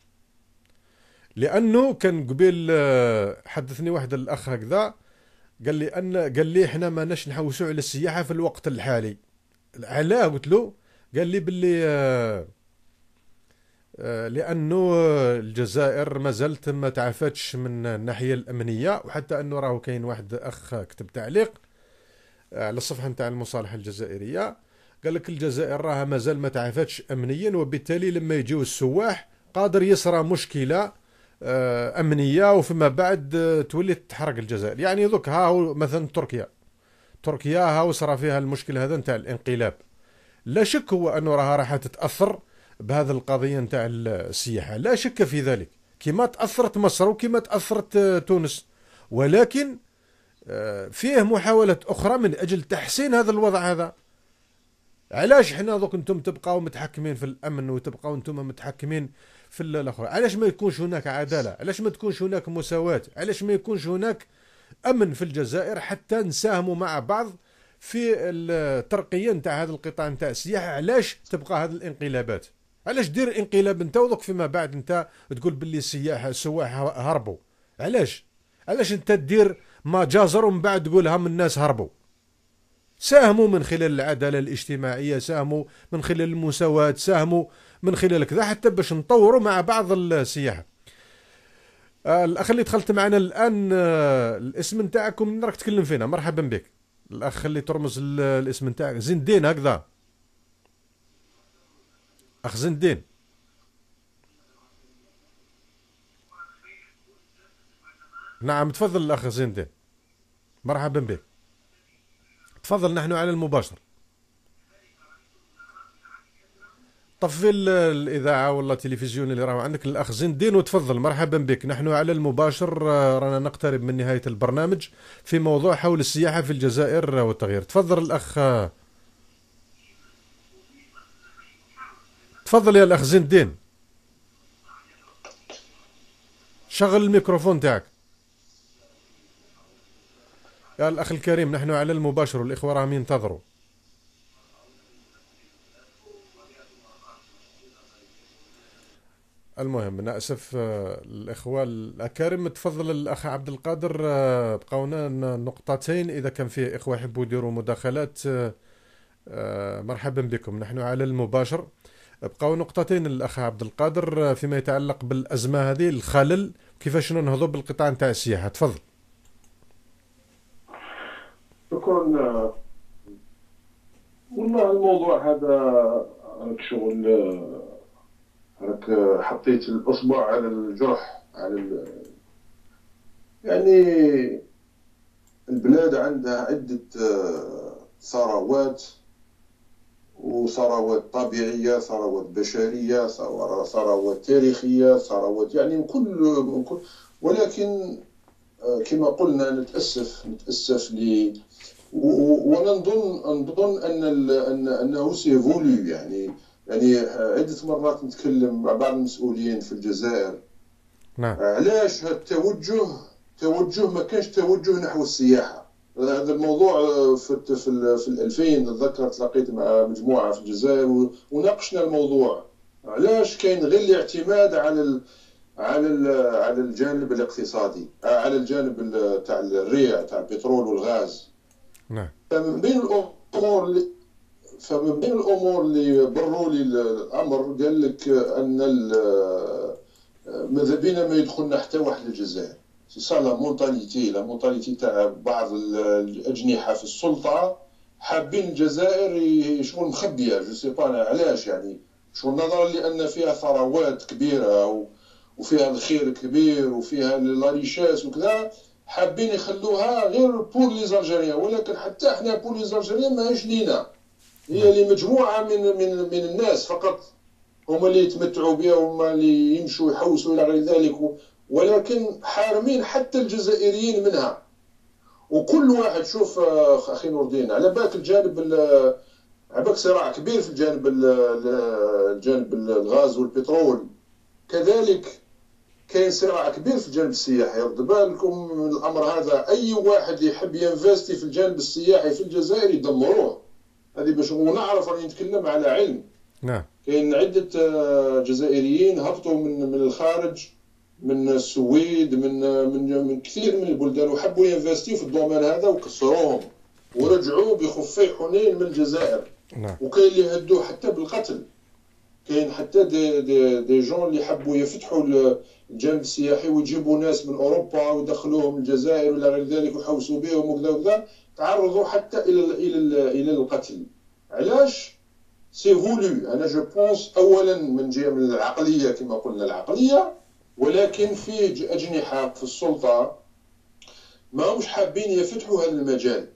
لأنه كان قبيل حدثني واحد الأخ هكذا قال لي أن قال لي إحنا ما ناش نحوسوا على السياحة في الوقت الحالي. علاه؟ قلت له قال لي باللي آآ آآ لأنه الجزائر ما زالت ما تعافتش من الناحية الأمنية، وحتى أنه راهو كاين واحد أخ كتب تعليق على الصفحة نتاع المصالحة الجزائرية، قال لك الجزائر راها ما زال ما تعافتش أمنيا، وبالتالي لما يجيو السواح قادر يصرى مشكلة أمنية، وفيما بعد تولي تحرق الجزائر. يعني ذوك ها هو مثلا تركيا، تركيا ها صرا فيها المشكل هذا نتاع الانقلاب، لا شك هو أنه راها راح تتأثر بهذا القضية نتاع السياحة، لا شك في ذلك، كما تأثرت مصر وكما تأثرت تونس، ولكن فيه محاولة أخرى من أجل تحسين هذا الوضع هذا. علاش حنا ذوك انتم تبقاو متحكمين في الأمن وتبقاو انتم متحكمين في الأخرى؟ علاش ما يكونش هناك عدالة؟ علاش ما تكونش هناك مساواة؟ علاش ما يكونش هناك أمن في الجزائر حتى نساهموا مع بعض في الترقية نتاع هذا القطاع نتاع السياحة؟ علاش تبقى هذه الانقلابات؟ علاش دير انقلاب انت وذوك فيما بعد انت تقول باللي السياحة السواح هربوا؟ علاش؟ علاش انت تدير ما جازر ومن بعد تقول هم الناس هربوا؟ ساهموا من خلال العدالة الاجتماعية، ساهموا من خلال المساواة، ساهموا من خلال كذا حتى باش نطوروا مع بعض السياحة. آه الأخ اللي دخلت معنا الآن آه الاسم نتاعكم من راك تكلم فينا؟ مرحبا بك الأخ اللي ترمز الاسم نتاعك. زين الدين هكذا؟ أخ زين الدين. نعم تفضل الأخ زين الدين، مرحبا بك، تفضل نحن على المباشر. طفي ال- الإذاعة ولا التلفزيون اللي راهو عندك الأخ زين الدين، وتفضل. مرحبا بك، نحن على المباشر، آه، رانا نقترب من نهاية البرنامج في موضوع حول السياحة في الجزائر والتغيير. تفضل الأخ، آه، تفضل يا الأخ زين الدين، شغل الميكروفون تاعك. يا الأخ الكريم، نحن على المباشر والإخوة راهم ينتظروا. المهم نأسف، آه، الإخوة الأكارم. تفضل الأخ عبد القادر، آه، بقونا ن- نقطتين إذا كان فيه إخوة يحبوا يديروا مداخلات، آه، آه، مرحبا بكم، نحن على المباشر. بقاو نقطتين الأخ عبد القادر، آه، فيما يتعلق بالأزمة هذه، الخلل، كيفاش ننهضوا بالقطاع نتاع السياحة. تفضل. شكرا. والله الموضوع هذا راك شغل، راك حطيت الإصبع على الجرح، على ال... يعني البلاد عندها عدة آه، ثروات، وثروات طبيعية، ثروات بشرية، ثور- ثروات تاريخية، ثروات يعني من كل من كل ولكن آه، كما قلنا نتأسف نتأسف ل و- و- وانا نظن نظن ان ال- ان انه سيفولي، يعني يعني عده مرات نتكلم مع بعض المسؤولين في الجزائر. نعم. علاش هذا التوجه توجه ما كانش توجه نحو السياحه. هذا الموضوع في في ال- في الألفين نتذكر تلاقيت مع مجموعه في الجزائر و- وناقشنا الموضوع. علاش كاين غير الاعتماد على ال على ال على الجانب الاقتصادي، على الجانب ال- تاع الريع تاع البترول والغاز. نعم. فمن بين الامور اللي فمن بين الامور اللي بروا لي الامر قال لك ان ال- ماذا بينا ما يدخلنا حتى واحد للجزائر. سي سا لا مونتاليتي لا مونتاليتي تاع بعض الاجنحه في السلطه، حابين الجزائر ي- شغل مخبيه. جو سي با علاش، يعني شغل نظرا لان فيها ثروات كبيره و- وفيها الخير كبير وفيها لا ريشاس وكذا، حابين يخلوها غير بور لي زالجيريان. ولكن حتى احنا بور لي زالجيريان ماهيش لينا، هي لمجموعه من من من الناس فقط، هما اللي يتمتعوا بها، هما اللي يمشوا يحوسوا الى غير ذلك، ولكن حارمين حتى الجزائريين منها. وكل واحد شوف آه، اخي نور الدين، على بالك الجانب ال- على بالك صراع كبير في الجانب ال- ال- الجانب الغاز والبترول، كذلك كاين صراع كبير في الجانب السياحي. رد بالكم من الامر هذا، اي واحد يحب ينفستي في الجانب السياحي في الجزائر يدمروه. هذه باش نعرف راني نتكلم على علم. نعم. كاين عده آه، جزائريين هبطوا من من الخارج، من السويد، من من من كثير من البلدان، وحبوا ينفستيو في الدومين هذا وكسروهم ورجعوا بخفي حنين من الجزائر. نعم. وكاين اللي هدوه حتى بالقتل. كاين حتى دي دي دي جون اللي حبوا يفتحوا الجانب السياحي ويجيبوا ناس من اوروبا ويدخلوهم الجزائر ولا غير ذلك ويحوسوا بهم وكذا وكذا، تعرضوا حتى الى ال الى ال الى القتل. علاش؟ سي فولو. انا جو بونس اولا من جهه من العقليه كما قلنا العقليه، ولكن فيه اجنحه في السلطه ما همش حابين يفتحوا هذا المجال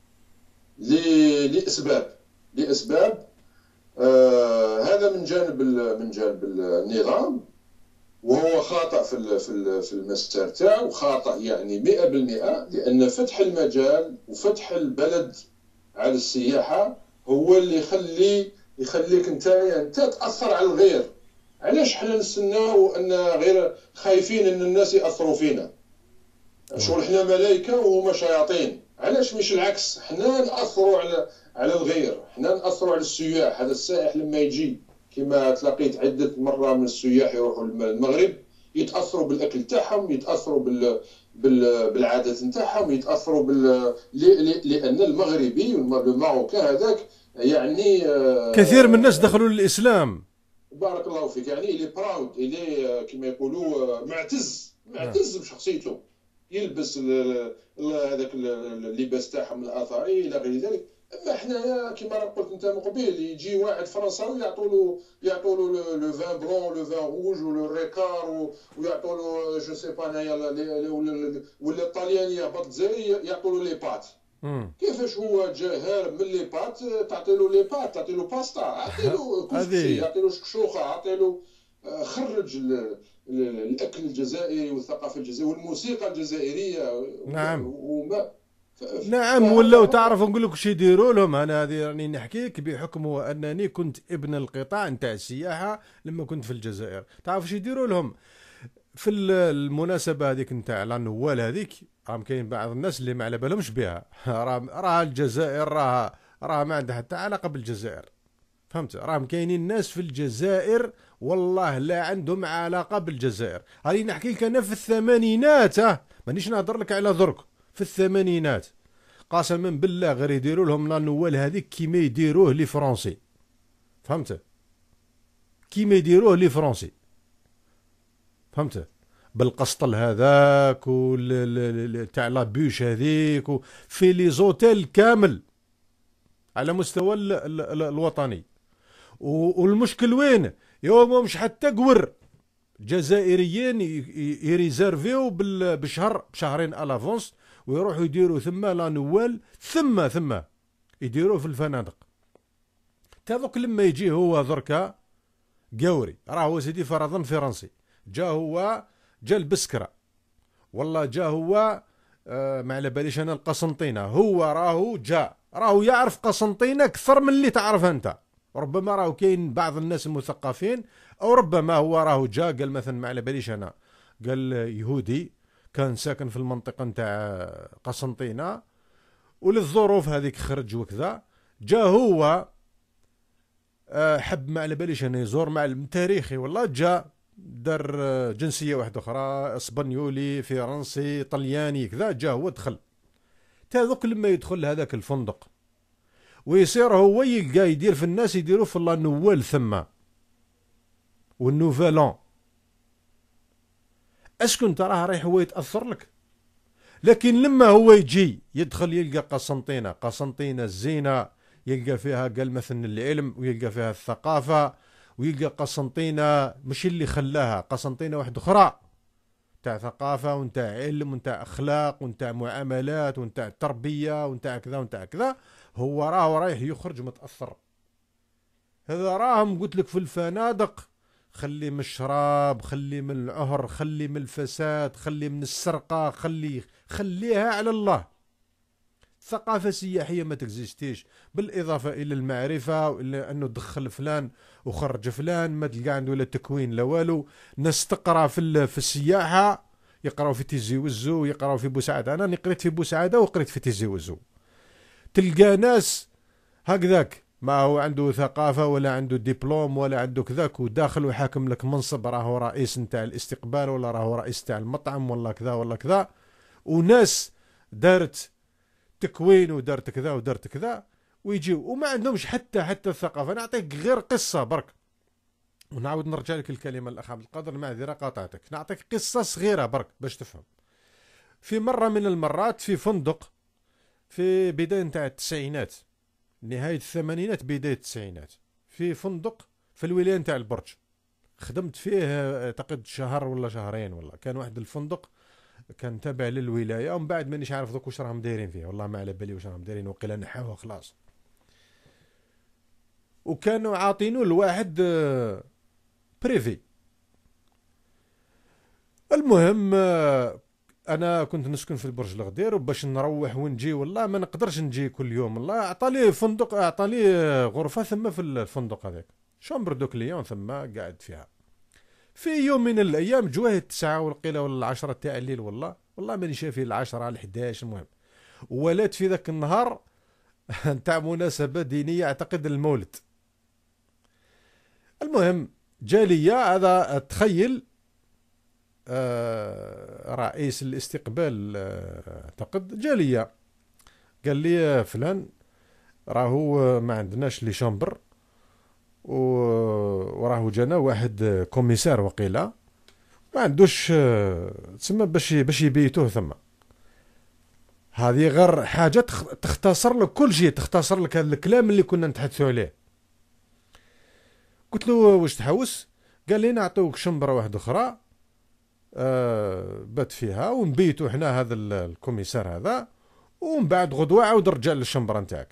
لاسباب لاسباب آه هذا من جانب من جانب النظام، وهو خاطئ في ال في ال في المسار تاعو، خاطئ يعني مئة بالمئة. لان فتح المجال وفتح البلد على السياحه هو اللي يخلي يخليك انت انت تاثر على الغير. علاش حنا نستناو ان غير خايفين ان الناس ياثروا فينا؟ شغل حنا ملائكه وهما شياطين. علاش مش العكس؟ حنا ناثروا على على الغير، حنا ناثروا على السياح. هذا السائح لما يجي، كما تلاقيت عده مره من السياح يروحوا المغرب، يتاثروا بالاكل تاعهم، يتاثروا بال بال بالعادات نتاعهم، يتاثروا بال لان المغربي والماروكان هذاك يعني كثير من الناس دخلوا للاسلام. بارك الله فيك. يعني اللي براود، اللي كما يقولوا معتز معتز بشخصيته، يلبس هذاك اللباس تاعهم الاثري الى غير ذلك. اما حنايا كما قلت انت من قبيل، يجي واحد فرنساوي يعطوا له يعطوا له لو فان بلون لو فان روج ولو ريكار، ويعطوا له جو سي با انايا ولا الطلياني يهبط الجزائري يعطوا له لي بات. مم. كيفاش هو جا هارب من لي بات، تعطي له لي بات، تعطي له باستا، عطي له كسكسي، هذه عطي له شكشوخه، عطي له آه، خرج ال- ال- الاكل الجزائري والثقافه الجزائريه والموسيقى الجزائريه نعم وما ف- نعم. فهذا ولاو هو. تعرف نقول لك واش يديروا لهم. انا هذه راني نحكيك بحكم انني كنت ابن القطاع نتاع السياحه لما كنت في الجزائر. تعرف واش يديروا لهم في ال- المناسبه هذيك نتاع لا نوال هذيك؟ راهم كاين بعض الناس اللي ما على بالهمش بها. راهم راه الجزائر راها راها ما عندها حتى علاقه بالجزائر، فهمت؟ راهم كاينين ناس في الجزائر والله لا عندهم علاقه بالجزائر. هاني نحكي لك انا في الثمانينات، ها مانيش نهضر لك على درك، في الثمانينات قسما بالله غير يديروا لهم لا نوال هذيك كيما يديروه لي فرونسي، فهمت؟ كيما يديروه لي فرونسي، فهمت؟ بالقسطل هذاك وال تاع لا بوش هذيك في لي زوتيل كامل على مستوى ال ال ال الوطني. والمشكل وين؟ يوم مش حتى قور جزائريين يريزيرفيو بشهر بشهرين الافونس ويروحوا يديروا ثم لا نوال، ثم ثم يديروه في الفنادق. تذوق لما يجي هو دركا قوري، راه هو سيدي فرضا فرنسي، جا هو جا البسكرة، والله جا هو آه ما على باليش انا القسنطينة، هو راهو جا راهو يعرف قسنطينة اكثر من اللي تعرفها انت. ربما راهو كاين بعض الناس المثقفين، او ربما هو راهو جا قال مثلا ما على باليش انا، قال يهودي كان ساكن في المنطقة نتاع قسنطينة وللظروف هذيك خرج وكذا، جا هو آه حب ما على باليش انا يزور معلم تاريخي، والله جا دار جنسية واحدة أخرى، اسبانيولي فرنسي طلياني كذا، جا هو دخل. تاذوك لما يدخل هذاك الفندق ويصير هو يلقى يدير في الناس يديروا في الله نوال ثم والنوفالون، اسكن تراه رايح هو يتأثر لك. لكن لما هو يجي يدخل يلقى قسنطينة، قسنطينة الزينة يلقى فيها قال مثلا العلم، ويلقى فيها الثقافة، ويلقى قسنطينة مش اللي خلاها قسنطينة واحدة أخرى تاع ثقافة ونتاع علم ونتاع أخلاق ونتاع معاملات ونتاع تربية ونتاع كذا ونتاع كذا. هو راه رايح يخرج متأثر. هذا راهم قلت لك في الفنادق خلي من الشراب، خلي من العهر، خلي من الفساد، خلي من السرقة، خلي خليها على الله. ثقافة سياحية ما تكزيستيش، بالإضافة إلى المعرفة وإلى أنه دخل فلان وخرج فلان، ما تلقى عنده لا تكوين لا والو. ناس تقرأ في, في السياحة، يقرأوا في تيزي وزو، يقرأوا في بوسعادة. أنا قريت في بوسعادة وقريت في تيزي وزو. تلقى ناس هكذاك ما هو عنده ثقافة ولا عنده دبلوم ولا عنده كذاك، وداخل وحاكم لك منصب، راهو رئيس نتاع الاستقبال ولا راهو رئيس نتاع المطعم ولا كذا ولا كذا. وناس دارت تكوين ودارت كذا ودارت كذا ويجيو وما عندهمش حتى حتى الثقافة. نعطيك غير قصة برك، ونعاود نرجع لك الكلمة الأخ عبد القادر، معذرة قاطعتك. نعطيك قصة صغيرة برك باش تفهم. في مرة من المرات في فندق في بداية نتاع التسعينات، نهاية الثمانينات بداية التسعينات، في فندق في الولاية نتاع البرج، خدمت فيه اعتقد شهر ولا شهرين، والله كان واحد الفندق كان تابع للولايه، ومن بعد مانيش عارف دوك واش راهم دايرين فيه، والله ما على بالي واش راهم دايرين، وقيلا نحاوه خلاص. وكانوا عاطينو لواحد بريفي. المهم انا كنت نسكن في البرج الغدير، وباش نروح ونجي والله ما نقدرش نجي كل يوم، والله عطالي فندق، عطالي غرفه ثم في الفندق هذاك، شومبر دو كليون ثم قاعد فيها. في يوم من الايام جواه التسعة والقيله ولا العشرة تاع الليل، والله والله ماني شايف العشرة الحداش، المهم ولات في ذاك النهار نتاع مناسبه دينيه اعتقد المولد. المهم جالية هذا تخيل آه رئيس الاستقبال اعتقد آه جالية قال لي فلان راهو ما عندناش لي شامبر، وراهو جانا واحد كوميسار وقيله ما عندوش تسمى باش باش يبيتوه ثم. هذه غير حاجه تختصر لك كل شيء، تختصر لك هذا الكلام اللي كنا نتحدثوا عليه. قلت له واش تحوس؟ قال لي نعطيوك شمبره واحده اخرى آه بات فيها ونبيتو حنا هذا الكوميسار هذا، ومن بعد غدوه عاود رجع للشمبره نتاعك.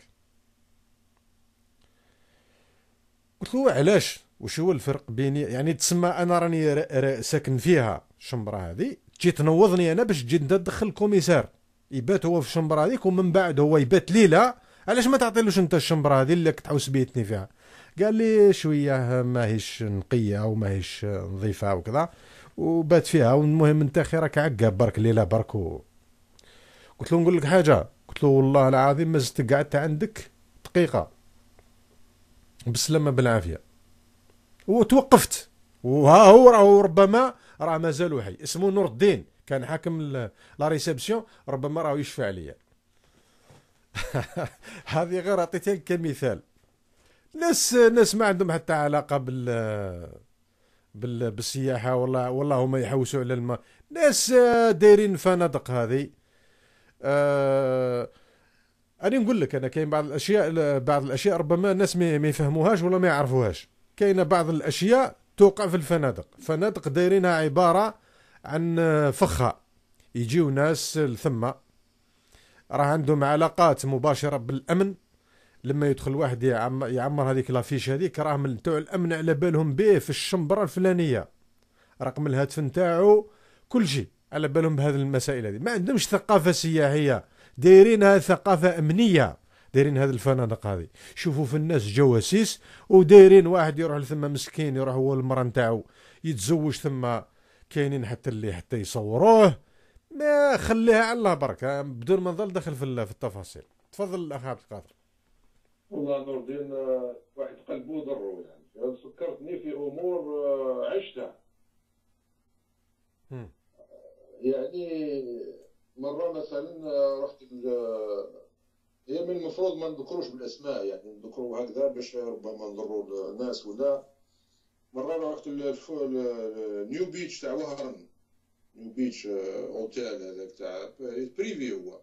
قلت له علاش؟ وش هو الفرق بيني يعني تسمى انا راني ساكن فيها الشمبره هذه، تجي تنوضني انا باش تجي تدخل الكوميسار يبات هو في الشمبره هذيك ومن بعد هو يبات ليله، علاش ما تعطيلوش انت الشمبره هذه اللي تحوس بيتني فيها؟ قال لي شويه ماهيش نقيه وماهيش نظيفه وكذا وبات فيها، والمهم انت خيرك عقاب برك ليله برك و... قلت له نقول لك حاجه، قلت له والله العظيم ما زدت قعدت عندك دقيقه بالسلامه بالعافيه وتوقفت. وها هو راه ربما راه مازال حي، اسمه نور الدين، كان حاكم لا ريسبسيون، ربما راه يشفع عليا. هذه غير عطيتها كمثال. ناس ناس ما عندهم حتى علاقه بال بال بالسياحه، والله والله هما يحوسوا على الماء. ناس دايرين فنادق هذه. أه أنا نقول لك أنا كاين بعض الأشياء بعض الأشياء ربما الناس ما يفهموهاش ولا ما يعرفوهاش. كاينه بعض الأشياء توقع في الفنادق، فنادق دايرينها عبارة عن فخة، يجيو ناس لثم راه عندهم علاقات مباشرة بالأمن. لما يدخل واحد يعمر, يعمر هذيك لافيش هذيك راه من تاع الأمن على بالهم به في الشمبرة الفلانية، رقم الهاتف نتاعو كل شيء على بالهم بهذه المسائل هذه. ما عندهمش ثقافة سياحية، دايرينها ثقافة أمنية، دايرين هذه الفنادق هذه. شوفوا في الناس جواسيس، ودايرين واحد يروح لثم مسكين يروح هو المرأة نتاعو يتزوج ثم، كاينين حتى اللي حتى يصوروه. ما خليها على الله برك بدون ما نظل دخل في التفاصيل. تفضل الأخ عبد القادر. والله نور الدين واحد قلبه ضره يعني، فكرتني في امور عشتها. يعني مره مثلا رحت هي من المفروض ما نذكروش بالاسماء يعني، نذكروا هكذا باش ربما نضروا الناس ولا. مره رحت نيو بيتش تاع وهران، نيو بيتش اوتيل هذاك تاع بريفي هو.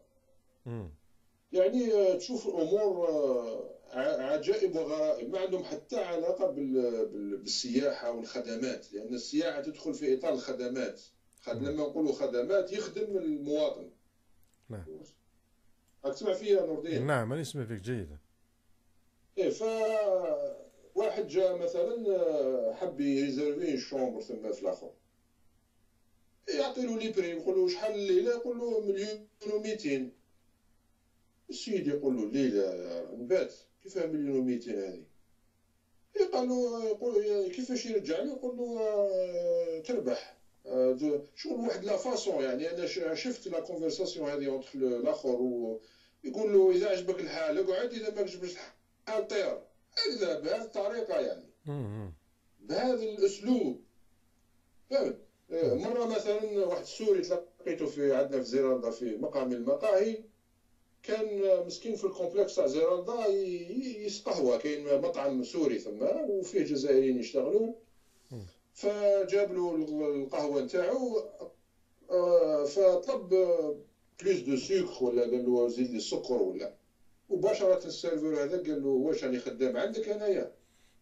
يعني تشوف امور عجائب وغرائب ما عندهم حتى علاقه بالسياحه والخدمات، لان السياحه تدخل في اطار الخدمات. لما نقولوا خدمات يخدم المواطن. نعم. راك تسمع فيا نور الدين؟ نعم انا نسمع فيك جيدا. ايه، ف واحد جاء مثلا حب يريزيرفي شومبر ثم في الاخر، يعطي له لي بري، يقول له شحال الليله؟ يقول له مليون ومئتين. السيد يقول له الليله نبات كيفاه مليون ومئتين هذه؟ قال له يقول كيفاش يرجع له؟ يقول له تربح شغل واحد لا فاسون يعني. انا شفت لا كونفرساسيون هذه اونتر الاخر، ويقول له اذا عجبك الحال اقعد، اذا ما عجبكش الحال طير. هكذا بهذه الطريقه يعني، بهذا الاسلوب، فهمت؟ مره مثلا واحد السوري تلقيته في عندنا في زيراندا في مقام المقاهي، كان مسكين في الكومبلكس تاع زيراندا يسقهوى، كاين مطعم سوري ثم وفيه جزائريين يشتغلوا. فجاب له القهوه نتاعو، فطلب بلوس دو سكر ولا قال له زيد لي السكر ولا، مباشره السيرفور هذا قال له واش راني خدام عندك انايا؟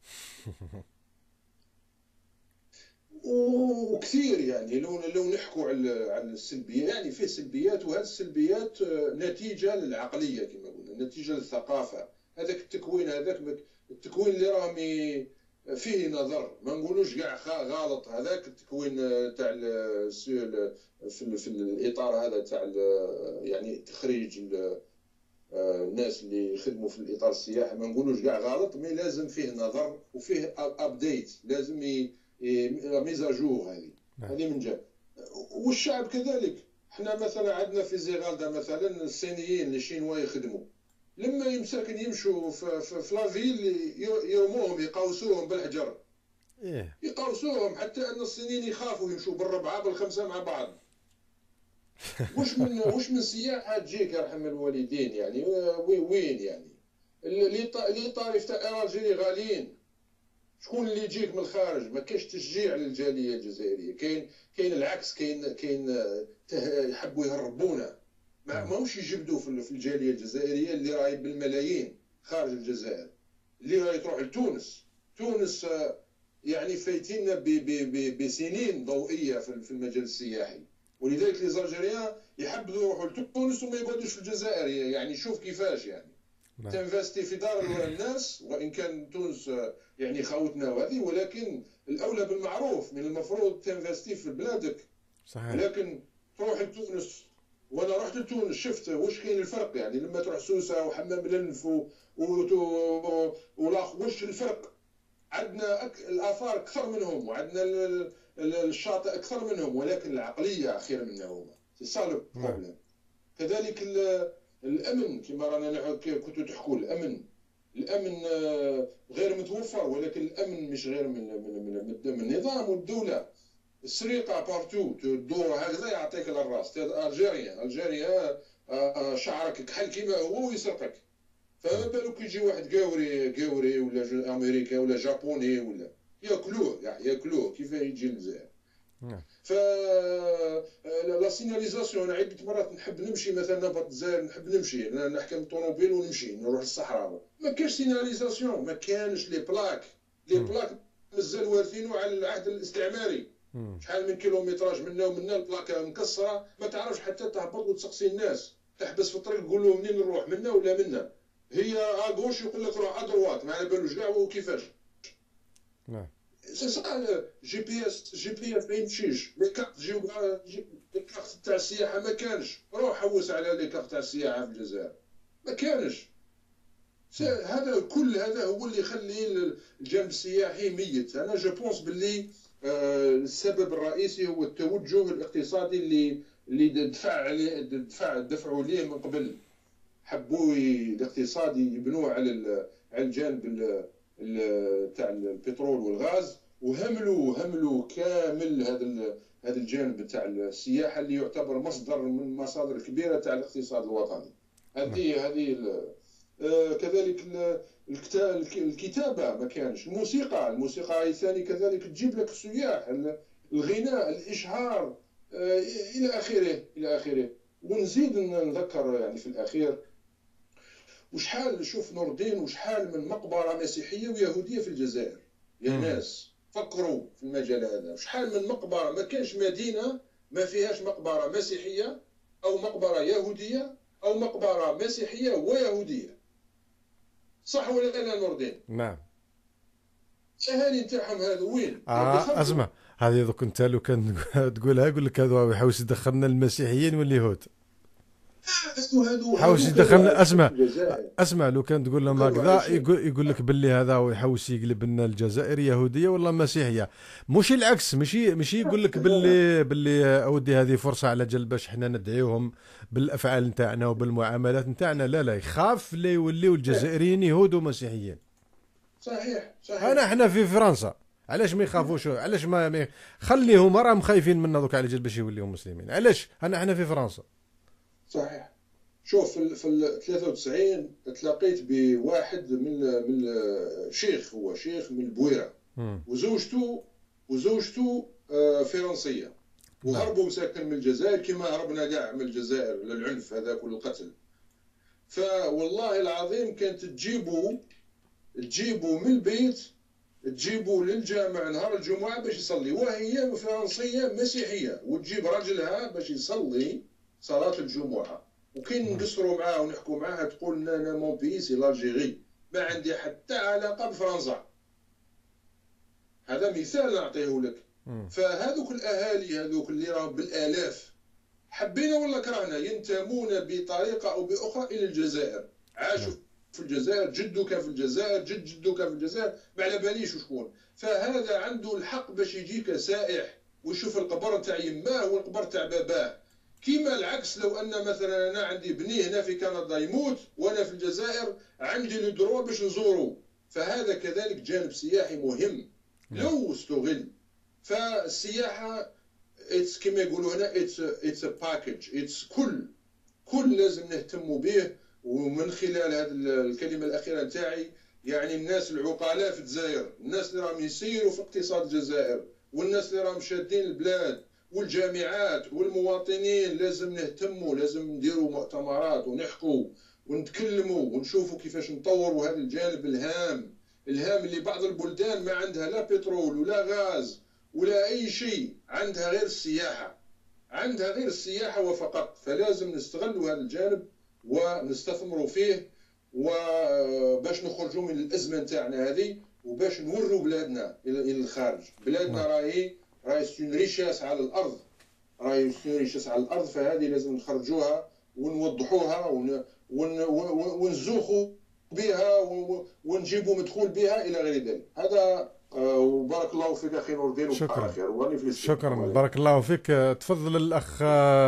وكثير يعني لو لو نحكوا على على السلبيات، يعني فيه سلبيات، وهذه السلبيات نتيجه للعقليه كما قلنا، نتيجه للثقافه. هذاك التكوين هذاك التكوين اللي راهم فيه نظر، ما نقولوش كاع غلط. هذاك التكوين تاع في, في الاطار هذا تاع يعني تخريج الناس اللي يخدموا في الاطار السياحي، ما نقولوش كاع غلط، مي لازم فيه نظر وفيه ابديت، لازم ميزاجور. هذه هذه من جهه. والشعب كذلك. احنا مثلا عندنا في زيغالدا مثلا الصينيين اللي شينوا يخدموا، لما يمساكن يمشوا في, في, في لافيل يرموهم يقاوسوهم بالحجر. إيه. يقاوسوهم حتى ان الصينيين يخافوا يمشوا بالربعه بالخمسه مع بعض. وش من وش من سياحه تجيك يرحم الوالدين يعني؟ وين يعني اللي طارف تاع اراجيلي غاليين؟ شكون اللي يجيك من الخارج؟ ما كاينش تشجيع للجاليه الجزائريه، كاين كاين العكس، كاين كاين يحبوا يهربونا، ما ماهوش يجبدوا في الجاليه الجزائريه اللي راهي بالملايين خارج الجزائر، اللي راهي تروح لتونس. تونس يعني فايتين بسنين ضوئيه في المجال السياحي، ولذلك لي زالجيريان يحبذوا يروحوا لتونس وما يقعدوش في الجزائر. يعني شوف كيفاش يعني نعم. تنفستي في دار الناس، وان كان تونس يعني خاوتنا وهذه، ولكن الاولى بالمعروف من المفروض تنفستي في بلادك. صحيح. ولكن تروح لتونس، وانا رحت لتونس شفت واش كاين الفرق. يعني لما تروح سوسه وحمام الانف ولا واش الفرق. عندنا أك... الاثار اكثر منهم، وعندنا الشاطئ اكثر منهم، ولكن العقليه خير مننا هما. سي سا لو بروبليم. كذلك الامن كما رانا كنتوا تحكوا، الامن الامن غير متوفر، ولكن الامن مش غير من من من, من النظام والدوله. السرقه بارتو تدور هكذا يعطيك الراس. الجيريا الجيريا شعرك كحل كيما هو ويسرقك. فما بالك يجي واحد قاوري قاوري ولا امريكا ولا جابوني ولا ياكلوه ياكلوه كيف يجي للجزائر. ف لا سيناليزاسيون. انا عده مرات نحب نمشي مثلا نهبط الجزائر، نحب نمشي نحكم الطوموبيل ونمشي نروح للصحراء، ما كاش سيناليزاسيون، ما كانش لي بلاك. لي بلاك مازال وارثينه على العهد الاستعماري. شحال من كيلومتراج منا ومنا البلاك مكسره، ما تعرفش حتى تهبط وتسقسي الناس، تحبس في الطريق تقول له منين نروح، منا ولا منا. هي اغوش يقول لك روح ادروات، ما على بالوش كاع وكيفاش. نعم. سي سا جي بي اس. جي بي اس ما يمشيش. لي كارت جيوغرافي، لي كارت تاع السياحه ما كانش. روح حوس على لي كارت تاع السياحه في الجزائر، ما كانش. هذا كل هذا هو اللي يخلي الجانب السياحي ميت. انا جو بونس باللي السبب الرئيسي هو التوجه الاقتصادي اللي اللي دفع عليه دفع دفعوا ليه من قبل. حبوا الاقتصاد يبنوه على على الجانب تاع البترول والغاز، وهملوا هملوا كامل هذا هذا الجانب تاع السياحه اللي يعتبر مصدر من المصادر الكبيره تاع الاقتصاد الوطني. هذه هذه كذلك الكتابه ما كانش. الموسيقى الموسيقى ثاني كذلك تجيب لك السياح. الغناء، الاشعار، الى اخره الى اخره. ونزيد نذكر يعني في الاخير وشحال شوف نور الدين وشحال من مقبره مسيحيه ويهوديه في الجزائر. يا ناس فكروا في المجال هذا. وشحال من مقبره، ما كانش مدينه ما فيهاش مقبره مسيحيه او مقبره يهوديه او مقبره مسيحيه ويهوديه. صح ولا لا نور الدين؟ نعم. الاهالي نتاعهم هذو وين؟ اه اسمع، هذه دوك انت لو كان تقولها يقول لك هذو يحوس يدخلنا المسيحيين واليهود. حوس يدخلنا. اسمع اسمع لو كان تقول لهم هكذا يقول, يقول لك باللي هذا يحوس يقلب لنا الجزائر يهوديه ولا مسيحيه، مش العكس. ماشي ماشي يقول لك باللي باللي اودي هذه فرصه على جل باش حنا ندعيوهم بالافعال نتاعنا وبالمعاملات نتاعنا. لا لا، يخاف لا يوليو الجزائريين يهود ومسيحيين. صحيح صحيح. انا احنا في فرنسا علاش ما يخافوش؟ علاش ما خليهم راهم خايفين منا دوك على جل باش يوليو مسلمين؟ علاش انا احنا في فرنسا؟ صحيح. شوف في في ثلاثة وتسعين تلاقيت بواحد من من شيخ، هو شيخ من البويره، وزوجته وزوجته فرنسيه، وهربوا ساكن من الجزائر كما هربنا كاع من الجزائر للعنف هذاك والقتل. فوالله العظيم كانت تجيبوا تجيبوا من البيت تجيبوا للجامع نهار الجمعه باش يصلي، وهي فرنسيه مسيحيه، وتجيب راجلها باش يصلي صلاه الجمعه. وكاين نقصروا معاه ونحكوا معاه تقول لنا انا مون بي سي لالجيري، ما عندي حتى علاقه بفرنسا. هذا مثال نعطيه لك. فهذوك الاهالي هذوك اللي راهم بالالاف حبينا ولا كرهنا ينتمون بطريقه او باخرى الى الجزائر. عاشوا في الجزائر، جدو كان في الجزائر، جد جدو كان في الجزائر، ما على باليش شكون. فهذا عنده الحق باش يجيك سائح ويشوف القبر تاع يماه والقبر تاع باباه. كيما العكس، لو ان مثلا انا عندي بني هنا في كندا يموت وانا في الجزائر عندي لو دروا باش نزورو. فهذا كذلك جانب سياحي مهم لو استغل. فالسياحه اتس كما يقولوا هنا اتس اتس باكج، اتس كل كل لازم نهتموا به. ومن خلال هذه الكلمه الاخيره نتاعي يعني الناس العقلاء في الجزائر، الناس اللي راهم يسيروا في اقتصاد الجزائر، والناس اللي راهم شادين البلاد، والجامعات والمواطنين لازم نهتموا، لازم نديروا مؤتمرات ونحكوا ونتكلموا ونشوفوا كيفاش نطوروا هذا الجانب الهام الهام اللي بعض البلدان ما عندها لا بترول ولا غاز ولا اي شيء، عندها غير السياحه. عندها غير السياحة وفقط. فلازم نستغلوا هذا الجانب ونستثمروا فيه، وباش نخرجوا من الأزمة نتاعنا هذه، وباش نوروا بلادنا إلى الخارج. بلادنا راهي راهي سون ريشاس على الأرض، راهي سون ريشاس على الأرض، فهذه لازم نخرجوها ونوضحوها ون... ون... ونزوخوا بها ونجيبوا مدخول بها إلى غير ذلك. هذا وبارك الله فيك اخي نور الدين. شكرا خير. شكرا بارك الله فيك. تفضل الاخ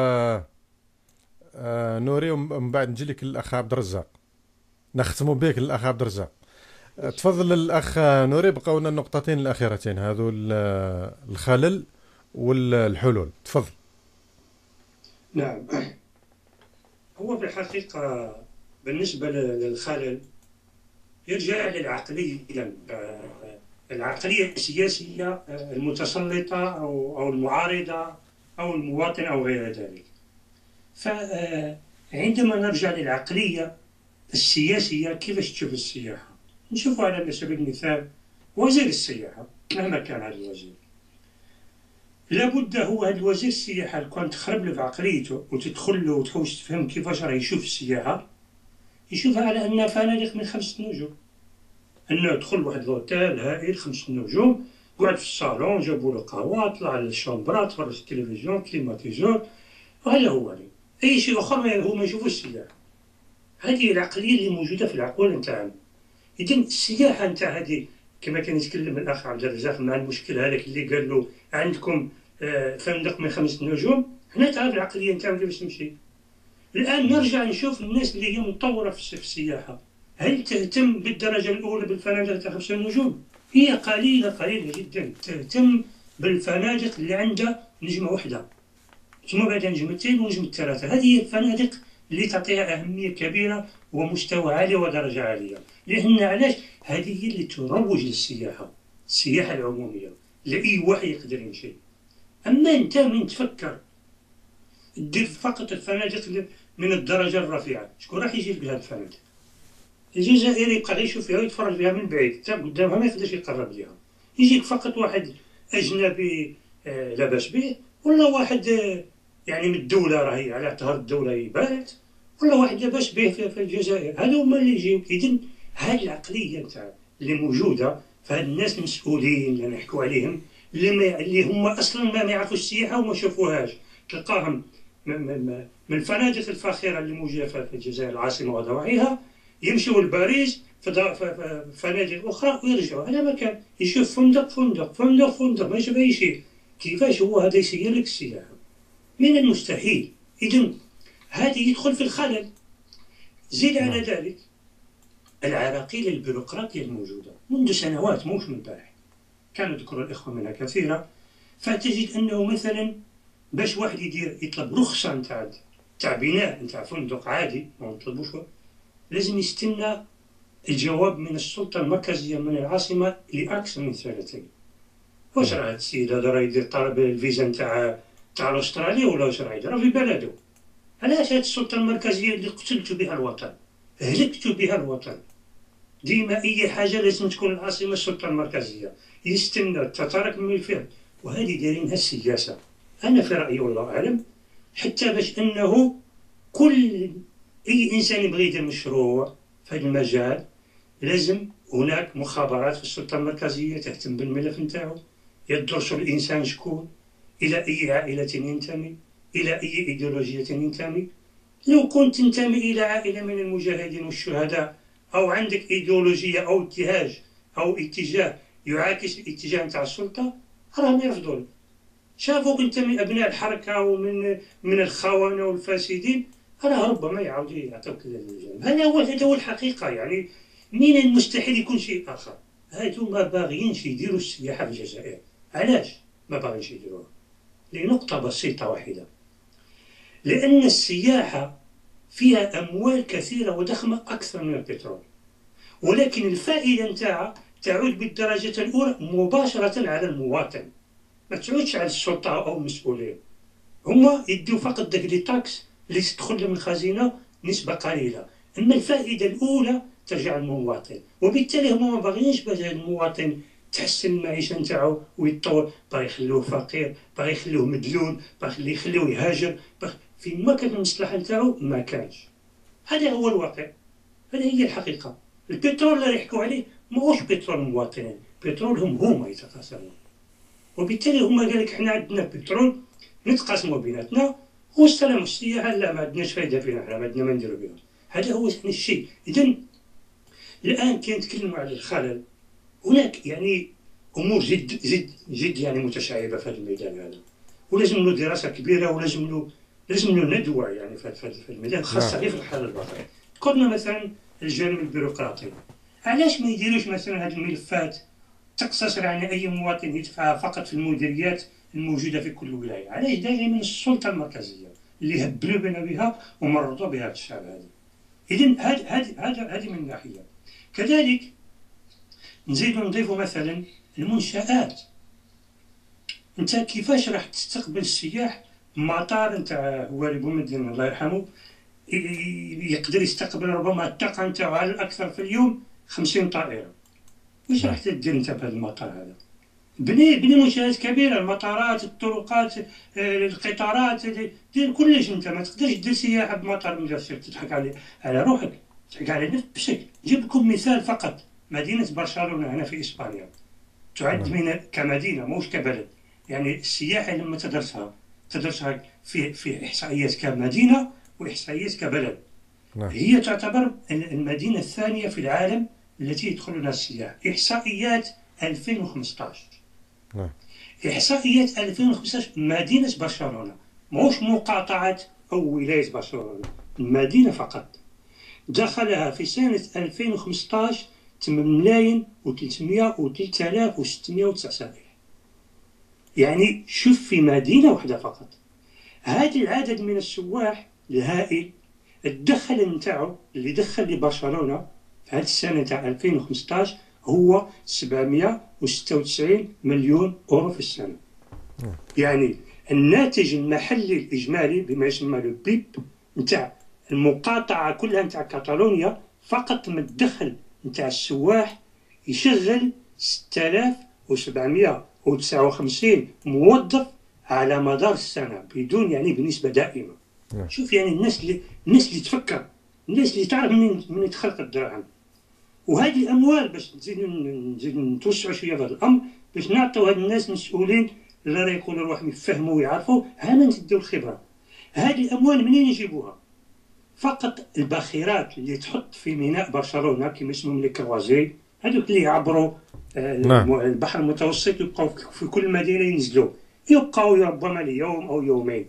نوري، ومن بعد نجي لك الاخ عبد الرزاق، نختموا بك الاخ عبد الرزاق. تفضل الاخ نوري، بقاو لنا النقطتين الاخيرتين هذو، الخلل والحلول. تفضل. نعم، هو في الحقيقه بالنسبه للخلل يرجع للعقليه العقلية السياسية المتسلطة أو أو المعارضة أو المواطن أو غير ذلك. فعندما نرجع للعقلية السياسية، كيفاش تشوف السياحة؟ نشوف على سبيل المثال وزير السياحة، مهما كان هذا الوزير، لابد هو هذا الوزير السياحة اللي كان تخرب له في عقليته وتدخل له وتحوس تفهم كيفاش راه يشوف السياحة، يشوفها على أنها فنادق من خمسة نجوم. انه دخل واحد لوتيل هائل خمس نجوم، قعد في الصالون، جابوا له قهوه، طلع للشومبرا، تفرج التلفزيون، كليماتيزور، وهذا هو هذا. اي شيء اخر هو ما يشوفوش السياحه. هذه العقليه اللي موجوده في العقول نتاعنا. اذا السياحه نتاع هذه كما كان يتكلم الاخ عبد الرزاق مع المشكل هذاك اللي قال له عندكم فندق من خمس نجوم، حنا تعرف العقليه نتاعنا كيفاش تمشي. الان نرجع نشوف الناس اللي هي متطوره في السياحه، هل تهتم بالدرجة الأولى بالفنادق تاع خمسة نجوم؟ هي قليلة قليلة جدا تهتم بالفنادق اللي عندها نجمة واحدة، ثم بعد نجمتين ونجمة ثلاثة. هذه هي الفنادق اللي تعطيها أهمية كبيرة ومستوى عالي ودرجة عالية. لأن علاش؟ هذه هي اللي تروج للسياحة، السياحة العمومية، لأي واحد يقدر يمشي. أما أنت من تفكر دير فقط الفنادق من الدرجة الرفيعة، شكون راح يجي لك هذه الفنادق؟ الجزائري يبقى غير يشوف فيها ويتفرج فيها من بعيد، حتى قدامها ما يقدرش يقرب ليها. يجيك فقط واحد أجنبي آه لاباس به، ولا واحد آه يعني من الدولة راهي على طهر الدولة يبات، ولا واحد لاباس به في, في الجزائر. هذو هما اللي يجيو. إذن هذه العقلية نتاع اللي موجودة، فهاد الناس المسؤولين اللي نحكوا عليهم اللي, ما اللي هما أصلا ما يعرفوش السياحة وما شافوهاش، تلقاهم من الفنادق الفاخرة اللي موجودة في الجزائر العاصمة وضواحيها يمشوا لباريس في فنادق أخرى ويرجعوا على مكان، يشوف فندق فندق فندق فندق ما يشوف أي شيء. كيفاش هو هذا يسير لك السياحة؟ من المستحيل. إذن هذا يدخل في الخلل. زيد على ذلك العراقيل البيروقراطية الموجودة منذ سنوات، موش من البارح، كانوا يذكروا الإخوة منها كثيرة. فتجد أنه مثلا باش واحد يدير يطلب رخصة نتاع تاع بناء نتاع فندق عادي، ما نطلبوش، لازم يستنى الجواب من السلطة المركزية من العاصمة لأكثر من سنتين. واش راه هاد السيد هذا راه يدير طلب الفيزا نتاع تاع أستراليا ولا واش راه يدير؟ راه في بلده. علاش هاد السلطة المركزية اللي قتلتوا بها الوطن، هلكتوا بها الوطن؟ ديما أي حاجة لازم تكون العاصمة السلطة المركزية، يستنى تترك من الفعل. وهذه دايرينها السياسة. أنا في رأيي والله أعلم، حتى باش أنه كل أي إنسان يبغي يدير مشروع في هذا المجال لازم هناك مخابرات في السلطة المركزية تهتم بالملف نتاعو، يدرسوا الإنسان شكون، إلى أي عائلة ينتمي، إلى أي إيديولوجية ينتمي. لو كنت تنتمي إلى عائلة من المجاهدين والشهداء، أو عندك إيديولوجية أو اتجاه أو اتجاه يعاكس الاتجاه نتاع السلطة، راهم يرفضون. شافوك أنت من أبناء الحركة ومن من الخونة والفاسدين، راه ربما يعاود يعطوك الجانب. هذا هو هذا هو الحقيقة. يعني من المستحيل يكون شيء آخر. هادو ما باغيينش يديروا السياحة في الجزائر. علاش ما باغيينش يديروها؟ لنقطة بسيطة واحدة، لأن السياحة فيها أموال كثيرة وضخمة أكثر من البترول، ولكن الفائدة نتاعها تعود بالدرجة الأولى مباشرة على المواطن، ما تعودش على السلطة أو المسؤولين. هما يديو فقط داك لي تاكس اللي تدخل من الخزينة نسبة قليلة، أما الفائدة الأولى ترجع للمواطن. وبالتالي هما ما باغيينش باش المواطن تحسن المعيشه نتاعو ويتطور، باغي يخلوه فقير، باغي يخلوه مدلول، باغي يخلوه يهاجر، فين ما كانت المصلحه نتاعو ما كانش. هذا هو الواقع، هذه هي الحقيقه. البترول اللي يحكوا عليه ماهوش بترول المواطنين، بترولهم هما يتقاسمون، وبالتالي هما قال لك احنا عندنا بترول نتقاسموا بيناتنا، والسلام والسياحه لا ما عندناش فايده فينا، احنا ما عندنا ما نديروا بها. هذا هو يعني الشيء. اذا الان كي نتكلموا على الخلل، هناك يعني امور جد جد جد يعني متشعبه في هذا الميدان هذا، ولازم له دراسه كبيره، ولازم له لازم له ندوه يعني في هذا الميدان، خاصه غير في الحاله البقريه. قلنا مثلا الجانب البيروقراطي، علاش ما يديروش مثلا هذه الملفات تقتصر على اي مواطن يدفعها فقط في المديريات الموجوده في كل ولايه؟ علاش دايره من السلطه المركزيه اللي هبلوا بنا بها ومرضوا بها الشعب هذا؟ اذا هذا هذا هذه من ناحيه. كذلك نزيدوا نضيفوا مثلا المنشآت. انت كيفاش راح تستقبل السياح؟ مطار نتاع هواري بومدين الله يرحمه يقدر يستقبل ربما الطاقه نتاعو على الاكثر في اليوم خمسين طائره. واش راح تدير انت بهذا المطار هذا؟ بني بني منشآت كبيره، المطارات، الطرقات، القطارات، دير كلش. انت ما تقدرش دير سياحه بمطار مجسر، تضحك على على روحك، تضحك على نفسك. نجيب لكم مثال فقط، مدينه برشلونه هنا في اسبانيا تعد من كمدينه مش كبلد، يعني السياحه لما تدرسها تدرسها في في احصائيات كمدينه واحصائيات كبلد. نعم. هي تعتبر المدينه الثانيه في العالم التي يدخلونها السياح، احصائيات ألفين وخمسطاش. نعم. احصائيات ألفين وخمسطاش مدينه برشلونه، مش مقاطعه او ولايه برشلونه، المدينه فقط دخلها في سنه ألفين وخمسطاش ثمانية ملايين وثلاثمائة وثلاثة آلاف وستمائة وتسعة سائح. يعني شوف في مدينه واحده فقط هذا العدد من السواح الهائل، الدخل نتاعو اللي دخل لبرشلونه في هذه السنه تاع ألفين وخمسطاش هو سبعمائة وستة وتسعين مليون اورو في السنه. يعني الناتج المحلي الاجمالي بما يسمى لو بيب نتاع المقاطعه كلها نتاع كاتالونيا فقط من الدخل نتاع السواح يشغل ستة آلاف وسبعمائة وتسعة وخمسين موظف على مدار السنه بدون يعني بنسبه دائمه. نعم. شوف يعني الناس اللي الناس اللي تفكر، الناس اللي تعرف من من يتخلق الدراهم، وهذه الاموال باش نزيد نزيد نتوسعوا شويه في هذا الامر، باش نعطيو هاد الناس مسؤولين اللي راه يقولوا روحهم يفهموا ويعرفوا، هانا نزيدوا الخبره. هذه الاموال منين يجيبوها؟ فقط الباخرات اللي تحط في ميناء برشلونه كما اسمهم لي كروازي، هذوك اللي يعبروا نعم. البحر المتوسط يبقوا في كل مدينه ينزلوا، يبقوا ربما ليوم او يومين.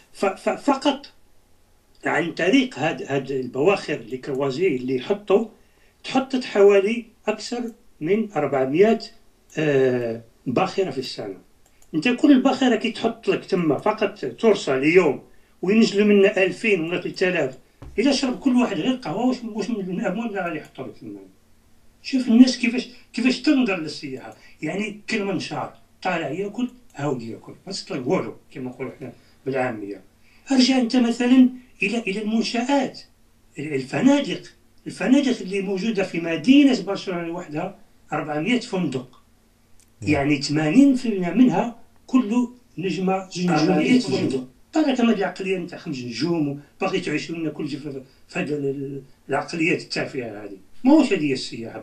فقط عن طريق هاد هاد البواخر اللي كروازي اللي يحطوا تحطت حوالي اكثر من أربعمائة آه باخره في السنه. انت كل باخره كي تحط لك تما فقط ترسى ليوم وينزلوا منها ألفين ولا ثلاثة آلاف، اذا شرب كل واحد غير قهوه واش واش من الاموال اللي غادي يحطوا لك تما؟ شوف الناس كيفاش كيفاش تنظر للسياحه، يعني كل منشار طالع ياكل هاود ياكل، ما تطلق والو كما نقولوا احنا بالعاميه. ارجع انت مثلا الى الى المنشآت، الفنادق، الفنادق اللي موجوده في مدينه برشلونه وحدها أربعمائة فندق، يعني ثمانين بالمئة منها كله نجمه أربعمائة فندق. طالع كما العقليه نتاع خمس نجوم وباغي تعيشوا لنا كل شيء في هذه العقليات التافهه هذه، ماهوش هذه السياحه.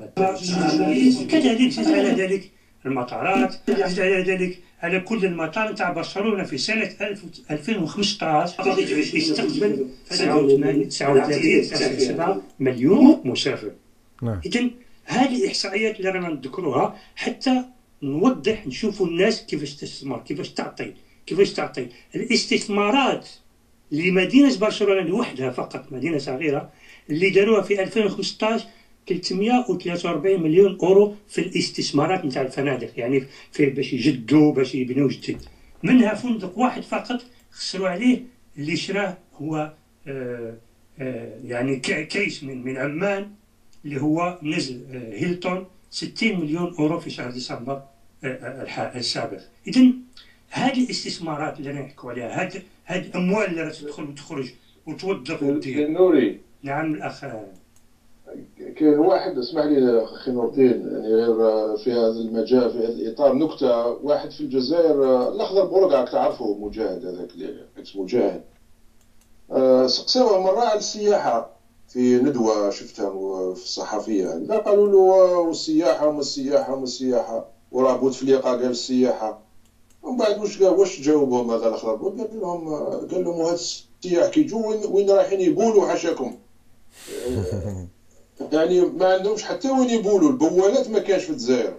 كذلك زيد على ذلك المطارات، زيد على ذلك على كل المطار نتاع برشلونه في سنه ألفين وخمسطاش يستقبل تسعة وثلاثين فاصلة سبعة مليون مسافر. اذا هذه الاحصائيات اللي رانا نذكروها حتى نوضح نشوفوا الناس كيفاش تستثمر، كيفاش تعطي كيفاش تعطي الاستثمارات لمدينه برشلونه لوحدها فقط، مدينه صغيره اللي داروها في ألفين وخمسطاش ثلاثمائة وثلاثة وأربعين مليون اورو في الاستثمارات نتاع الفنادق، يعني في باش يجدوا باش يبنيو جديد. منها فندق واحد فقط خسروا عليه اللي شراه هو آآ آآ يعني كيس من من عمان اللي هو نزل هيلتون ستين مليون اورو في شهر ديسمبر السابق. اذا هذه الاستثمارات اللي نحكوا عليها، هذه هذه الاموال اللي تدخل وتخرج وتوظف وتدير. نوري. نعم الاخ. كاين واحد، اسمح لي اخي نور الدين، يعني غير في هذا المجال في هذا الاطار نكته. واحد في الجزائر الاخضر بورقع تعرفوا، مجاهد هذاك اللي اسمه مجاهد، سقساوه مره على السياحه في ندوه شفتها في الصحفيه. قالوا له والسياحه وما السياحه وما السياحه، وراه بوتفليقه قال السياحه. ومن بعد واش قال واش جاوبهم هذا الاخضر؟ قال لهم قال لهم هاد السياح كي يجوا وين, وين رايحين يبولوا حاشاكم. يعني ما عندهمش حتى وين يبولوا، البوالات ما كانش في الجزائر.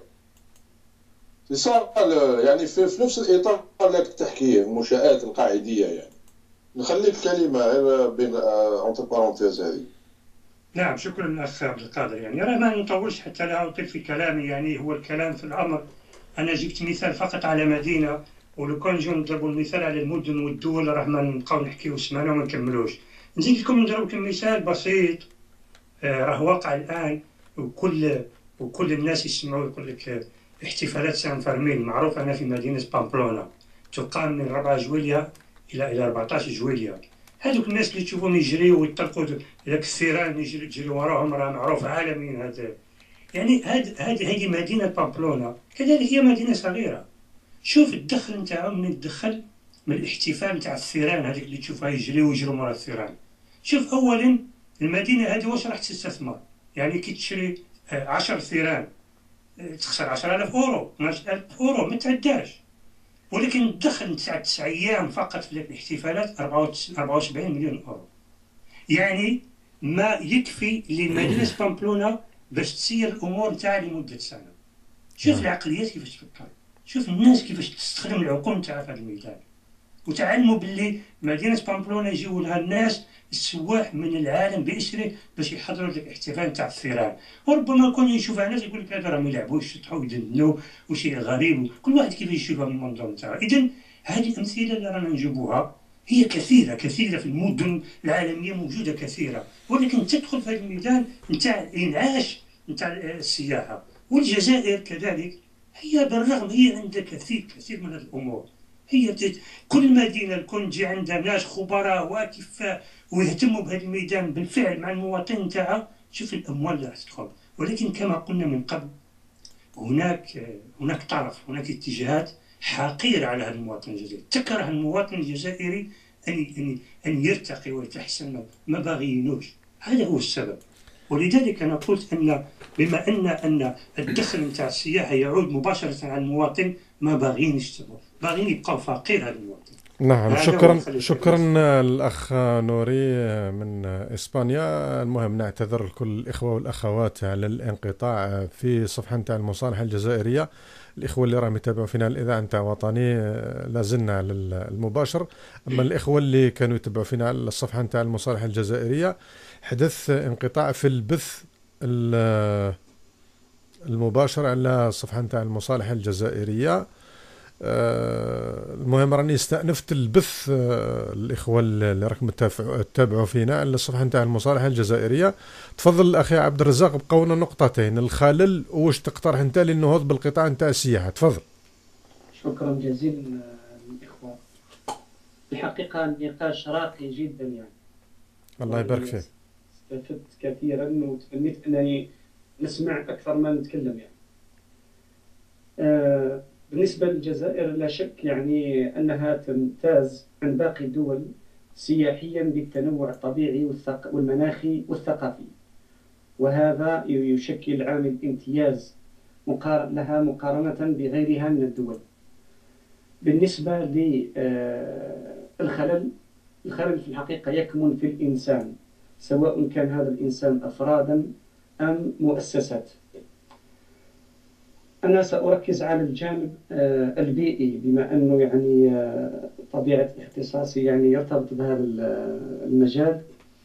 صار يعني في, في نفس الاطار لك تحكيه المنشآت القاعديه. يعني نخليك كلمه بين اونتر بارونتيز هذه. نعم، شكرا الاخ عبد القادر. يعني راه ما نطولش حتى لا اطيل في كلامي، يعني هو الكلام في الامر. انا جبت مثال فقط على مدينه، ولو كان نجيو نضربوا المثال على المدن والدول راه ما نبقاو نحكيو سمانه وما نكملوش. نزيد لكم نضرب لكم مثال بسيط راه واقع الان، وكل وكل الناس يسمعوا يقول لك احتفالات سان فيرمين معروف أنا في مدينه بامبلونا تقام من ربعة جويلية الى الى أربعطاش جويلية. هذوك الناس اللي تشوفهم يجريوا ويطلقوا ذاك الثيران يجري تجري وراهم راه معروف عالميا هذا. يعني هاد هذه هذه مدينه بامبلونا كذلك هي مدينه صغيره. شوف الدخل نتاعهم من الدخل من الاحتفال نتاع الثيران هذيك اللي تشوفها يجريوا ويجروا ورا الثيران. شوف اولا المدينه هذه واش راح تستثمر؟ يعني كي تشري عشر ثيران تخسر عشرة آلاف اورو، اثناش ألف اورو ما تعداش. ولكن الدخل نتاع تسع ايام فقط في الاحتفالات أربعة وسبعين مليون اورو. يعني ما يكفي لمدينه بامبلونا باش تسير الامور نتاعها لمده سنه. شوف العقليات كيفاش تفكر، شوف الناس كيفاش تستخدم العقول نتاعها في هذا الميدان. وتعلموا باللي مدينه بامبلونا يجيو لها الناس السواح من العالم باسره باش يحضروا لك الاحتفال نتاع الثيران. وربما يكون يشوفها ناس يقول لك هذا راه ما يلعبوش يشطحوا يدندنوا وشيء غريب، كل واحد كيف يشوفها من المنظور نتاعو. اذا هذه الامثله اللي رانا نجيبوها هي كثيره كثيره في المدن العالميه موجوده كثيره، ولكن تدخل في هذا الميدان نتاع الانعاش نتاع السياحه. والجزائر كذلك هي بالرغم هي عندها كثير كثير من هذه الامور. هي تت... كل مدينه الكل تجي عندها ناس خبراء واكفاء ويهتموا بهذا الميدان بالفعل مع المواطن نتاعها. شوف الاموال اللي راح تدخل. ولكن كما قلنا من قبل هناك هناك طرف هناك اتجاهات حقيره على هذا المواطن الجزائري، تكره المواطن الجزائري ان ان ان يرتقي ويتحسن، ما باغيينوش. هذا هو السبب. ولذلك انا قلت ان بما ان ان الدخل نتاع السياحه يعود مباشره على المواطن، ما باغيين يشتغلوا، باغيين يبقاو فقير هذا المواطن. نعم، شكرا شكرا الاخ نوري من اسبانيا. المهم نعتذر لكل الاخوه والاخوات على الانقطاع في صفحه نتاع المصالح الجزائريه. الاخوه اللي راهم يتابعوا فينا الاذاعه نتاع وطني لازلنا على المباشر، اما الاخوه اللي كانوا يتابعوا فينا على الصفحه نتاع المصالح الجزائريه حدث انقطاع في البث المباشر على الصفحه نتاع المصالح الجزائريه. المهم راني استأنفت البث الإخوة اللي راكم تتابعوا فينا على الصفحة نتاع المصالح الجزائرية. تفضل أخي عبد الرزاق، بقونا نقطتين الخلل واش تقترح أنت للنهوض بالقطاع نتاع السياحة. تفضل. شكرا جزيلا للإخوة. الحقيقة النقاش راقي جدا، يعني الله يبارك فيك. استفدت كثيرا وتمنيت أنني نسمع أكثر ما نتكلم. يعني أه بالنسبة للجزائر لا شك يعني أنها تمتاز عن باقي الدول سياحيا بالتنوع الطبيعي والمناخي والثقافي، وهذا يشكل عامل امتياز لها مقارنة بغيرها من الدول. بالنسبة للخلل، الخلل في الحقيقة يكمن في الإنسان، سواء كان هذا الإنسان أفرادا أم مؤسسات. أنا سأركز على الجانب البيئي بما أنه يعني طبيعة اختصاصي يعني يرتبط بهذا المجال.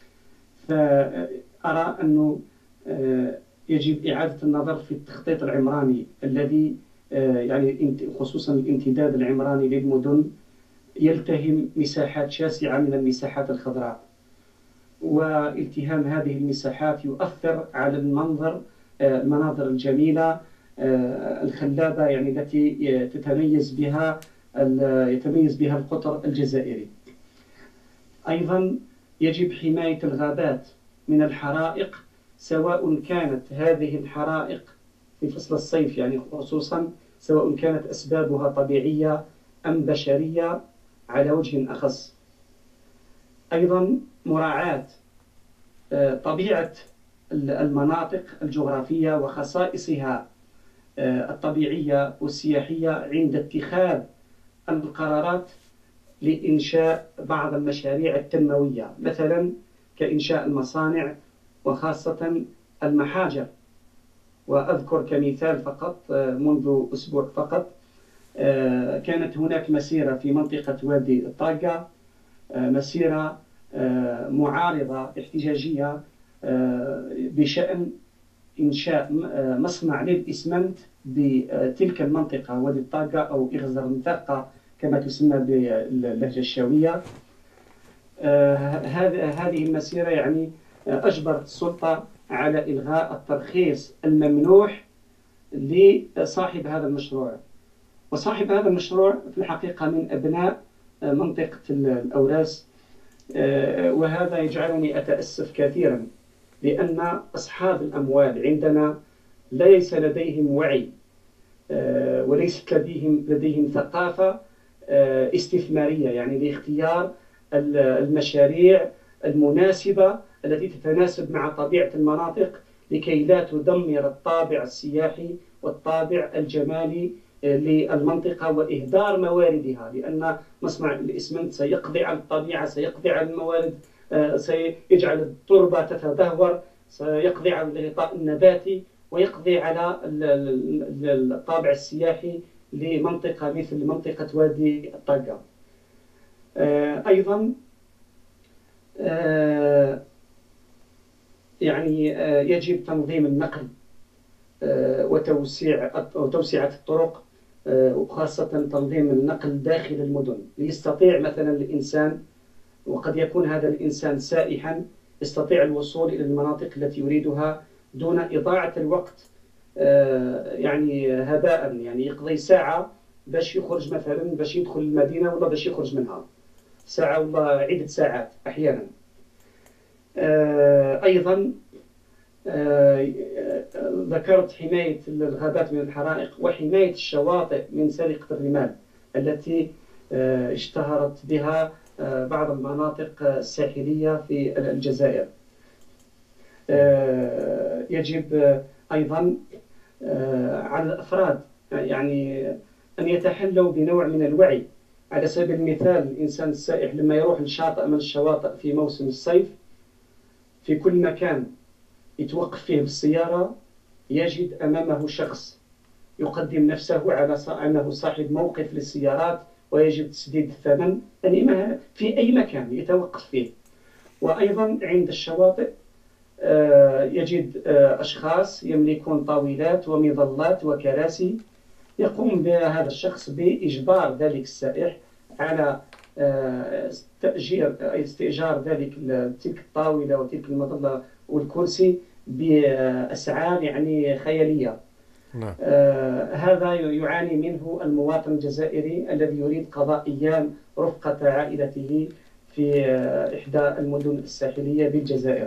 فأرى أنه يجب إعادة النظر في التخطيط العمراني الذي يعني خصوصا الامتداد العمراني للمدن يلتهم مساحات شاسعة من المساحات الخضراء، والتهام هذه المساحات يؤثر على المنظر المناظر الجميلة الخلابة يعني التي تتميز بها يتميز بها القطر الجزائري. أيضا يجب حماية الغابات من الحرائق، سواء كانت هذه الحرائق في فصل الصيف يعني خصوصا، سواء كانت أسبابها طبيعية أم بشرية على وجه أخص. أيضا مراعاة طبيعة المناطق الجغرافية وخصائصها الطبيعية والسياحية عند اتخاذ القرارات لإنشاء بعض المشاريع التنموية، مثلا كإنشاء المصانع وخاصة المحاجر. وأذكر كمثال فقط منذ أسبوع فقط كانت هناك مسيرة في منطقة وادي الطاقة، مسيرة معارضة احتجاجية بشأن إنشاء مصنع للإسمنت بتلك المنطقة وادي الطاقة أو إغزر المثقة كما تسمى باللهجة الشاوية. هذه المسيرة يعني أجبرت السلطة على إلغاء الترخيص الممنوح لصاحب هذا المشروع، وصاحب هذا المشروع في الحقيقة من أبناء منطقة الأوراس، وهذا يجعلني أتأسف كثيرا لأن أصحاب الأموال عندنا ليس لديهم وعي وليست لديهم لديهم ثقافة استثمارية، يعني لاختيار المشاريع المناسبة التي تتناسب مع طبيعة المناطق لكي لا تدمر الطابع السياحي والطابع الجمالي للمنطقة وإهدار مواردها، لأن مصنع الإسمنت سيقضي على الطبيعة، سيقضي على الموارد، سيجعل التربة تتدهور، سيقضي على الغطاء النباتي، ويقضي على الطابع السياحي لمنطقة مثل منطقة وادي الطاقة. أيضا يعني يجب تنظيم النقل وتوسيع وتوسعة الطرق، وخاصة تنظيم النقل داخل المدن، ليستطيع مثلا الإنسان، وقد يكون هذا الإنسان سائحا، يستطيع الوصول إلى المناطق التي يريدها دون إضاعة الوقت يعني هباء، يعني يقضي ساعة باش يخرج مثلا باش يدخل المدينة ولا باش يخرج منها، ساعة ولا عدة ساعات أحيانا. أيضا ذكرت حماية الغابات من الحرائق وحماية الشواطئ من سرقة الرمال التي اشتهرت بها بعض المناطق الساحلية في الجزائر. يجب أيضا على الأفراد يعني أن يتحلوا بنوع من الوعي. على سبيل المثال الإنسان السائح لما يروح لشاطئ من الشواطئ في موسم الصيف، في كل مكان يتوقف فيه بالسيارة يجد أمامه شخص يقدم نفسه على أنه صاحب موقف للسيارات ويجب تسديد الثمن، يعني في أي مكان يتوقف فيه. وأيضا عند الشواطئ يجد أشخاص يملكون طاولات ومظلات وكراسي، يقوم بهذا الشخص بإجبار ذلك السائح على تأجير استئجار ذلك تلك الطاولة وتلك المظلة والكرسي بأسعار يعني خيالية. نعم. آه هذا يعاني منه المواطن الجزائري الذي يريد قضاء أيام رفقة عائلته في آه إحدى المدن الساحلية بالجزائر.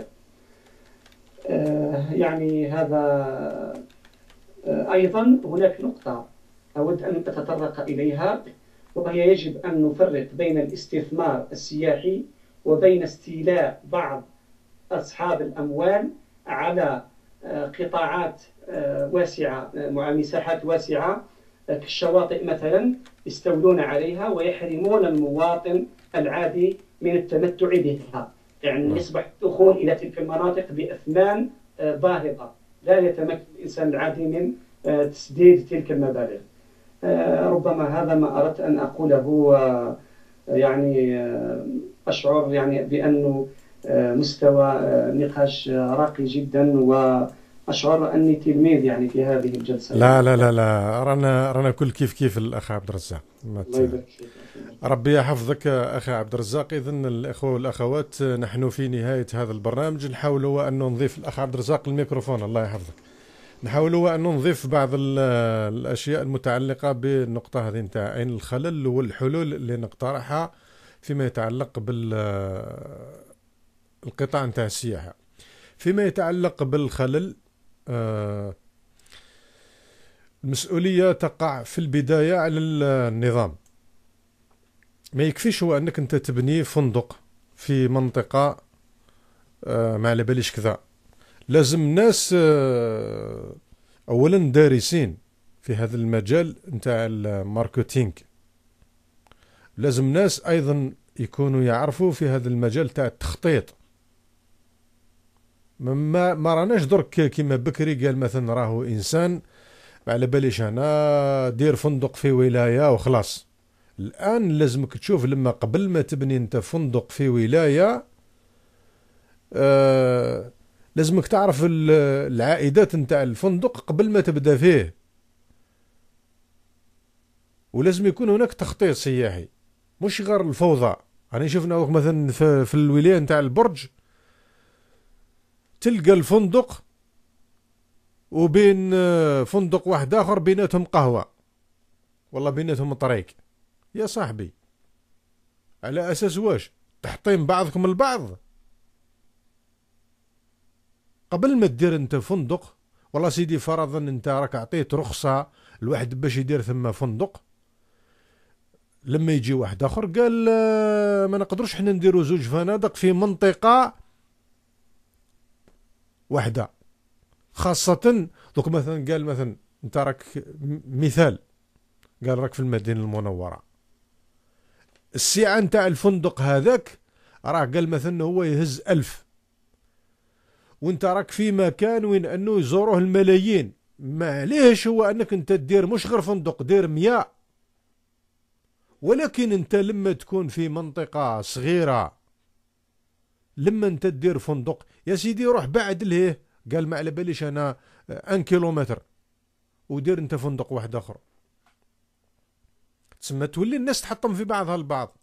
آه يعني هذا آه أيضا هناك نقطة أود أن أتطرق إليها، وهي يجب أن نفرق بين الاستثمار السياحي وبين استيلاء بعض أصحاب الأموال على قطاعات واسعة مع مساحات واسعة كالشواطئ مثلا، يستولون عليها ويحرمون المواطن العادي من التمتع بها، يعني يصبح الدخول إلى تلك المناطق بأثمان باهظة لا يتمكن الإنسان العادي من تسديد تلك المبالغ. ربما هذا ما أردت أن أقوله، يعني أشعر يعني بأنه مستوى نقاش راقي جدا، وأشعر أني تلميذ يعني في هذه الجلسة. لا لا لا لا رانا رانا كل كيف كيف الأخ عبد الرزاق. ربي يحفظك أخي عبد الرزاق. إذن الأخوة والأخوات، نحن في نهاية هذا البرنامج نحاول هو أن نضيف الأخ عبد الرزاق الميكروفون، الله يحفظك. نحاول هو أن نضيف بعض الأشياء المتعلقة بالنقطة هذه نتاع أين الخلل والحلول اللي نقترحها فيما يتعلق بالقطاع نتاع السياحة. فيما يتعلق بالخلل، آه المسؤولية تقع في البداية على النظام. ما يكفيش هو أنك أنت تبني فندق في منطقة آه ما على باليش كذا، لازم ناس آه أولا دارسين في هذا المجال نتاع الماركتينغ، لازم ناس أيضا يكونوا يعرفوا في هذا المجال تاع التخطيط. ما ما راناش درك كيما بكري قال مثلا راهو إنسان ما على باليش أنا دير فندق في ولاية وخلاص. الآن لازمك تشوف لما قبل ما تبني أنت فندق في ولاية آه لازمك تعرف العائدات نتاع الفندق قبل ما تبدأ فيه، ولازم يكون هناك تخطيط سياحي مش غير الفوضى. أنا شفنا مثلا في, في الولاية نتاع البرج تلقى الفندق وبين فندق واحد آخر بيناتهم قهوة والله بيناتهم طريق. يا صاحبي على أساس واش تحطيم بعضكم البعض؟ قبل ما تدير انت فندق والله سيدي فرضا انت راك عطيت رخصة الواحد باش يدير ثم فندق، لما يجي واحد اخر قال ما نقدروش حنا نديرو زوج فنادق في منطقة واحدة، خاصة دوك مثلا قال مثلا انت راك مثال قال راك في المدينة المنورة، السعة نتاع الفندق هذاك راه قال مثلا هو يهز ألف، وانت راك في مكان وين انه يزوروه الملايين، معليش هو انك انت تدير مش غير فندق دير مياه. ولكن انت لما تكون في منطقة صغيرة لما انت تدير فندق يا سيدي روح بعد ليه، قال ما على باليش انا ان كيلومتر ودير انت فندق واحد اخر، تسمى تولي الناس تحطم في بعضها البعض.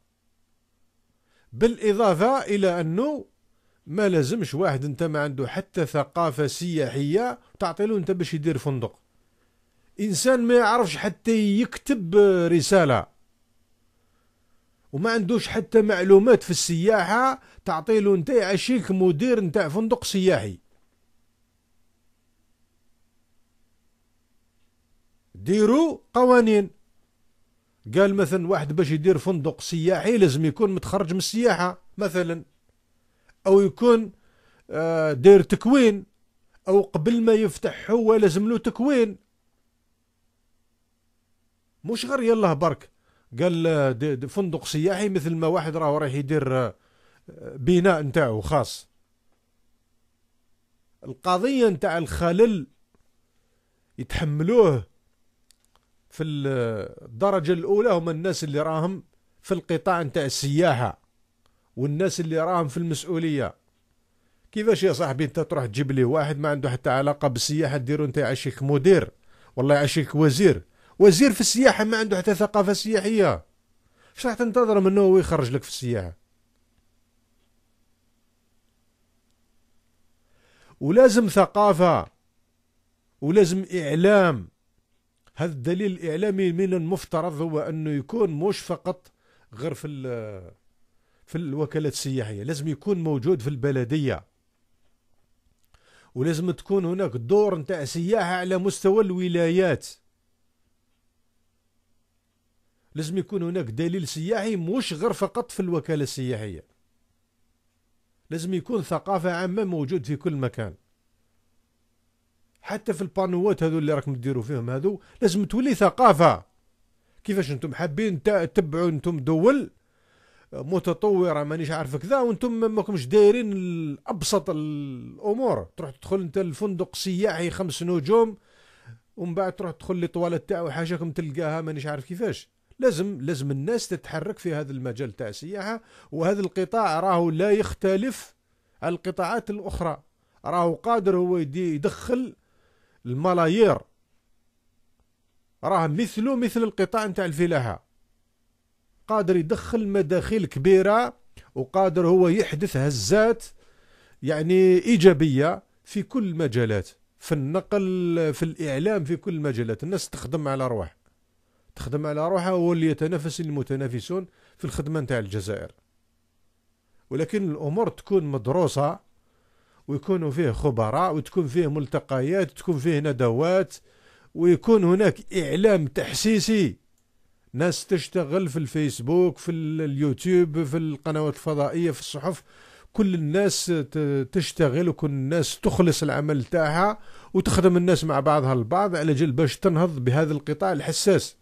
بالاضافة الى انه ما لازمش واحد انت ما عنده حتى ثقافة سياحية تعطي له انت باش يدير فندق. انسان ما يعرفش حتى يكتب رسالة وما عندوش حتى معلومات في السياحة تعطي له انت يعشيك مدير نتاع فندق سياحي. ديروا قوانين، قال مثلا واحد باش يدير فندق سياحي لازم يكون متخرج من السياحة مثلا، او يكون دير تكوين، او قبل ما يفتح هو لازم له تكوين، مش غير يلا برك قال دي دي فندق سياحي مثل ما واحد راه رايح يدير بناء نتاعو خاص. القضية نتاع الخلل يتحملوه في الدرجة الأولى هم الناس اللي راهم في القطاع نتاع السياحة والناس اللي راهم في المسؤولية. كيفاش يا صاحبي انت تروح تجيب لي واحد ما عنده حتى علاقة بالسياحة ديرو انت يعشيك مدير والله يعشيك وزير، وزير في السياحة ما عنده حتى ثقافة سياحية، اش راح تنتظر منه هو يخرج لك في السياحة؟ ولازم ثقافة ولازم إعلام. هذا الدليل الإعلامي من المفترض هو أنه يكون مش فقط غير في في الوكالات السياحية، لازم يكون موجود في البلدية، ولازم تكون هناك دور نتاع سياحة على مستوى الولايات. لازم يكون هناك دليل سياحي مش غير فقط في الوكالة السياحية، لازم يكون ثقافة عامة موجود في كل مكان. حتى في البانوات هذو اللي راكم تديروا فيهم هذو لازم تولي ثقافة. كيفاش انتم حابين تتبعوا انتم دول متطورة مانيش عارف كذا وانتم ماكمش دايرين الابسط الامور، تروح تدخل انت الفندق سياحي خمس نجوم ومن بعد تروح تدخل لي طوالة تاعو حاجاكم تلقاها مانيش عارف كيفاش. لازم لازم الناس تتحرك في هذا المجال تاع السياحة، وهذا القطاع راهو لا يختلف عن القطاعات الاخرى، راهو قادر هو يدخل الملايير، راه مثله مثل القطاع نتاع الفلاحة، قادر يدخل مداخيل كبيرة وقادر هو يحدث هزات يعني إيجابية في كل المجالات، في النقل في الإعلام في كل المجالات. الناس تخدم على روح تخدم على روحها، هو اللي يتنافس المتنافسون في الخدمة نتاع الجزائر. ولكن الأمور تكون مدروسة ويكونوا فيه خبراء، وتكون فيه ملتقيات، وتكون فيه ندوات، ويكون هناك إعلام تحسيسي، ناس تشتغل في الفيسبوك، في اليوتيوب، في القنوات الفضائية، في الصحف، كل الناس تشتغل، وكل الناس تخلص العمل تاعها وتخدم الناس مع بعضها البعض على جل باش تنهض بهذا القطاع الحساس.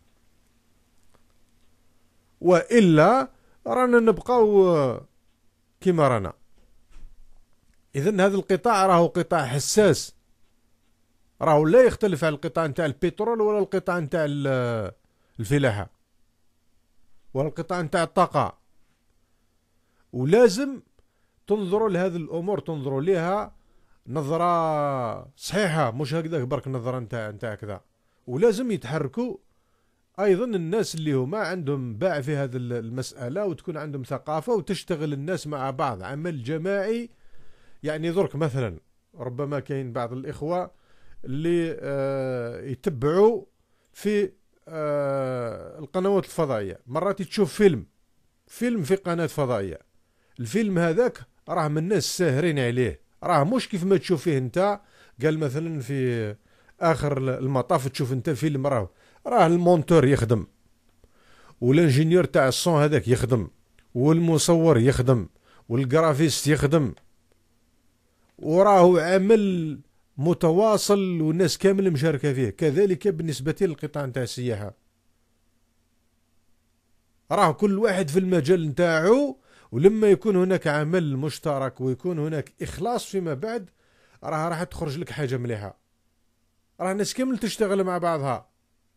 وإلا رانا نبقاو كما رانا. إذن هذا القطاع راهو قطاع حساس، راهو لا يختلف عن القطاع نتاع البترول ولا القطاع نتاع الفلاحة ولا القطاع نتاع الطاقة، ولازم تنظروا لهذه الأمور، تنظروا لها نظرة صحيحة، مش هكذا برك نظرة نتاع نتاع كذا. ولازم يتحركوا أيضا الناس اللي هما عندهم باع في هذه المسألة، وتكون عندهم ثقافة، وتشتغل الناس مع بعض عمل جماعي. يعني درك مثلا ربما كاين بعض الإخوة اللي آه يتبعوا في آه القنوات الفضائية، مرات تشوف فيلم فيلم في قناة فضائية، الفيلم هذاك راه من الناس ساهرين عليه، راه مش كيف ما تشوف فيه انت. قال مثلا في آخر المطاف تشوف انت فيلم، راه راه المونتور يخدم، والانجينيور تاع الصون هذاك يخدم، والمصور يخدم، والجرافيست يخدم، وراه عمل متواصل والناس كامل مشاركة فيه. كذلك بالنسبة للقطاع نتاع السياحة، راه كل واحد في المجال نتاعو، ولما يكون هناك عمل مشترك ويكون هناك إخلاص فيما بعد، راه راح تخرج لك حاجة مليحة، راه الناس كامل تشتغل مع بعضها.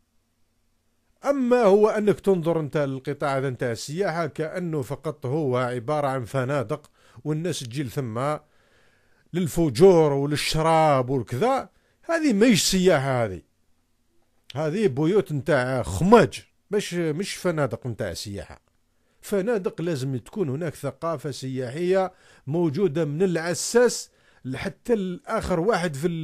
أما هو أنك تنظر أنت للقطاع هذا نتاع السياحة كأنه فقط هو عبارة عن فنادق، والناس تجي لثما للفجور وللشراب والكذا، هذه ماهيش سياحة، هذه هذه بيوت نتاع خماج، مش مش فنادق نتاع سياحة. فنادق لازم تكون هناك ثقافة سياحية موجودة من العساس لحتى الآخر واحد في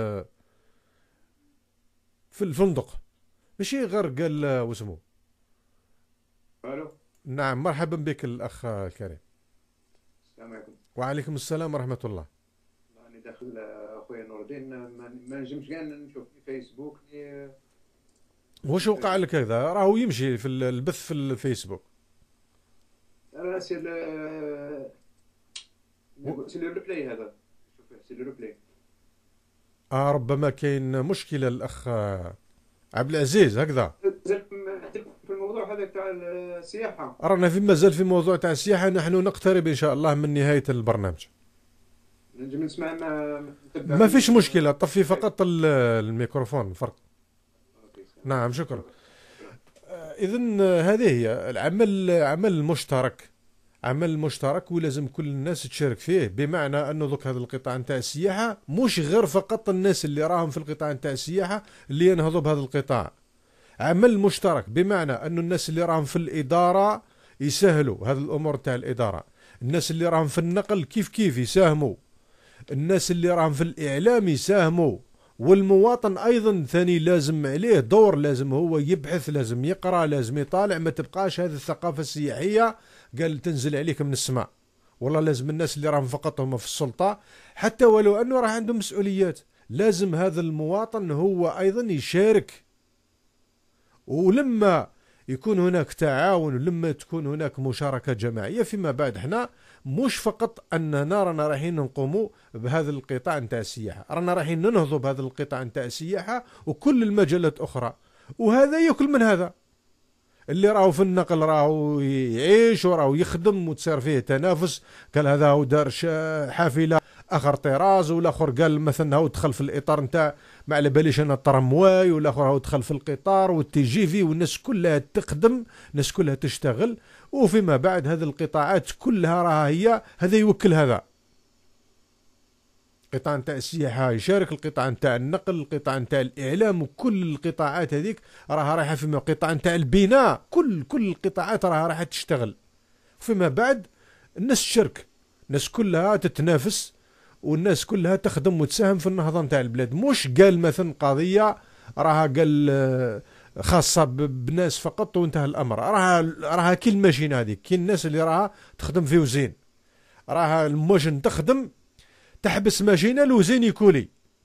في الفندق، ماشي غير قال واسمه. الو، نعم، مرحبا بك الأخ الكريم. السلام عليكم. وعليكم السلام ورحمة الله. راني داخل اخويا نور الدين، ما نجمش كاع نشوف في فيسبوك. واش وقع لك هذا؟ راهو يمشي في البث في الفيسبوك. انا سير سير الريبلاي هذا، شوف سير الريبلاي. اه ربما كاين مشكلة الأخ عبد العزيز هكذا. في الموضوع هذا تاع السياحة، رانا في مازال في موضوع تاع السياحة، نحن نقترب إن شاء الله من نهاية البرنامج. نجم نسمع ما ما فيش مشكلة، طفي فقط الميكروفون فرق. نعم شكرا. إذن هذه هي العمل، عمل مشترك، عمل مشترك ولازم كل الناس تشارك فيه. بمعنى أنه ذوك هذا القطاع نتاع السياحة مش غير فقط الناس اللي راهم في القطاع نتاع السياحة اللي ينهضوا بهذا القطاع. عمل مشترك بمعنى أنه الناس اللي راهم في الإدارة يسهلوا هذه الأمور تاع الإدارة، الناس اللي راهم في النقل كيف كيف يساهموا، الناس اللي راهم في الإعلام يساهموا، والمواطن أيضا ثاني لازم عليه دور، لازم هو يبحث، لازم يقرأ، لازم يطالع. ما تبقاش هذه الثقافة السياحية قال تنزل عليك من السماء. والله لازم الناس اللي راهم فقط هم في السلطة، حتى ولو أنه راه عندهم مسؤوليات، لازم هذا المواطن هو أيضا يشارك. ولما يكون هناك تعاون، ولما تكون هناك مشاركة جماعية فيما بعد، احنا مش فقط أننا رانا رايحين نقوموا بهذا القطاع نتاع السياحة، رانا رايحين ننهضوا بهذا القطاع نتاع السياحة وكل المجالات أخرى. وهذا يأكل من هذا، اللي راهو في النقل راهو يعيش وراهو يخدم وتصير فيه تنافس. قال هذا هو دار حافلة اخر طراز، والاخر قال مثلا هو دخل في الاطار نتاع ما على باليش انا الترامواي، والاخر هو دخل في القطار والتي جي في، والناس كلها تخدم، الناس كلها تشتغل. وفيما بعد هذه القطاعات كلها راها هي هذا يوكل هذا. القطاع نتاع السياحة يشارك، القطاع نتاع النقل، القطاع نتاع الإعلام، وكل القطاعات هذيك راها رايحة فيما القطاع نتاع البناء، كل كل القطاعات راها رايحة تشتغل. فيما بعد الناس تشارك، الناس كلها تتنافس، والناس كلها تخدم وتساهم في النهضة نتاع البلاد. مش قال مثلا قضية راها قال خاصة بناس فقط وانتهى الأمر. راها راها كي الماشين هذيك، كي الناس اللي راها تخدم في وزين، راها الموجن تخدم تحبس ماكينه لوزيني كولي.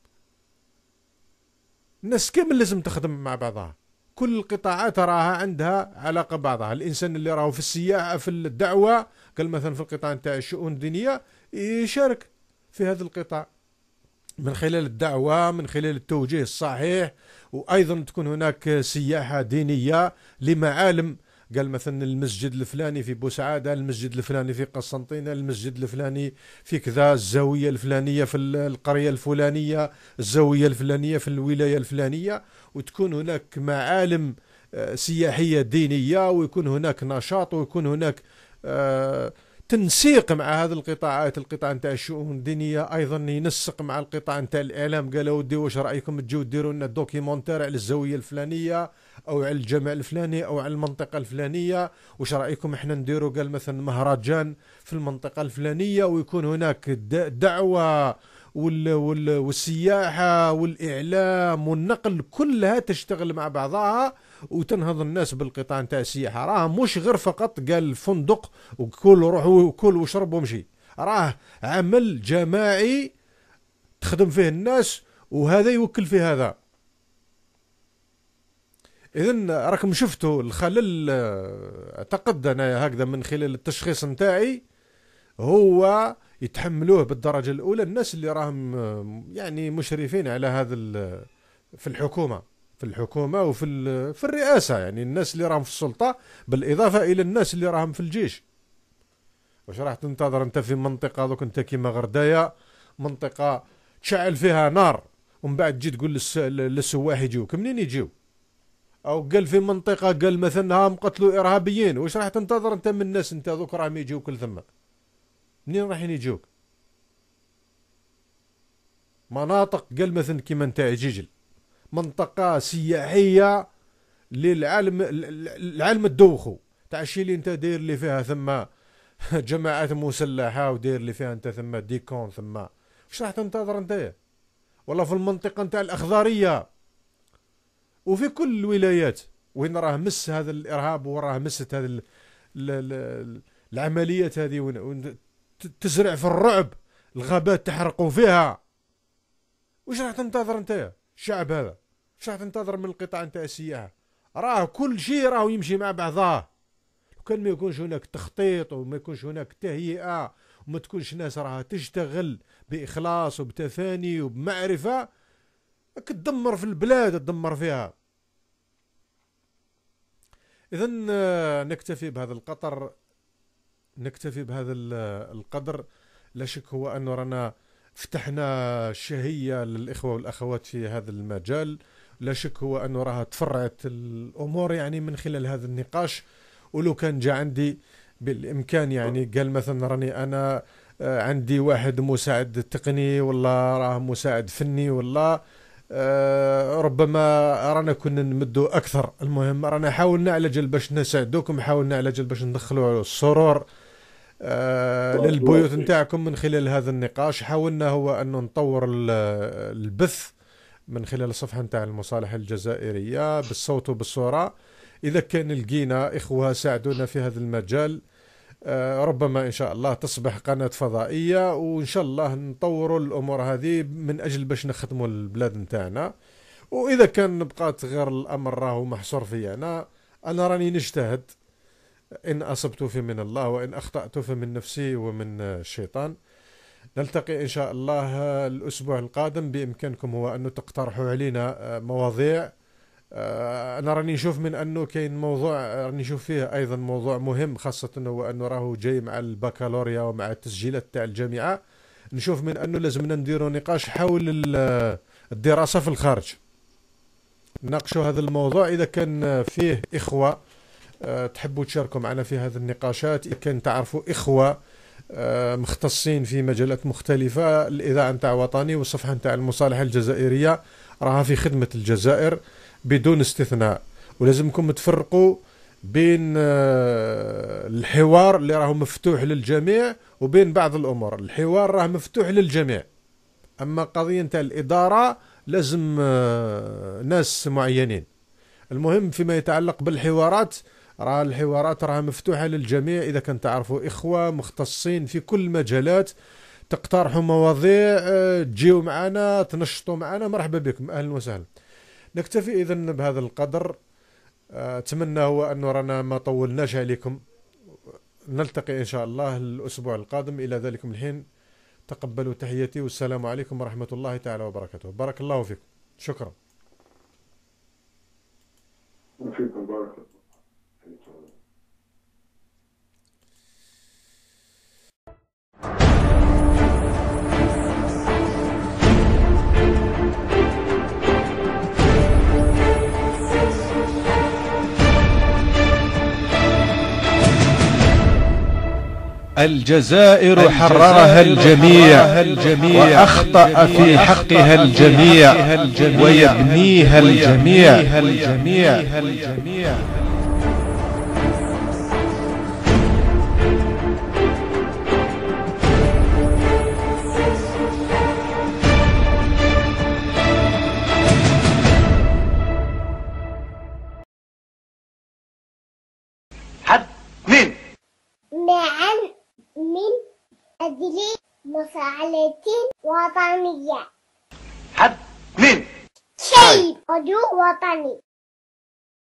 الناس كامل لازم تخدم مع بعضها، كل القطاعات راها عندها علاقه ببعضها. الانسان اللي راهو في السياحه في الدعوه قال مثلا في القطاع نتاع الشؤون الدينيه يشارك في هذا القطاع من خلال الدعوه، من خلال التوجيه الصحيح. وايضا تكون هناك سياحه دينيه لمعالم، قال مثلا المسجد الفلاني في بوسعاده، المسجد الفلاني في قسنطينه، المسجد الفلاني في كذا، الزاويه الفلانيه في القريه الفلانيه، الزاويه الفلانيه في الولايه الفلانيه. وتكون هناك معالم سياحيه دينيه، ويكون هناك نشاط، ويكون هناك تنسيق مع هذه القطاعات. القطاع نتاع الشؤون الدينيه ايضا ينسق مع القطاع نتاع الاعلام، قالوا ودي واش رايكم تجيو ديروا لنا دوكيومونتير على الزاويه الفلانيه او على الجامع الفلاني او على المنطقه الفلانيه، واش رايكم احنا نديروا قال مثلا مهرجان في المنطقه الفلانيه، ويكون هناك دعوه وال وال والسياحه والاعلام والنقل كلها تشتغل مع بعضها وتنهض الناس بالقطاع نتاع السياحه. راه مش غير فقط قال فندق وكل روحوا وكل وشرب ومشي، راه عمل جماعي تخدم فيه الناس وهذا يوكل في هذا. اذن راكم شفتوا الخلل. اعتقد انا هكذا من خلال التشخيص نتاعي هو يتحملوه بالدرجه الاولى الناس اللي راهم يعني مشرفين على هذا في الحكومه في الحكومه وفي في الرئاسه، يعني الناس اللي راهم في السلطه، بالاضافه الى الناس اللي راهم في الجيش. واش راح تنتظر انت في منطقه دوك انت كيما غردايه، منطقه تشعل فيها نار ومن بعد تجي تقول للسواح يجيوك؟ منين يجيو؟ او قال في منطقه قال مثلا ها مقتلوا ارهابيين، واش راح تنتظر انت من الناس انت دوك راهم يجيوك لثما؟ منين رايحين يجيوك؟ مناطق قال مثلا كيما نتاع جيجل، منطقه سياحيه للعالم العالم الدوخو تاع الشيء اللي انت داير لي فيها ثم جماعات مسلحه وداير لي فيها انت ثم ديكون ثم، واش راح تنتظر انت؟ والله في المنطقه نتاع الاخضريه وفي كل الولايات وين راه مس هذا الارهاب وراه مست هذه العمليات هذه تزرع في الرعب، الغابات تحرقوا فيها. واش راح تنتظر انت الشعب هذا؟ واش راح تنتظر من القطاع نتاع السياحه؟ راه كل شيء راه يمشي مع بعضاه. وكان ما يكونش هناك تخطيط وما يكونش هناك تهيئه وما تكونش ناس راها تشتغل باخلاص وبتفاني وبمعرفه، تدمر في البلاد تدمر فيها. اذا نكتفي بهذا القطر نكتفي بهذا القدر. لا شك هو انه رانا فتحنا شهية للإخوة والأخوات في هذا المجال. لا شك هو أنه راها تفرعت الأمور يعني من خلال هذا النقاش. ولو كان جاء عندي بالإمكان يعني قال مثلا راني أنا عندي واحد مساعد تقني والله راه مساعد فني والله ربما رانا كنا نمدوا أكثر. المهم رانا حاولنا على جل باش نساعدوكم، حاولنا على جل باش ندخلوا السرور آه للبيوت نتاعكم من خلال هذا النقاش. حاولنا هو أنه نطور البث من خلال الصفحة نتاع المصالحة الجزائرية بالصوت وبالصورة. إذا كان لقينا إخوة ساعدونا في هذا المجال آه ربما إن شاء الله تصبح قناة فضائية، وإن شاء الله نطوروا الأمور هذه من أجل باش نخدموا البلاد نتاعنا. وإذا كان بقات غير الأمر راهو محصور في أنا أنا راني نجتهد، إن أصبت فمن الله وإن أخطأت فمن نفسي ومن الشيطان. نلتقي إن شاء الله الأسبوع القادم. بإمكانكم هو أنه تقترحوا علينا مواضيع. أنا راني نشوف من أنه كاين موضوع راني نشوف فيه أيضا موضوع مهم، خاصة هو أنه راهو جاي مع البكالوريا ومع التسجيلات تاع الجامعة. نشوف من أنه لازمنا نديروا نقاش حول الدراسة في الخارج، نناقشوا هذا الموضوع. إذا كان فيه إخوة أه تحبوا تشاركوا معنا في هذه النقاشات، إذا كان تعرفوا إخوة أه مختصين في مجالات مختلفة، الإذاعة نتاع وطني والصفحة نتاع المصالحة الجزائرية راها في خدمة الجزائر بدون استثناء. ولازمكم تفرقوا بين أه الحوار اللي راه مفتوح للجميع وبين بعض الأمور. الحوار راه مفتوح للجميع، أما قضية نتاع الإدارة لازم أه ناس معينين. المهم فيما يتعلق بالحوارات، راه الحوارات راه مفتوحة للجميع. إذا كنت تعرفوا إخوة مختصين في كل المجالات تقترحوا مواضيع، تجيو معنا تنشطوا معنا، مرحبا بكم، اهلا وسهلا. نكتفي اذا بهذا القدر. اتمنى هو انه رانا ما طولناش عليكم. نلتقي ان شاء الله الاسبوع القادم. الى ذلكم الحين تقبلوا تحياتي، والسلام عليكم ورحمة الله تعالى وبركاته. بارك الله فيكم. شكرا. وفيكم بارك الله. الجزائر حررها الجميع وأخطأ في حقها الجميع ويبنيها الجميع. حد مين؟ نعم، من أجل مساعدة وطنية. حد مين؟ شيء عضو وطني.